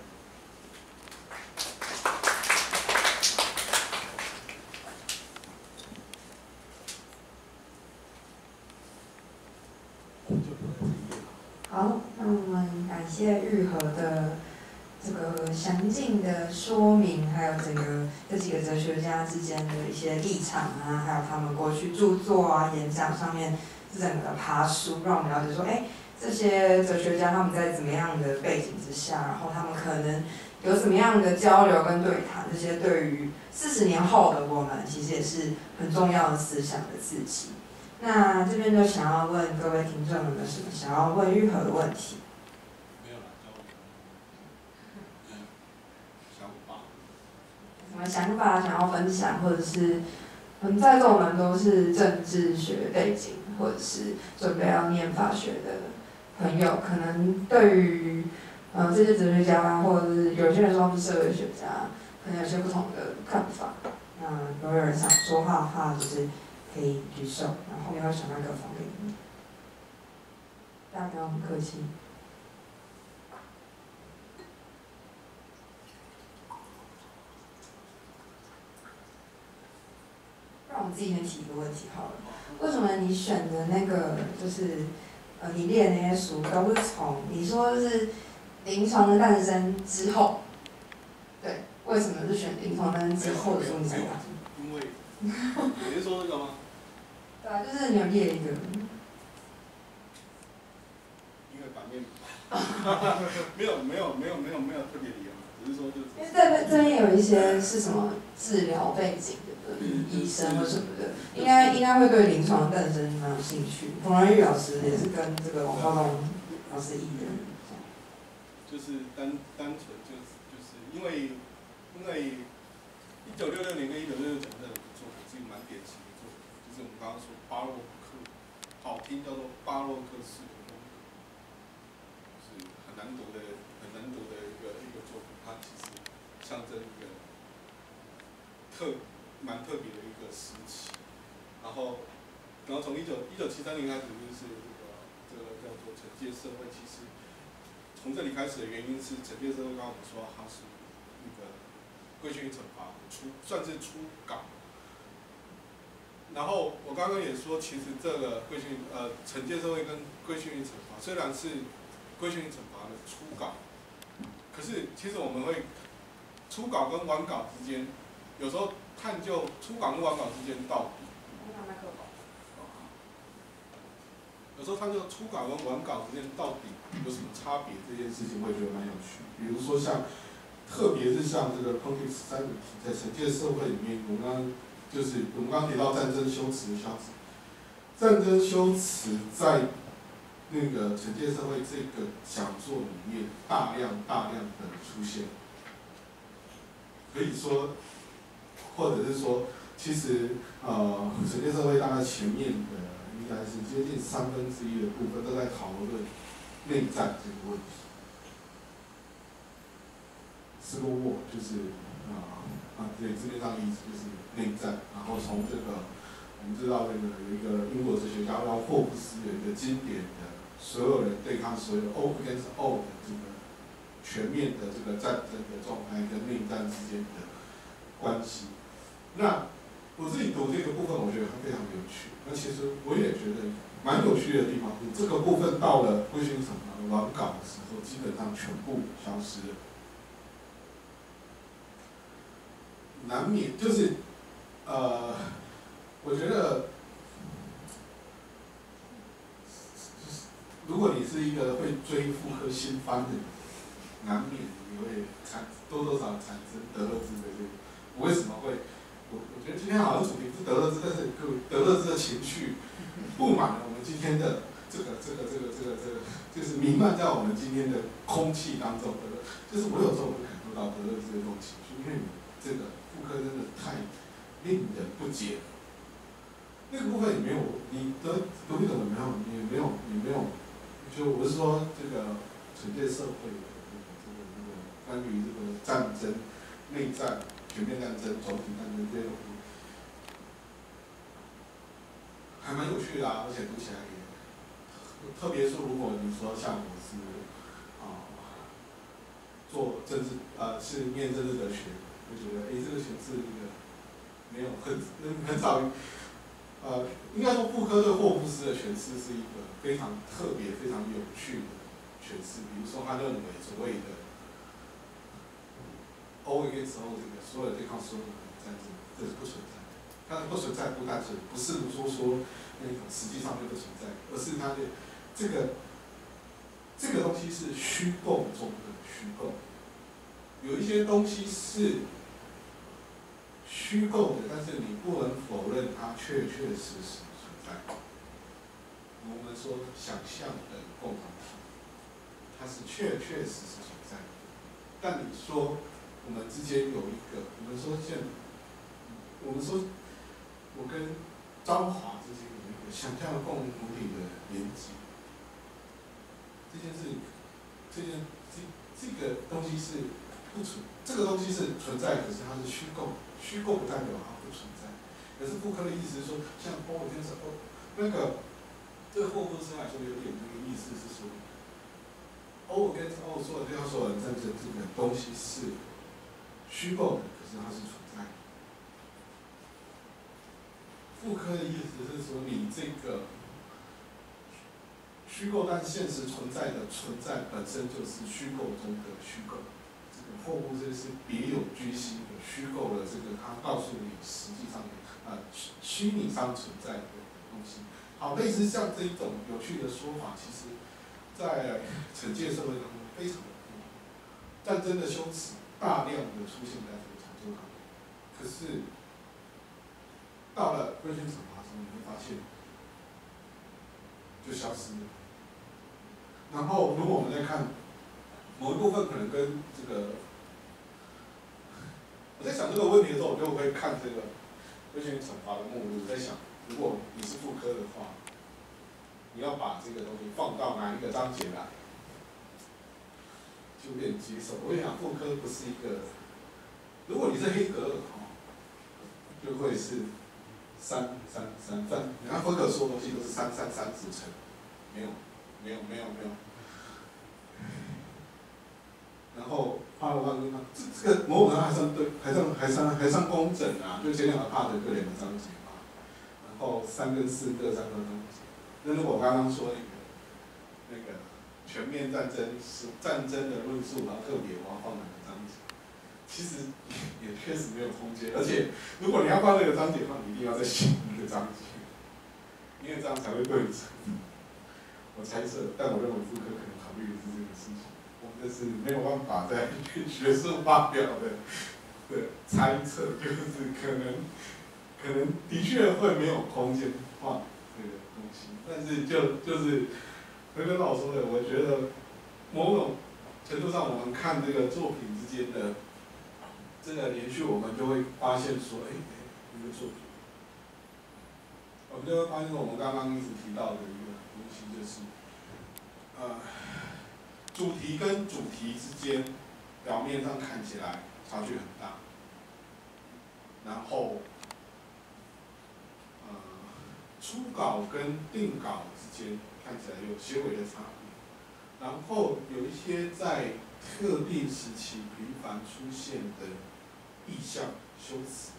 好，那我们感谢玉和的这个详尽的说明，还有这几个哲学家之间的一些立场啊，还有他们过去著作啊、演讲上面这整个爬梳，让我们了解说，这些哲学家他们在怎么样的背景之下，然后他们可能有怎么样的交流跟对谈，这些对于40年后的我们，其实也是很重要的思想的刺激。那这边就想要问各位听众有没有什么想要问玉和的问题？ 没有了，想法。 什么想法想要分享，或者是在座我们都是政治学背景，或者是准备要念法学的朋友，可能对于这些哲学家，或者是有些人说是社会学家，可能有些不同的看法。那如果有人想说话的话，就是可以举手，然后后面会传麦克风给你们。大家不要很客气。让我自己先提一个问题好了，为什么你选的那个就是你列的那些书都是从你说是临床的诞生之后，对，为什么是选临床诞生之后的书你才打？ 因为你是说这个吗？ 对啊，就是你有列一个。 因为版面没有特别理由，只是说就。 因为这边有一些是什么治疗背景的医生或什么的，应该会对临床诞生蛮有兴趣。冯仁玉老师也是跟这个王浩东老师一人。 就是单纯就是因为 1966年跟1966讲的作品是一个蛮典型的作品，就是我们刚刚说巴洛克，好听叫做巴洛克式的风格，是很难得的一个作品，它其实象征一个蛮特别的一个时期。然后从1973年开始，就是这个叫做惩戒社会，其实从这里开始的原因是惩戒社会，刚刚我们说它是那个规训与惩罚算是初稿。然后我刚刚也说，其实这个惩戒社会跟规训与惩罚虽然是规训与惩罚的初稿，可是其实我们会初稿跟完稿之间，有时候探究初稿跟完稿之间到底。有时候探究初稿跟完稿之间到底有什么差别，这件事情我也觉得蛮有趣。比如说特别是像这个 Context 3的题，在惩戒社会里面，我们刚刚提到战争修辞的消失，战争修辞在那个惩戒社会这个讲座里面大量的出现，可以说，或者是说，其实惩戒社会大概前面的应该是接近1/3的部分都在讨论内战这个问题。Civil War 就是对字面上的意思就是内战，然后从这个我们知道有一个英国哲学家叫霍布斯有一个经典的所有人对抗所有 all against all 的这个全面的这个战争的状态跟内战之间的关系。那我自己读这个部分，我觉得它非常有趣。那其实我也觉得蛮有趣的地方是，这个部分到了规训惩罚的完稿的时候，基本上全部消失了。难免就是我觉得，如果你是一个会追复刻新番的人，难免你会多多少产生德勒兹的这个。我为什么会？我觉得今天好像主题是德勒兹，但是德勒兹的情绪布满了我们今天的就是弥漫在我们今天的空气当中的。就是我有时候会感受到德勒兹的这种情绪，因为这个复刻真的太令人不解。那个部分也没有，你读不懂也没有，就我是说这个惩戒社会的关于这个战争、内战、全面战争、总体战争这些东西，还蛮有趣的而且读起来也，特别是如果你说像我是做政治是念政治哲学，就觉得这个形式没有很少应该说傅科对霍布斯的诠释是一个非常特别、非常有趣的诠释。比如说，他认为所谓的 all against all 这个所有对抗所有的战争，这是不存在的。它的不存在不单纯不是说那种实际上就不存在，而是它的这个东西是虚构中的虚构。有一些东西是虚构的，但是你不能否认它确实存在。我们说想象的共同体，它是确实存在的。但你说我们之间有一个，我们说我跟张华之间有一个想象的共同体的连接，这个东西是不存，这个东西是存在，可是它是虚构，虚构不代表它不存在。可是傅科的意思是说，像all against all，那个对霍布斯来说有点那个意思是说 ，all against all 所有对抗所有人战争这个东西是虚构的，可是它是存在的。傅科的意思是说，你这个虚构但现实存在的存在本身就是虚构中的虚构。这个霍布斯是别有居心的虚构了这个他告诉你实际上虚拟上存在的东西。好，类似像这一种有趣的说法，其实在惩戒社会当中非常的多。战争的修辞大量的出现在这个讲座当中，可是到了规训惩罚的时候，你会发现就消失了。然后，如果我们再看某一部分，可能跟这个我在想这个问题的时候，我就会看这个规训惩罚的目录，在想，如果你是副科的话，你要把这个东西放到哪一个章节来，就有点棘手。我想副科不是一个，如果你是黑格尔就会是3，你看福克说的东西都是3组成，没有。然后帕罗曼这个某种程度还算对，还算工整啊，就前两个 part 各2个章节嘛，然后3跟4各3个章节。那如果我刚刚说那个全面战争的论述，然后特别我要放哪个章节，其实也确实没有空间。而且如果你要放那个章节的话，你一定要再写一个章节，因为这样才会对称。我猜测，但我认为妇科可能考虑的是这个事情。这是没有办法在学术发表的猜测，就是可能的确会没有空间画这个东西，但是就是跟老师说的，我觉得某种程度上，我们看这个作品之间的这个连续，我们就会发现说，一个作品，我们就会发现我们刚刚一直提到的一个东西，就是主题跟主题之间，表面上看起来差距很大，然后，初稿跟定稿之间看起来有些微的差别，然后有一些在特定时期频繁出现的意象修辞，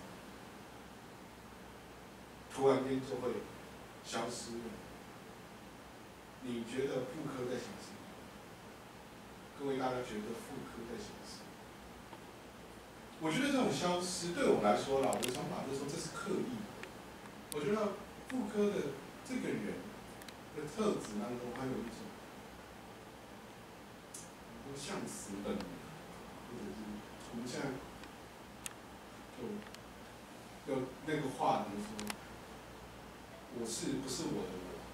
突然间就会消失了。你觉得妇科在想什么？各位大家觉得妇科在想什么？我觉得这种消失对我来说啦，我的想法就是说这是刻意的。我觉得妇科的这个人的特质当中，还有一种向死本能，或者是我们现在就那个话怎么说？我是不是我的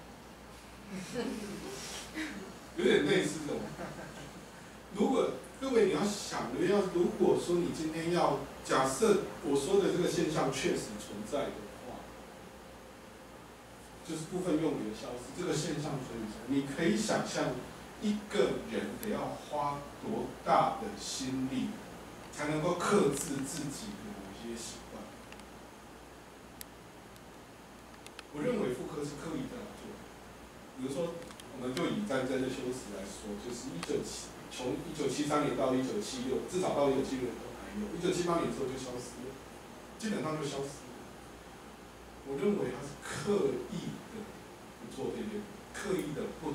我？有点类似这种。如果各位你要想的如果说你今天要假设我说的这个现象确实存在的话，就是部分用语的消失，这个现象存在，你可以想象一个人得要花多大的心力，才能够克制自己的某些习惯。我认为妇科是刻意这样做的。比如说，我们就以战争的修辞来说，就是从1973年到1976，至少到1976年都还有，1978年之后就消失了，基本上就消失了。我认为他是刻意的不做这件，刻意的不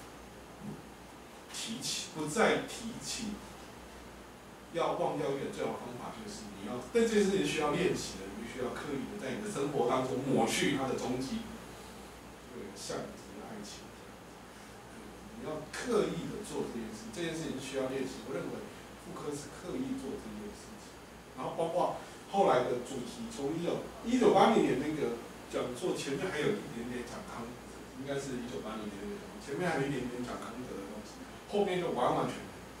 再提起。要忘掉一个最好的方法就是你要，但这件事情需要练习的，你必须要刻意的在你的生活当中抹去它的踪迹。对，像爱情。你要刻意的做这件事，这件事情需要练习。我认为妇科是刻意做这件事情，然后包括后来的主题，从1980年那个讲座前面还有一点点讲康德，应该是1980年那个讲座，前面还有一点点讲康德的东西，后面就完全。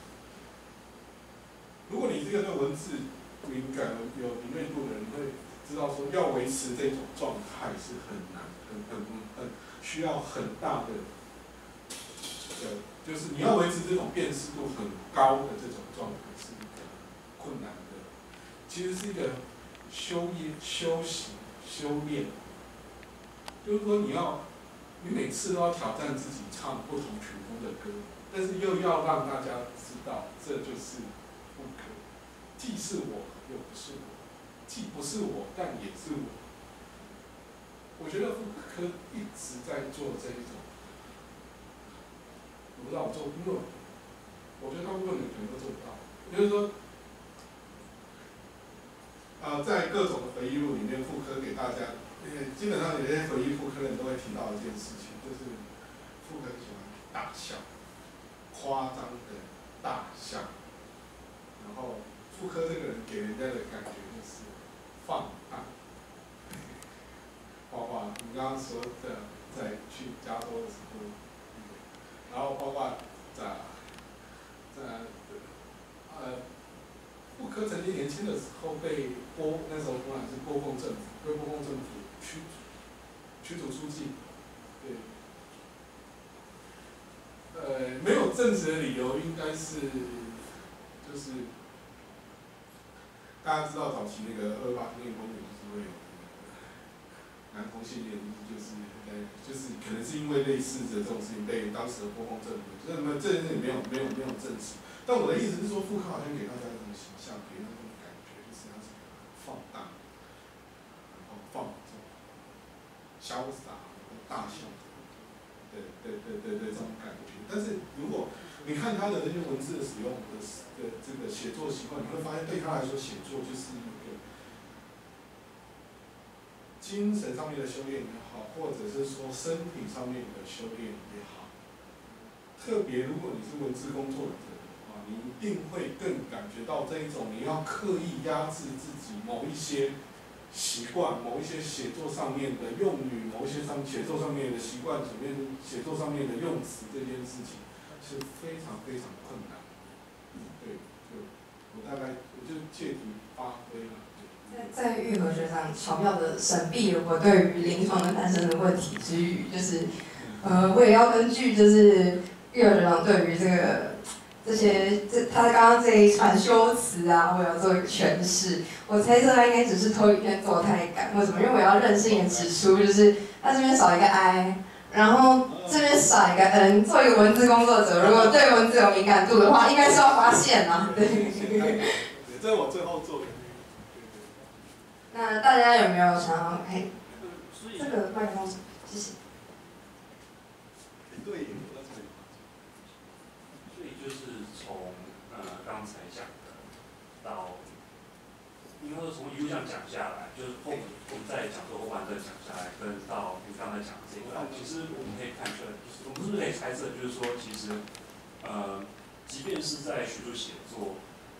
如果你这个对文字敏感、有敏锐度的人，你会知道说，要维持这种状态是很难、很需要很大的。就是你要维持这种辨识度很高的这种状态是一个困难的，其实是一个修行、修炼。就是说你每次都要挑战自己唱不同曲风的歌，但是又要让大家知道这就是妇科，既是我又不是我，既不是我但也是我。我觉得妇科一直在做这一种。我不知道我做不论，我觉得大部分人可能都做不到。就是说，在各种的回忆录里面，妇科给大家，基本上有些回忆妇科人都会提到一件事情，就是妇科喜欢大笑，夸张的大笑，然后妇科这个人给人家的感觉就是放荡，包括你刚刚说的在去加州的时候。然后包括在傅科曾经年轻的时候被那时候波兰是波共政府，被波共政府驱逐出境，对。没有正直的理由，应该是就是大家知道早期那个228天公园是会有男同性恋，就是可能是因为类似的这种事情被当时的波共政府，这件事情没有证实。但我的意思是说，傅科好像给大家一种形象，给人一种感觉，就是他是放大，然后放纵、潇洒、大笑。对这种感觉。但是如果你看他的那些文字的使用的这个写作习惯，你会发现对他来说，写作就是一个精神上面的修炼也好，或者是说身体上面的修炼也好。特别如果你是文字工作者的话，你一定会更感觉到这一种你要刻意压制自己某一些习惯，某一些写作上面的用语，某一些写作上面的习惯，写作上面的用词，这件事情是非常非常困难。对，我大概我就借题发挥了。 在玉和学长巧妙的闪避了我对于临床的诞生的问题之余，就是我也要根据就是玉和学长对于他刚刚这一串修辞啊，我要做一个诠释。我猜测他应该只是投影片做太赶，为什么？因为我要任性的指出，就是他这边少一个 I， 然后这边少一个 N。作为一个文字工作者，如果对文字有敏感度的话，应该是要发现啊。对。 这是我最后做的。 那大家有没有想要？哎，这个麦克风，谢谢。 对。 所以就是从刚才讲的到，应该说从一路上讲下来，就是我们在讲座后半段讲下来，跟到你刚才讲的这一段，其实我们可以看出来，我们是不是可以猜测，就是说其实即便是在学术写作，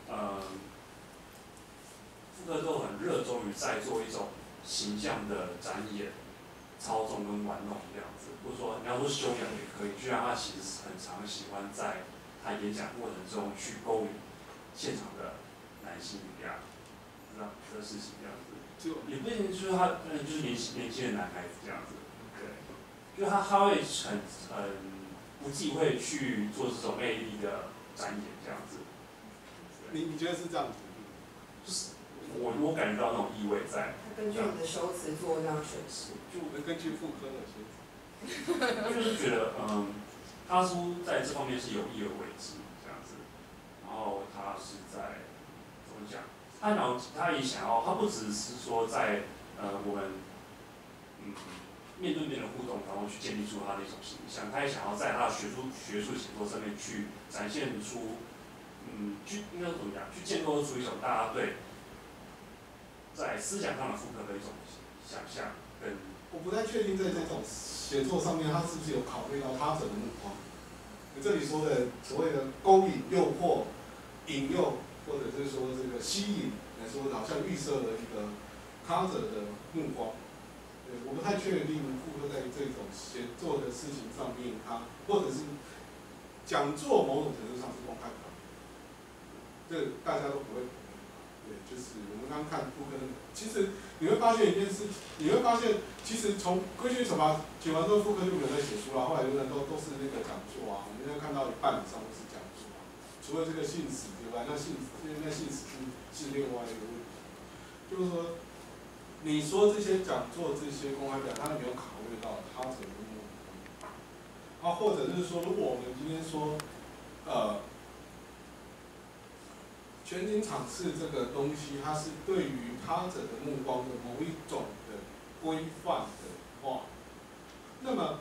傅科都很热衷于在做一种形象的展演、操纵跟玩弄这样子，或者说你要说修养也可以，就像他其实很常喜欢在他演讲过程中去勾引现场的男性一样，这事情这样子，也不一定就是他，就是年轻的男孩子这样子，对，就他会很不忌讳去做这种魅力的展演这样子。 你觉得是这样子？ 就是我感觉到那种意味在。 根据你的修辞做这样诠释。 就根据傅科的修辞。 就是觉得他叔在这方面是有意而为之这样子，然后他是在怎么讲？他也想要，他不只是说在我们面对面的互动当中去建立出他的一种形象，他也想要在他的学术写作上面去展现出应该怎么讲？去建构出一种大家对在思想上的傅科的一种想象跟。 我不太确定在这种写作上面，他是不是有考虑到他者的目光？你这里说的所谓的勾引、诱惑、引诱，或者是说这个吸引，来说好像预设了一个他者的目光。对，我不太确定傅科在这种写作的事情上面，他或者是讲座某种程度上是公开的，这大家都不会。对，就是我们刚刚看傅科的，其实你会发现一件事，你会发现其实从规训惩罚写完之后，傅科就没有在写书了，后来都是那个讲座啊，我们要看到一半以上都是讲座啊，除了这个信史之外，那信史是另外一个问题，就是说，你说这些讲座这些公开表，他有没有考虑到他者的目的？啊，或者是说，如果我们今天说，全景场次这个东西，它是对于他者的目光的某一种的规范的话，那么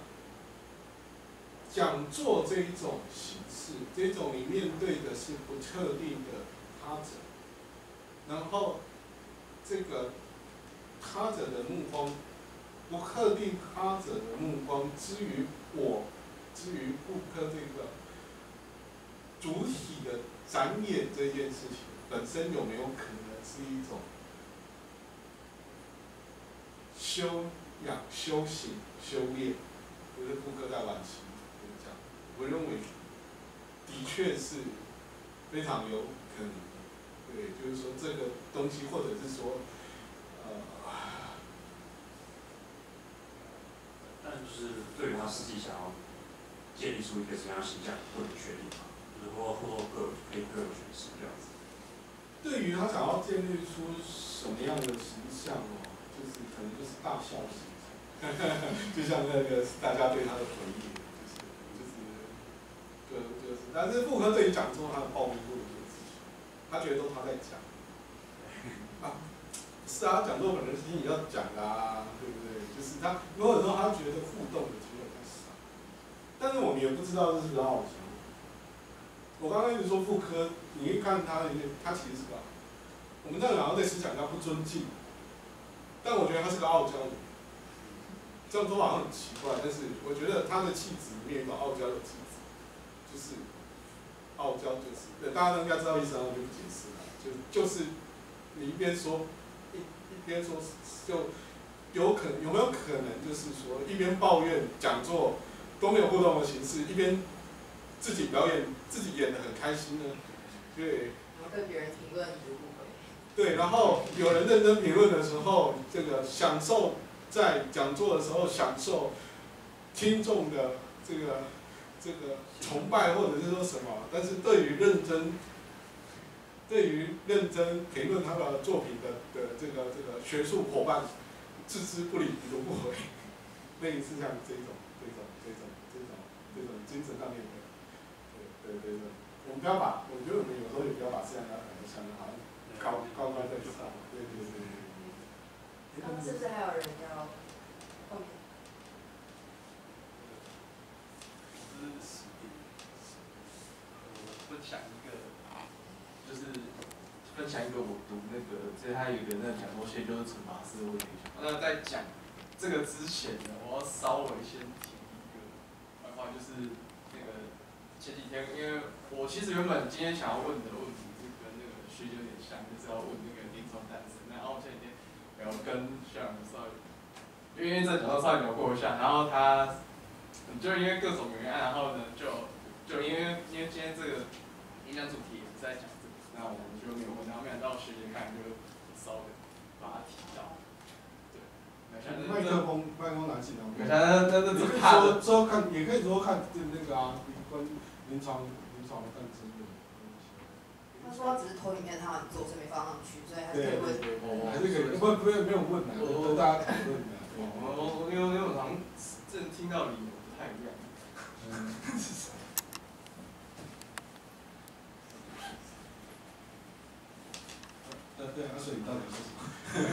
讲座这一种形式，这种你面对的是不特定的他者，然后这个他者的目光，不特定他者的目光之于傅科这个主体的展演这件事情本身有没有可能是一种修养、修行、修炼？就是傅科在晚期讲，我认为的确是非常有可能的。对， 对，就是说这个东西，或者是说， 但就是对于他实际想要建立出一个什么样的形象，不能确定嘛，就是或可以各有诠释这样子。 对于他想要建立出什么样的形象哦，就是可能就是大笑形象，就像那个大家对他的回忆，但是傅科对于讲座他的抱怨过一件事情，他觉得都他在讲，是啊，讲座本来是你要讲的啊，对不对？就是他有的时候他觉得互动的机会太少，但是我们也不知道这是不是傲娇。我刚刚一直说傅科，你一看他其实是个，我们这样好像对思想家不尊敬，但我觉得他是个傲娇的。这样说好像很奇怪，但是我觉得他的气质里面有一种傲娇的气质，就是傲娇就是大家都应该知道意思，然后就不解释了，就是你一边说一边说，就有没有可能就是说一边抱怨讲座都没有互动的形式，一边自己表演自己演得很开心呢？对。 然后对别人评论你就不回。 对，然后有人认真评论的时候，这个享受在讲座的时候享受听众的这个崇拜或者是说什么，但是对于认真评论他的作品的这个学术伙伴置之不理，已读不回，类似像这种精神上面的，对，我们不要把，我觉得我们有时候也不要把这样的想的好像高高在上，对。 他们是不是还有人要后面？ 分享一个我读那个，这还有一个那个讲座线，就是惩罚社会影响。那在讲这个之前呢，我要稍微先提一个白话，就是那个前几天，因为我其实原本今天想要问的问题是跟那个学姐有点像，就是要问那个临床诞生。然后前几天有跟像稍微，因为这讲座稍微聊过一下，然后他就因为各种原因，然后呢就因为今天这个演讲主题也是在讲这个，那我们就没有问，然后没想到学姐看就稍微把它提到，对。 麦克风拿起来。 这你可以说看，也可以说看那个啊，关临床的诞生的。 他说他只是投影片，他让你做，所以没放上去，所以还是可以问。 还是可以，没有问的，跟大家讨论的。 因为我好像正听到理由不太一样。 对，所以你到底说什么？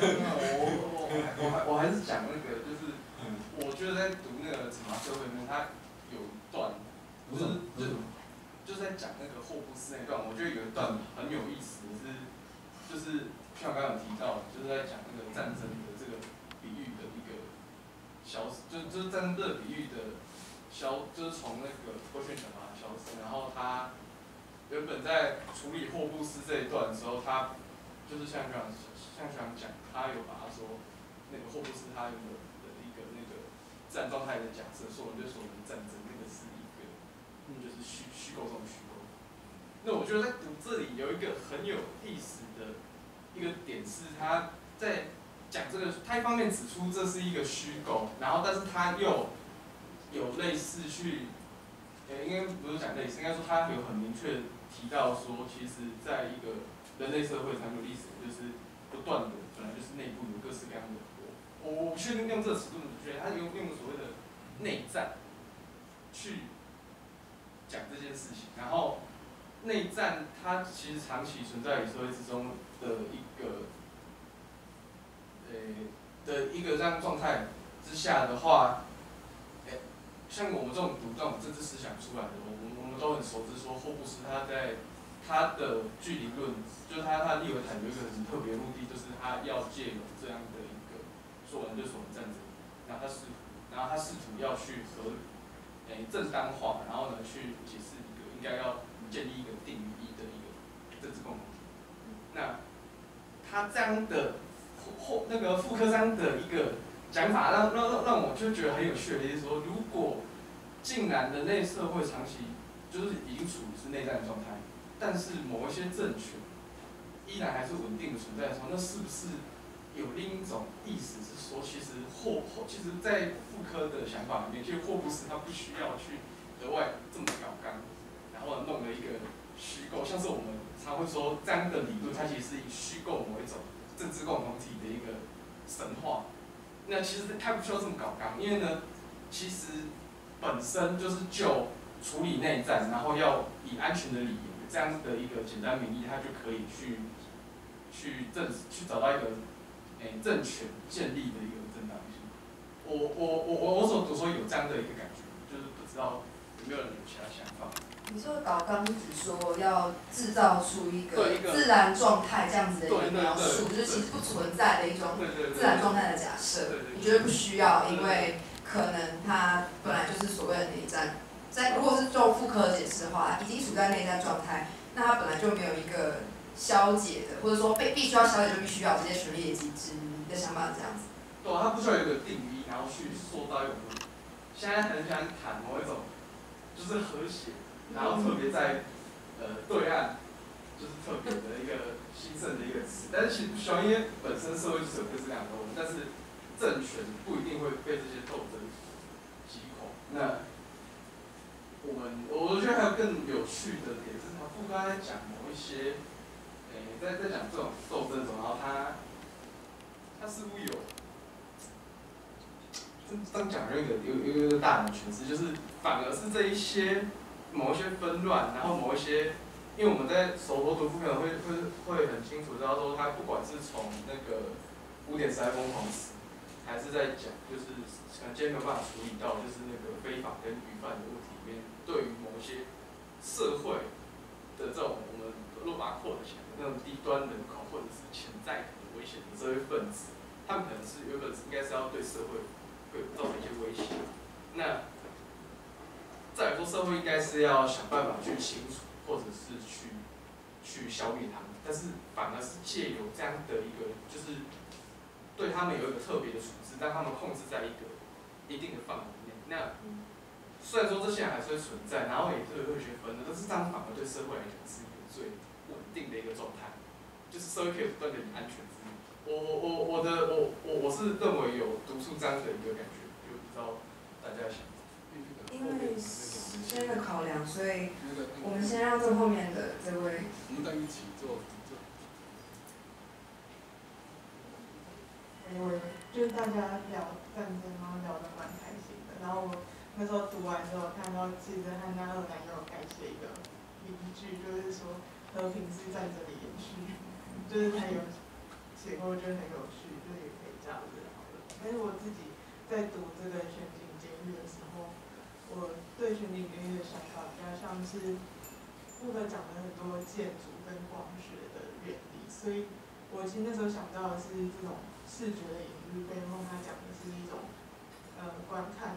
我还是讲那个，就是我觉得在读那个惩罚社会里面，它有一段，就是在讲那个霍布斯那段，我觉得有一段很有意思，就是像我刚刚有提到，就是在讲那个战争的这个比喻的一个就是战争这个比喻的就是从那个规训惩罚消失，然后他原本在处理霍布斯这一段的时候，他就是像学长讲，他有把他说那个霍布斯他有的一个那个自然状态的假设，说对所有的战争那个是一个就是虚构中的虚构。那我觉得在读这里有一个很有意思的一个点是，他在讲这个，他一方面指出这是一个虚构，然后但是他又有类似去，应该不是讲类似，应该说他有很明确提到说，其实在一个人类社会长久历史就是不断的，本来就是内部有各式各样的我不确定用这个尺度准确，他用所谓的内战去讲这件事情，然后内战它其实长期存在于社会之中的一个这样状态之下的话，像我们这种读这种政治思想出来的，我们都很熟知说霍布斯他在他的距离论，就是他利维坦有一个很特别的目的，就是他要借由这样的一个说人对所人战争，然后他试图要去正当化，然后呢去解释一个应该要建立一个定义的一个政治共同体。那他这样的那个傅科章的一个讲法，让我就觉得很有趣的，就是说，如果竟然人类社会长期就是已经处于是内战的状态，但是某一些政权， 依然还是稳定的存在的时候，那是不是有另一种意思是说，其实在妇科的想法里面，其实霍布斯他不需要去额外这么搞纲，然后弄了一个虚构，像是我们常会说这样的理论，它其实是以虚构某一种政治共同体的一个神话。那其实它不需要这么搞纲，因为呢，其实本身就是就处理内战，然后要以安全的理由这样的一个简单名义，它就可以去找到一个政权建立的一个正当性。我所读说有这样的一个感觉，就是不知道有没有人有其他想法。 你说搞纲只说要制造出一个对一个自然状态这样子的一个描述， 对就是其实不存在的一种对自然状态的假设。你觉得不需要，因为可能它本来就是所谓的内战。如果是就妇科解释的话，已经处在内战状态，那它本来就没有一个消解的，或者说必须要消解就必须要这些权力的机制。你的想法是这样子？ 对，它不需要有一个定义，然后去塑造一种现在很喜欢谈某一种就是和谐，然后特别在对岸就是特别的一个兴盛的一个词，但是其实不需要，因为本身社会就是有各式各样的斗争，但是政权不一定会被这些斗争击垮。那我觉得还有更有趣的点是，他傅刚才讲某一些，在讲这种斗争中，然后他似乎有，这样讲有一个大的诠释，就是反而是这一些某一些纷乱，然后某一些，因为我们在手头读书可能会很清楚知道说，他不管是从那个古典时代疯狂史，还是在讲就是可能今天没有办法处理到就是那个非法跟鱼贩的问题里面，对于某一些社会的这种我们若把它扩得起来那种低端人口或者是潜在可能危险的社会分子，他们可能是原本应该是要对社会会造成一些威胁。那再来说，社会应该是要想办法去清除，或者是去消灭他们，但是反而是借由这样的一个，就是对他们有一个特别的处置，让他们控制在一个一定的范围内。那虽然说这些人还是会存在，然后也是会学分的，但是这样反而对社会来讲是一个最稳定的一个状态，就是社会可以不断的以安全之名。我是认为有读出这样的一个感觉，就不知道大家想。 因为时间的考量，所以我们先让最后面的这位。 我们在一起做。 就是大家聊战争，然后聊得蛮开心的。然后我那时候读完之后，看到其实汉娜·二兰也有改写一个名句，就是说和平是战争的延续，就是他有写过，就很有趣，就也可以这样子讨论。但是我自己在读这个全景监狱的时候，我对全景监狱的想法比较像是，顾客讲了很多建筑跟光学的原理，所以我其实那时候想到的是这种视觉的隐喻背后，他讲的是一种观看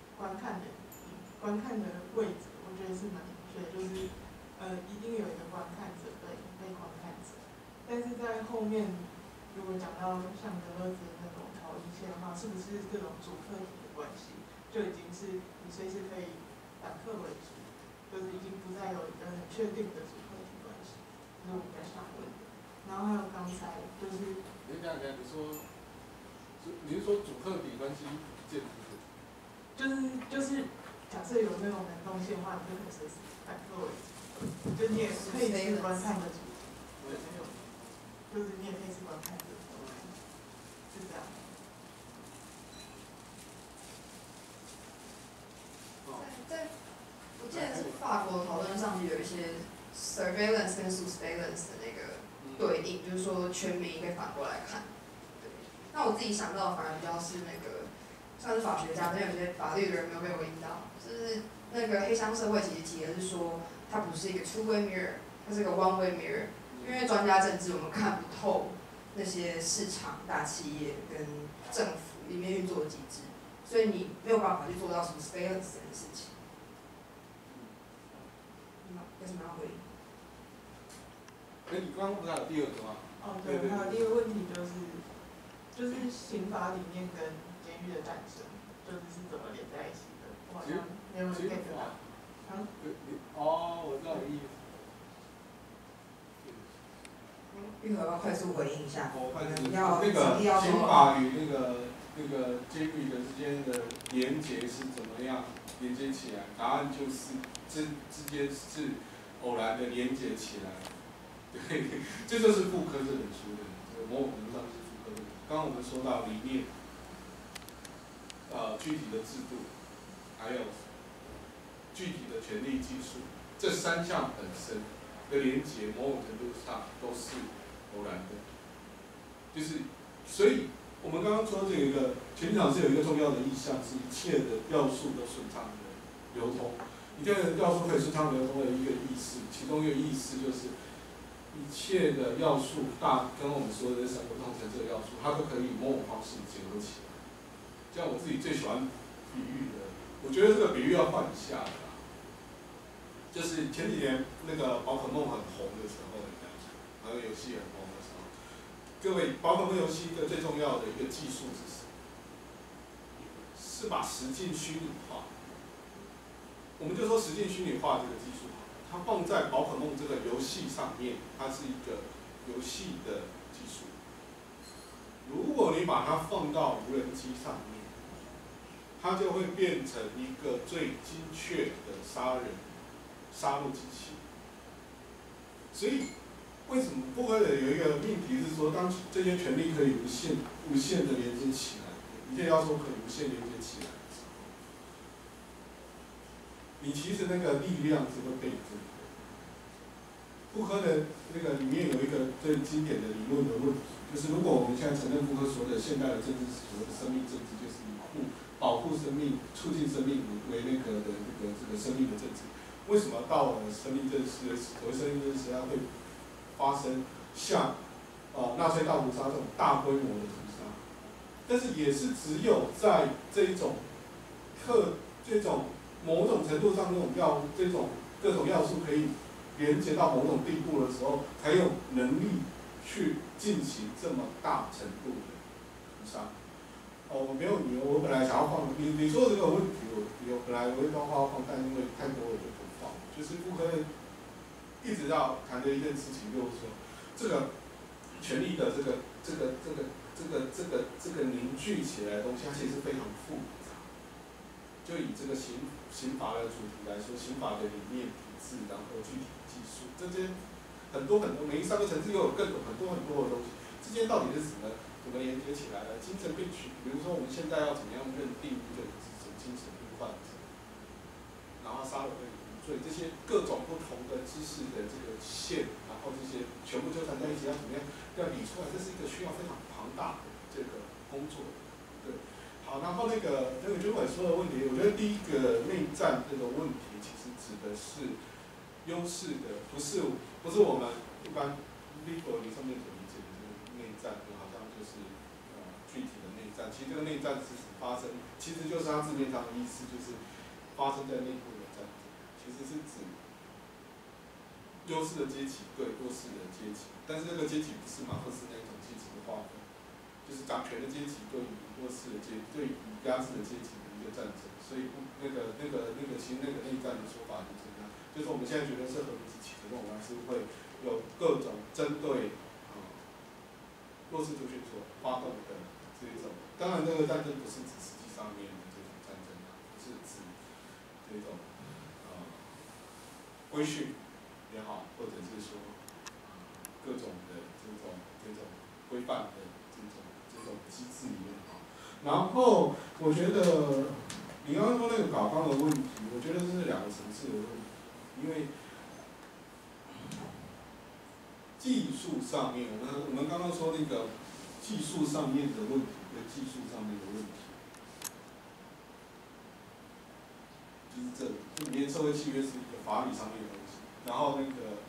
的位置，我觉得是蛮明确的，就是一定有一个观看者被观看者，但是在后面如果讲到像德勒兹那种逃逸线的话，是不是这种主客体的关系就已经是你随时可以反客为主，就是已经不再有一个很确定的主客体关系，这是我比较想问的。然后还有刚才就是， 你是说主客体关系建筑？ 就是假设有那种能动性的话，你就可以随时反客为主，就你也可以是观看的主体，就是你也可以是观看者，是这样。 我记得是法国讨论上有一些 surveillance 跟 surveillance 的那个对应，就是说全民可以反过来看。对，那我自己想到的反而比较是那个，算是法学家，但有些法律的人没有被我引导，就是那个黑箱社会其实提的是说，它不是一个 two-way mirror， 它是一个 one-way mirror， 因为专家政治我们看不透那些市场、大企业跟政府里面运作的机制，所以你没有办法去做到什么 surveillance 这件事情。有什么要回应？ 你刚刚不是还有第二个吗？ 哦，对，还有第一个问题就是刑法理念跟监狱的诞生，就是怎么连在一起的？我好像没有 get 到。 哦，我知道你的意思。 玉和要快速回应一下， 我看是要那个要刑法与那个监狱的之间的连结是怎么样连接起来？答案就是之间是偶然的连结起来。对，这就是妇科这本书的某种程度上是妇科的。刚刚我们说到理念，具体的制度，还有具体的权利技术，这三项本身的连结，某种程度上都是偶然的。就是所以我们刚刚说这个权利场是有一个重要的意向，是一切的要素都顺畅的流通。一切的要素可以顺畅流通的一个意思，其中一个意思就是一切的要素跟我们说的三个不同层次的要素，它都可以某种方式结合起来。像我自己最喜欢比喻的，我觉得这个比喻要换一下的啦。就是前几年那个宝可梦很红的时候，那个游戏很红的时候，各位，宝可梦游戏一个最重要的一个技术是什么？是把实境虚拟化。我们就说实境虚拟化这个技术，它放在宝可梦这个游戏上面，它是一个游戏的技术。如果你把它放到无人机上面，它就会变成一个最精确的杀戮机器。所以，为什么不可能有一个命题是说，当这些权利可以无限的连接起来，一切要素可以无限连接起来的时候，你其实那个力量是会倍增的。妇科的那个里面有一个最经典的理论的问题，就是如果我们现在承认妇科所有的现代的政治是所谓的生命政治，就是以保护生命、促进生命为那个的这个生命的政治，为什么到了生命政治所谓生命政治时代会发生像纳粹大屠杀这种大规模的屠杀？但是也是只有在这种某种程度上这种各种要素可以连接到某种地步的时候，才有能力去进行这么大程度的屠杀。我没有我本来想要放你说的这个问题，本来我会要放，但因为太多了就不放。就是不可以一直要谈的一件事情，就是说这个权力的这个凝聚起来的东西，它其实是非常复杂。就以这个刑法的主题来说，刑法的理念、体制，然后具体的技术，这些很多每一三个层次又有很多的东西，之间到底是怎么连接起来的？精神病比如说我们现在要怎么样认定一个人是精神病患者，然后杀了被无罪，这些各种不同的知识的这个线，然后这些全部纠缠在一起，要怎么样要理出来？这是一个需要非常庞大的这个工作。对，好，然后那个军委说的问题，我觉得第一个内战这个问题，其实指的是优势的，不是我们一般 legal 上面所理解的这个内战，好像就是具体的内战。其实这个内战是指发生，其实就是它字面上的意思，就是发生在内部的战争，其实是指优势的阶级对弱势的阶级，但是这个阶级不是马克思那种阶级的划分，就是掌权的阶级对于弱势的对于压制的阶级的一个战争。所以其实那个内战的说法是这样，就是我们现在觉得是和平时期，可是我们还是会有各种针对弱势族群所发动的这种。当然，这个战争不是指实际上面的这种战争，是指这种规训也好，或者是说各种的这种规范的这种机制也好。然后我觉得你刚刚说那个搞纲的问题，我觉得这是两个层次的问题，因为技术上面，我们刚刚说那个技术上面的问题跟技术上面的问题，就是这里，里面社会契约是一个法理上面的东西，然后那个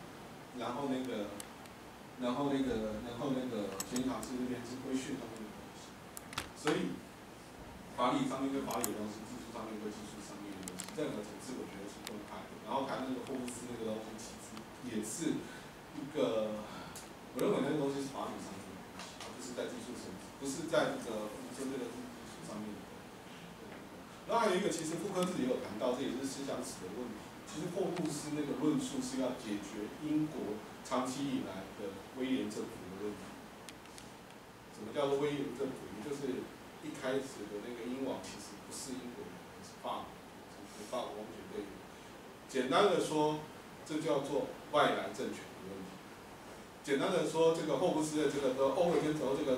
刑法是这边是规训上面的东西，所以法理上面跟法理的东西，技术上面跟技术上面的东西，这两个层次我觉得是分开的。然后谈那个霍布斯那个东西，其实也是一个，我认为那个东西是法理上面的东西，而不是在技术上，不是在这个我们说这个技术上面的。 然后还有一个，其实妇科自己也有谈到，这也是思想史的问题。其实霍布斯那个论述是要解决英国长期以来的威廉政府的问题。什么叫做威廉政府？也就是一开始的那个英王其实不是英国人，是法国王权对。简单的说，这叫做外来政权的问题。简单的说，这个霍布斯的这个欧维跟轴这个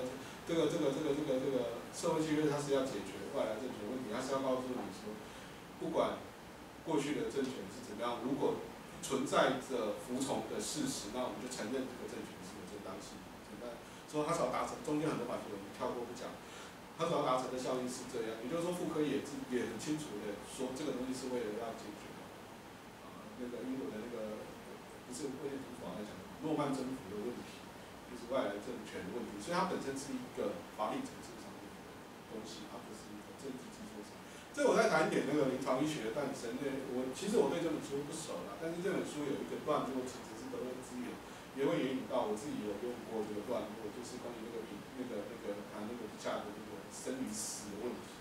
社会契约，它是要解决外来政权问题，它是要告诉你说，不管过去的政权是怎么样，如果存在着服从的事实，那我们就承认这个政权是有正当性。简单说，它所要达成，中间很多法条我们跳过不讲，它所要达成的效应是这样。也就是说，妇科也很清楚的说，这个东西是为了要解决那个英国的那个不是威廉政府来讲诺曼征服的问题，就是外来政权的问题，所以它本身是一个法律层次上面的东西，它不是一个政治基础上。这我再谈一点那个临床医学的诞生。其实我对这本书不熟啦，但是这本书有一个段落其实是德勒资源，也会引引到我自己有用过这个段落，就是关于谈那个笔下的那个生与死的问题。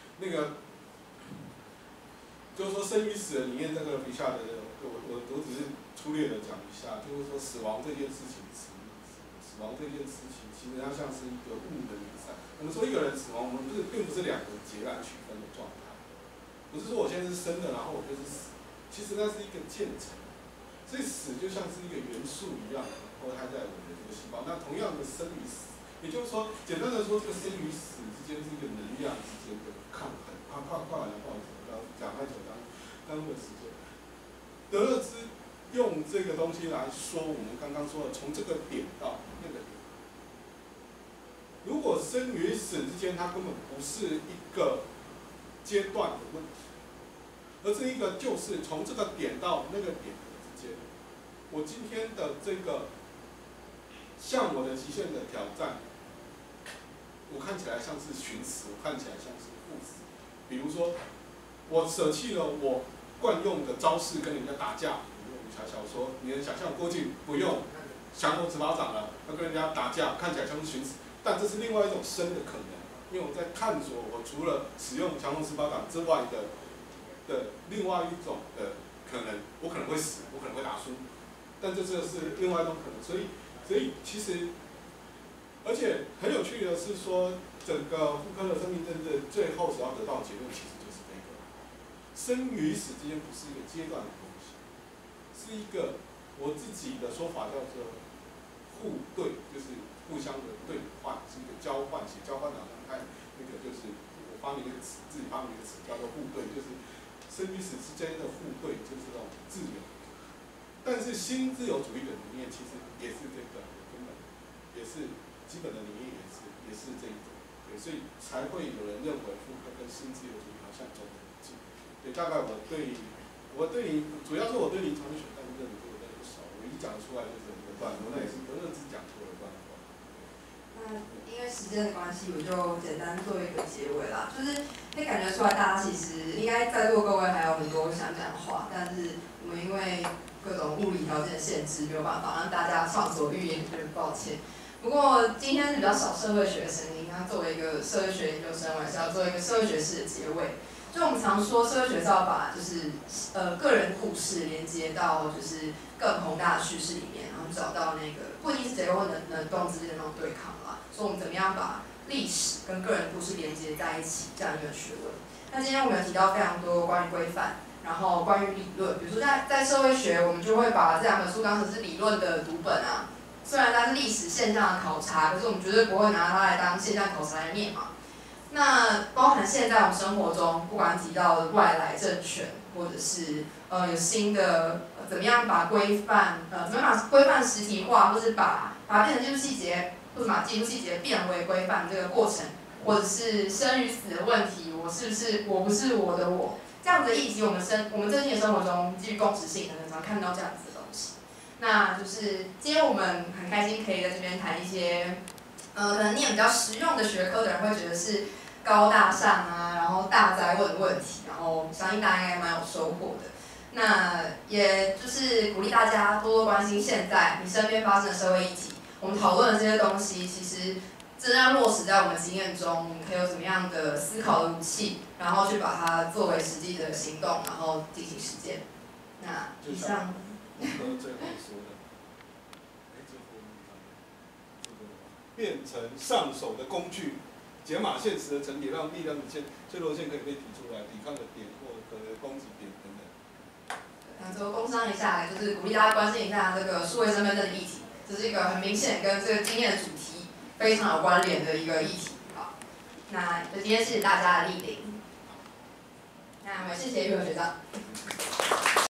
就是说生与死的里面，这个笔下的我只是粗略的讲一下，就是说死亡这件事情，死亡这件事情，其实它像是一个物的离散。我们说一个人死亡，我们并不是两个截然区分的状态，不是说我现在是生的，然后我就是死，其实那是一个渐层，所以死就像是一个元素一样，包含在我们的这个细胞。那同样的生与死，也就是说，简单的说，这个生与死之间是一个能量之间的抗衡。快来不好意思，讲太久耽误了时间。德勒兹用这个东西来说，我们刚刚说的，从这个点到那个点。如果生与死之间，它根本不是一个阶段的问题，而是一个就是从这个点到那个点之间，我今天的这个向我的极限的挑战，我看起来像是寻死，我看起来像是赴死。比如说，我舍弃了我惯用的招式跟人家打架，武侠小说，你能想象郭靖不用降龙十八掌了，要跟人家打架，看起来像是寻死。但这是另外一种生的可能，因为我在探索我除了使用降龙十八掌之外的另外一种的可能，我可能会死，我可能会打输，但这是另外一种可能。所以其实，而且很有趣的是说，整个妇科的生命政治最后所要得到的结论，其实就是这个：生与死之间不是一个阶段的东西，是一个我自己的说法叫做互对，就是互相的对换，是一个交换。写交换好像太那个，就是我发明一个词，自己发明一个词叫做互对，就是生与死之间的互对，就是这种自由。但是新自由主义的理念其实也是这个根本，也是基本的理念，也是这一种。对，所以才会有人认为妇科跟新自由主义好像走得很近。对，大概主要是我对临床医学，但是这里我真的不熟，我一讲出来就是一个段落，那也是德勒兹讲出的段落。 那因为时间的关系，我就简单做一个结尾啦。就是可以感觉出来，大家其实应该在座各位还有很多想讲的话，但是我们因为各种物理条件的限制，没有办法让大家畅所欲言，很抱歉。不过今天是比较少社会学的声音，那作为一个社会学研究生，我还是要做一个社会学式的结尾。就我们常说，社会学是要把就是个人故事连接到就是更宏大的叙事里面，然后找到那个不一定是结构或能动之间的那种对抗啦。所以我们怎么样把历史跟个人故事连接在一起，这样一个学问。那今天我们有提到非常多关于规范，然后关于理论，比如说在社会学，我们就会把这两本书当成是理论的读本啊。虽然它是历史现象的考察，可是我们绝对不会拿它来当现象考察来念嘛。那包含现在我们生活中，不管提到的外来政权，或者是有新的怎么样把规范怎么样把规范实体化，或是把它变成技术细节，或者把技术细节变为规范这个过程，或者是生与死的问题，我不是我的我，这样子的议题，我们最近的生活中基于共识性，很常看到这样子的东西。那就是今天我们很开心可以在这边谈一些可能念比较实用的学科的人会觉得是高大上啊，然后大哉问的问题，然后相信大家应该蛮有收获的。那也就是鼓励大家多多关心现在你身边发生的社会议题。我们讨论的这些东西，其实真正落实在我们经验中，我们可以有什么样的思考的武器，然后去把它作为实际的行动，然后进行实践。那以上。 最后说的，变成上手的工具，解码现实的层体，让力量的脆弱线可以被提出来，抵抗的点或攻击点等等。 那最后工商一下，就是鼓励大家关心一下这个数位身份证的议题，这是一个很明显跟这个经验的主题非常有关联的一个议题。好，那就今天谢谢大家的莅临，那我们谢谢玉和学长。